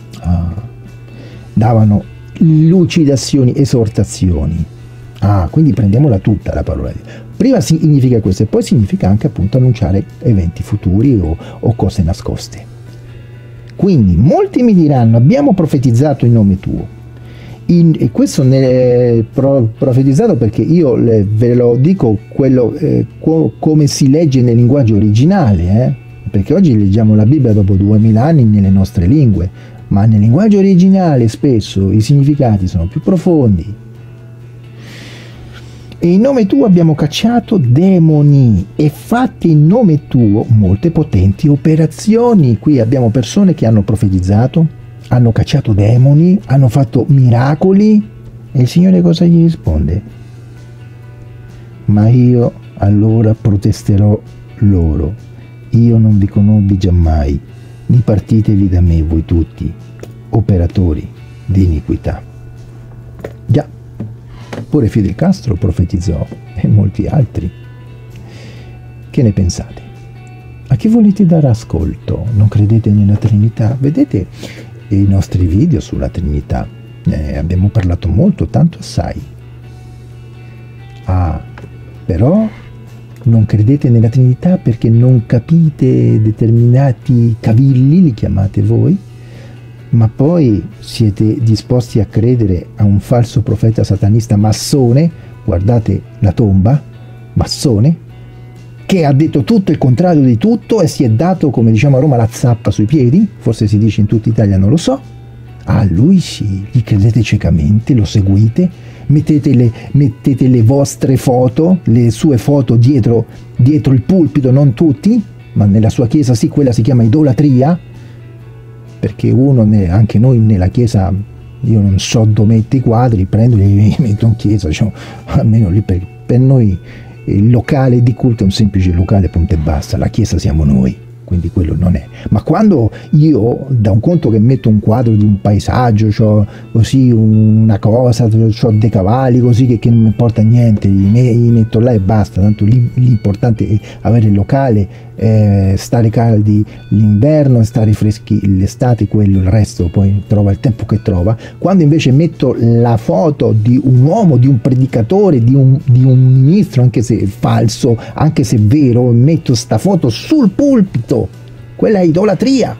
davano lucidazioni, esortazioni. Quindi prendiamola tutta la parola di Dio. Prima significa questo, e poi significa anche appunto annunciare eventi futuri o cose nascoste. Quindi molti mi diranno: abbiamo profetizzato in nome tuo, E questo ne è profetizzato perché io ve lo dico quello, come si legge nel linguaggio originale, perché oggi leggiamo la Bibbia dopo 2000 anni nelle nostre lingue, ma nel linguaggio originale spesso i significati sono più profondi. E in nome tuo abbiamo cacciato demoni e fatto in nome tuo molte potenti operazioni. Qui abbiamo persone che hanno profetizzato, hanno cacciato demoni, hanno fatto miracoli, e il Signore cosa gli risponde? Ma io allora protesterò loro, io non vi conobbi giammai, dipartitevi da me voi tutti, operatori di iniquità. Già, pure Fidel Castro profetizzò e molti altri. Che ne pensate? A chi volete dare ascolto? Non credete nella Trinità? Vedete i nostri video sulla Trinità, abbiamo parlato molto, tanto assai. Però non credete nella Trinità perché non capite determinati cavilli, li chiamate voi, ma poi siete disposti a credere a un falso profeta satanista massone, guardate la tomba, massone, che ha detto tutto il contrario di tutto e si è dato, come diciamo a Roma, la zappa sui piedi, forse si dice in tutta Italia, non lo so. Lui sì, gli credete ciecamente, lo seguite, mettete le vostre foto, le sue foto dietro il pulpito, non tutti, ma nella sua chiesa sì, quella si chiama idolatria, perché anche noi nella chiesa, io non so dove metto i quadri, prendo e li metto in chiesa, diciamo, almeno lì per noi il locale di culto è un semplice locale, punto e basta, la chiesa siamo noi, quindi quello non è. Ma quando io, da un conto che metto un quadro di un paesaggio, c'ho così una cosa, c'ho dei cavalli così che non mi importa niente, li metto là e basta, tanto l'importante è avere il locale, stare caldi l'inverno, stare freschi l'estate, quello, il resto poi trova il tempo che trova. Quando invece metto la foto di un uomo, di un predicatore, di un ministro, anche se falso, anche se vero, metto sta foto sul pulpito, quella è idolatria.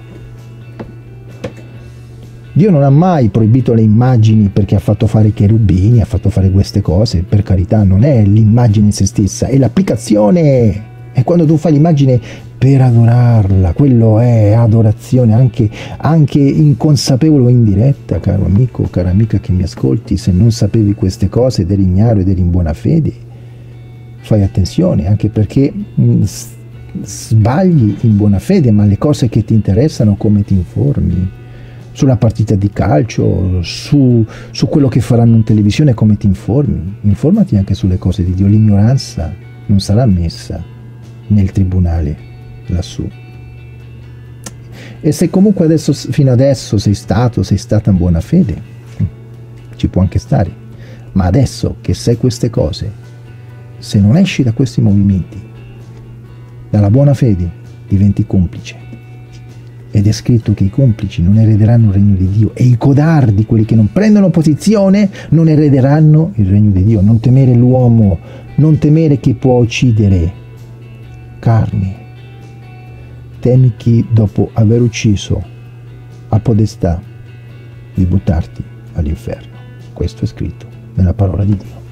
Dio non ha mai proibito le immagini perché ha fatto fare i cherubini, ha fatto fare queste cose, per carità, non è l'immagine in se stessa, è l'applicazione. E quando tu fai l'immagine per adorarla, quello è adorazione, anche inconsapevole o indiretta, caro amico, cara amica che mi ascolti. Se non sapevi queste cose ed eri ignaro ed eri in buona fede, fai attenzione, anche perché sbagli in buona fede, ma le cose che ti interessano, come ti informi sulla partita di calcio, su quello che faranno in televisione, come ti informi. Informati anche sulle cose di Dio. L'ignoranza non sarà messa nel tribunale lassù. E se comunque adesso, fino adesso sei stata in buona fede, ci può anche stare, ma adesso che sai queste cose, se non esci da questi movimenti, dalla buona fede, diventi complice. Ed è scritto che i complici non erederanno il regno di Dio, e i codardi, quelli che non prendono posizione, non erederanno il regno di Dio. Non temere l'uomo, non temere chi può uccidere carne, temi chi dopo aver ucciso ha podestà di buttarti all'inferno. Questo è scritto nella parola di Dio.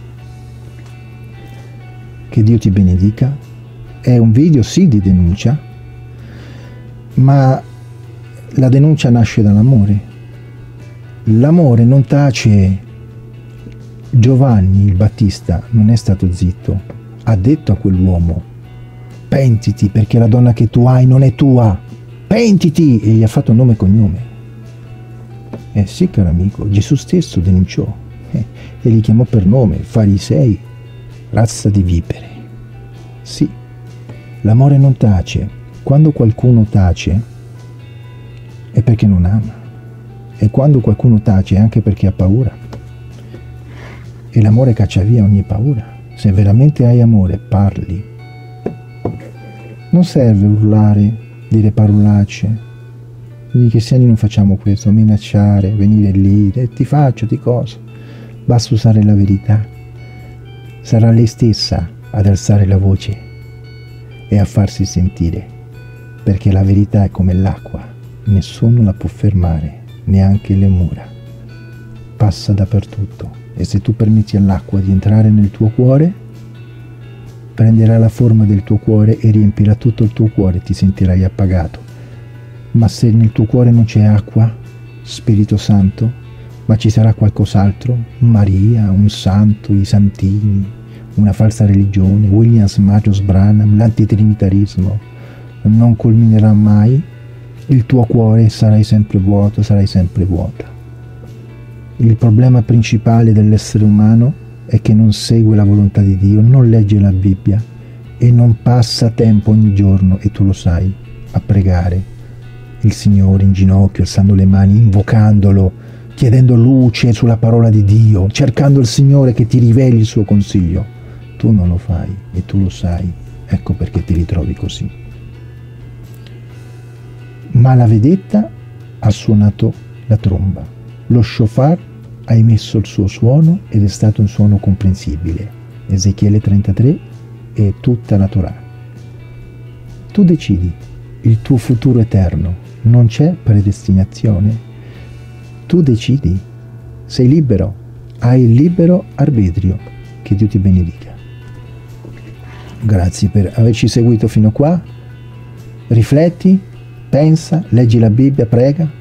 Che Dio ti benedica. È un video sì di denuncia, ma la denuncia nasce dall'amore. L'amore non tace. Giovanni il Battista non è stato zitto, ha detto a quell'uomo: pentiti, perché la donna che tu hai non è tua, pentiti, e gli ha fatto nome e cognome. Sì, caro amico, Gesù stesso denunciò e li chiamò per nome: farisei, razza di vipere. Sì, l'amore non tace. Quando qualcuno tace è perché non ama, e quando qualcuno tace è anche perché ha paura, e l'amore caccia via ogni paura. Se veramente hai amore, parli. Non serve urlare, dire parolacce. Quindi cristiani non facciamo questo, minacciare, venire lì, ti faccio, ti coso. Basta usare la verità. Sarà lei stessa ad alzare la voce e a farsi sentire, perché la verità è come l'acqua, nessuno la può fermare, neanche le mura. passa dappertutto e se tu permetti all'acqua di entrare nel tuo cuore, prenderà la forma del tuo cuore e riempirà tutto il tuo cuore, ti sentirai appagato. Ma se nel tuo cuore non c'è acqua, Spirito Santo, ma ci sarà qualcos'altro, Maria, un santo, i santini, una falsa religione, Williams, Marius Branham, l'antitrinitarismo, non culminerà mai, il tuo cuore sarai sempre vuoto, sarai sempre vuota. Il problema principale dell'essere umano è che non segue la volontà di Dio, non legge la Bibbia e non passa tempo ogni giorno, e tu lo sai, a pregare il Signore in ginocchio, alzando le mani, invocandolo, chiedendo luce sulla parola di Dio, cercando il Signore che ti riveli il suo consiglio. Tu non lo fai e tu lo sai, ecco perché ti ritrovi così. Ma la vedetta ha suonato la tromba, lo shofar ha emesso il suo suono ed è stato un suono comprensibile. Ezechiele 33 e tutta la Torah. Tu decidi il tuo futuro eterno, non c'è predestinazione. Tu decidi, sei libero, hai il libero arbitrio. Che Dio ti benedica. Grazie per averci seguito fino qua. Rifletti, pensa, leggi la Bibbia, prega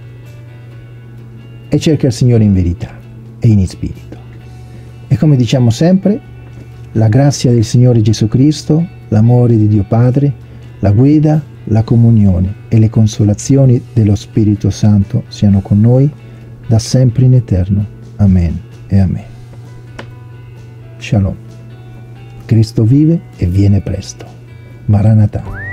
e cerca il Signore in verità e in spirito. E come diciamo sempre, la grazia del Signore Gesù Cristo, l'amore di Dio Padre, la guida, la comunione e le consolazioni dello Spirito Santo siano con noi da sempre in eterno. Amen e amen. Shalom. Cristo vive e viene presto. Maranatha.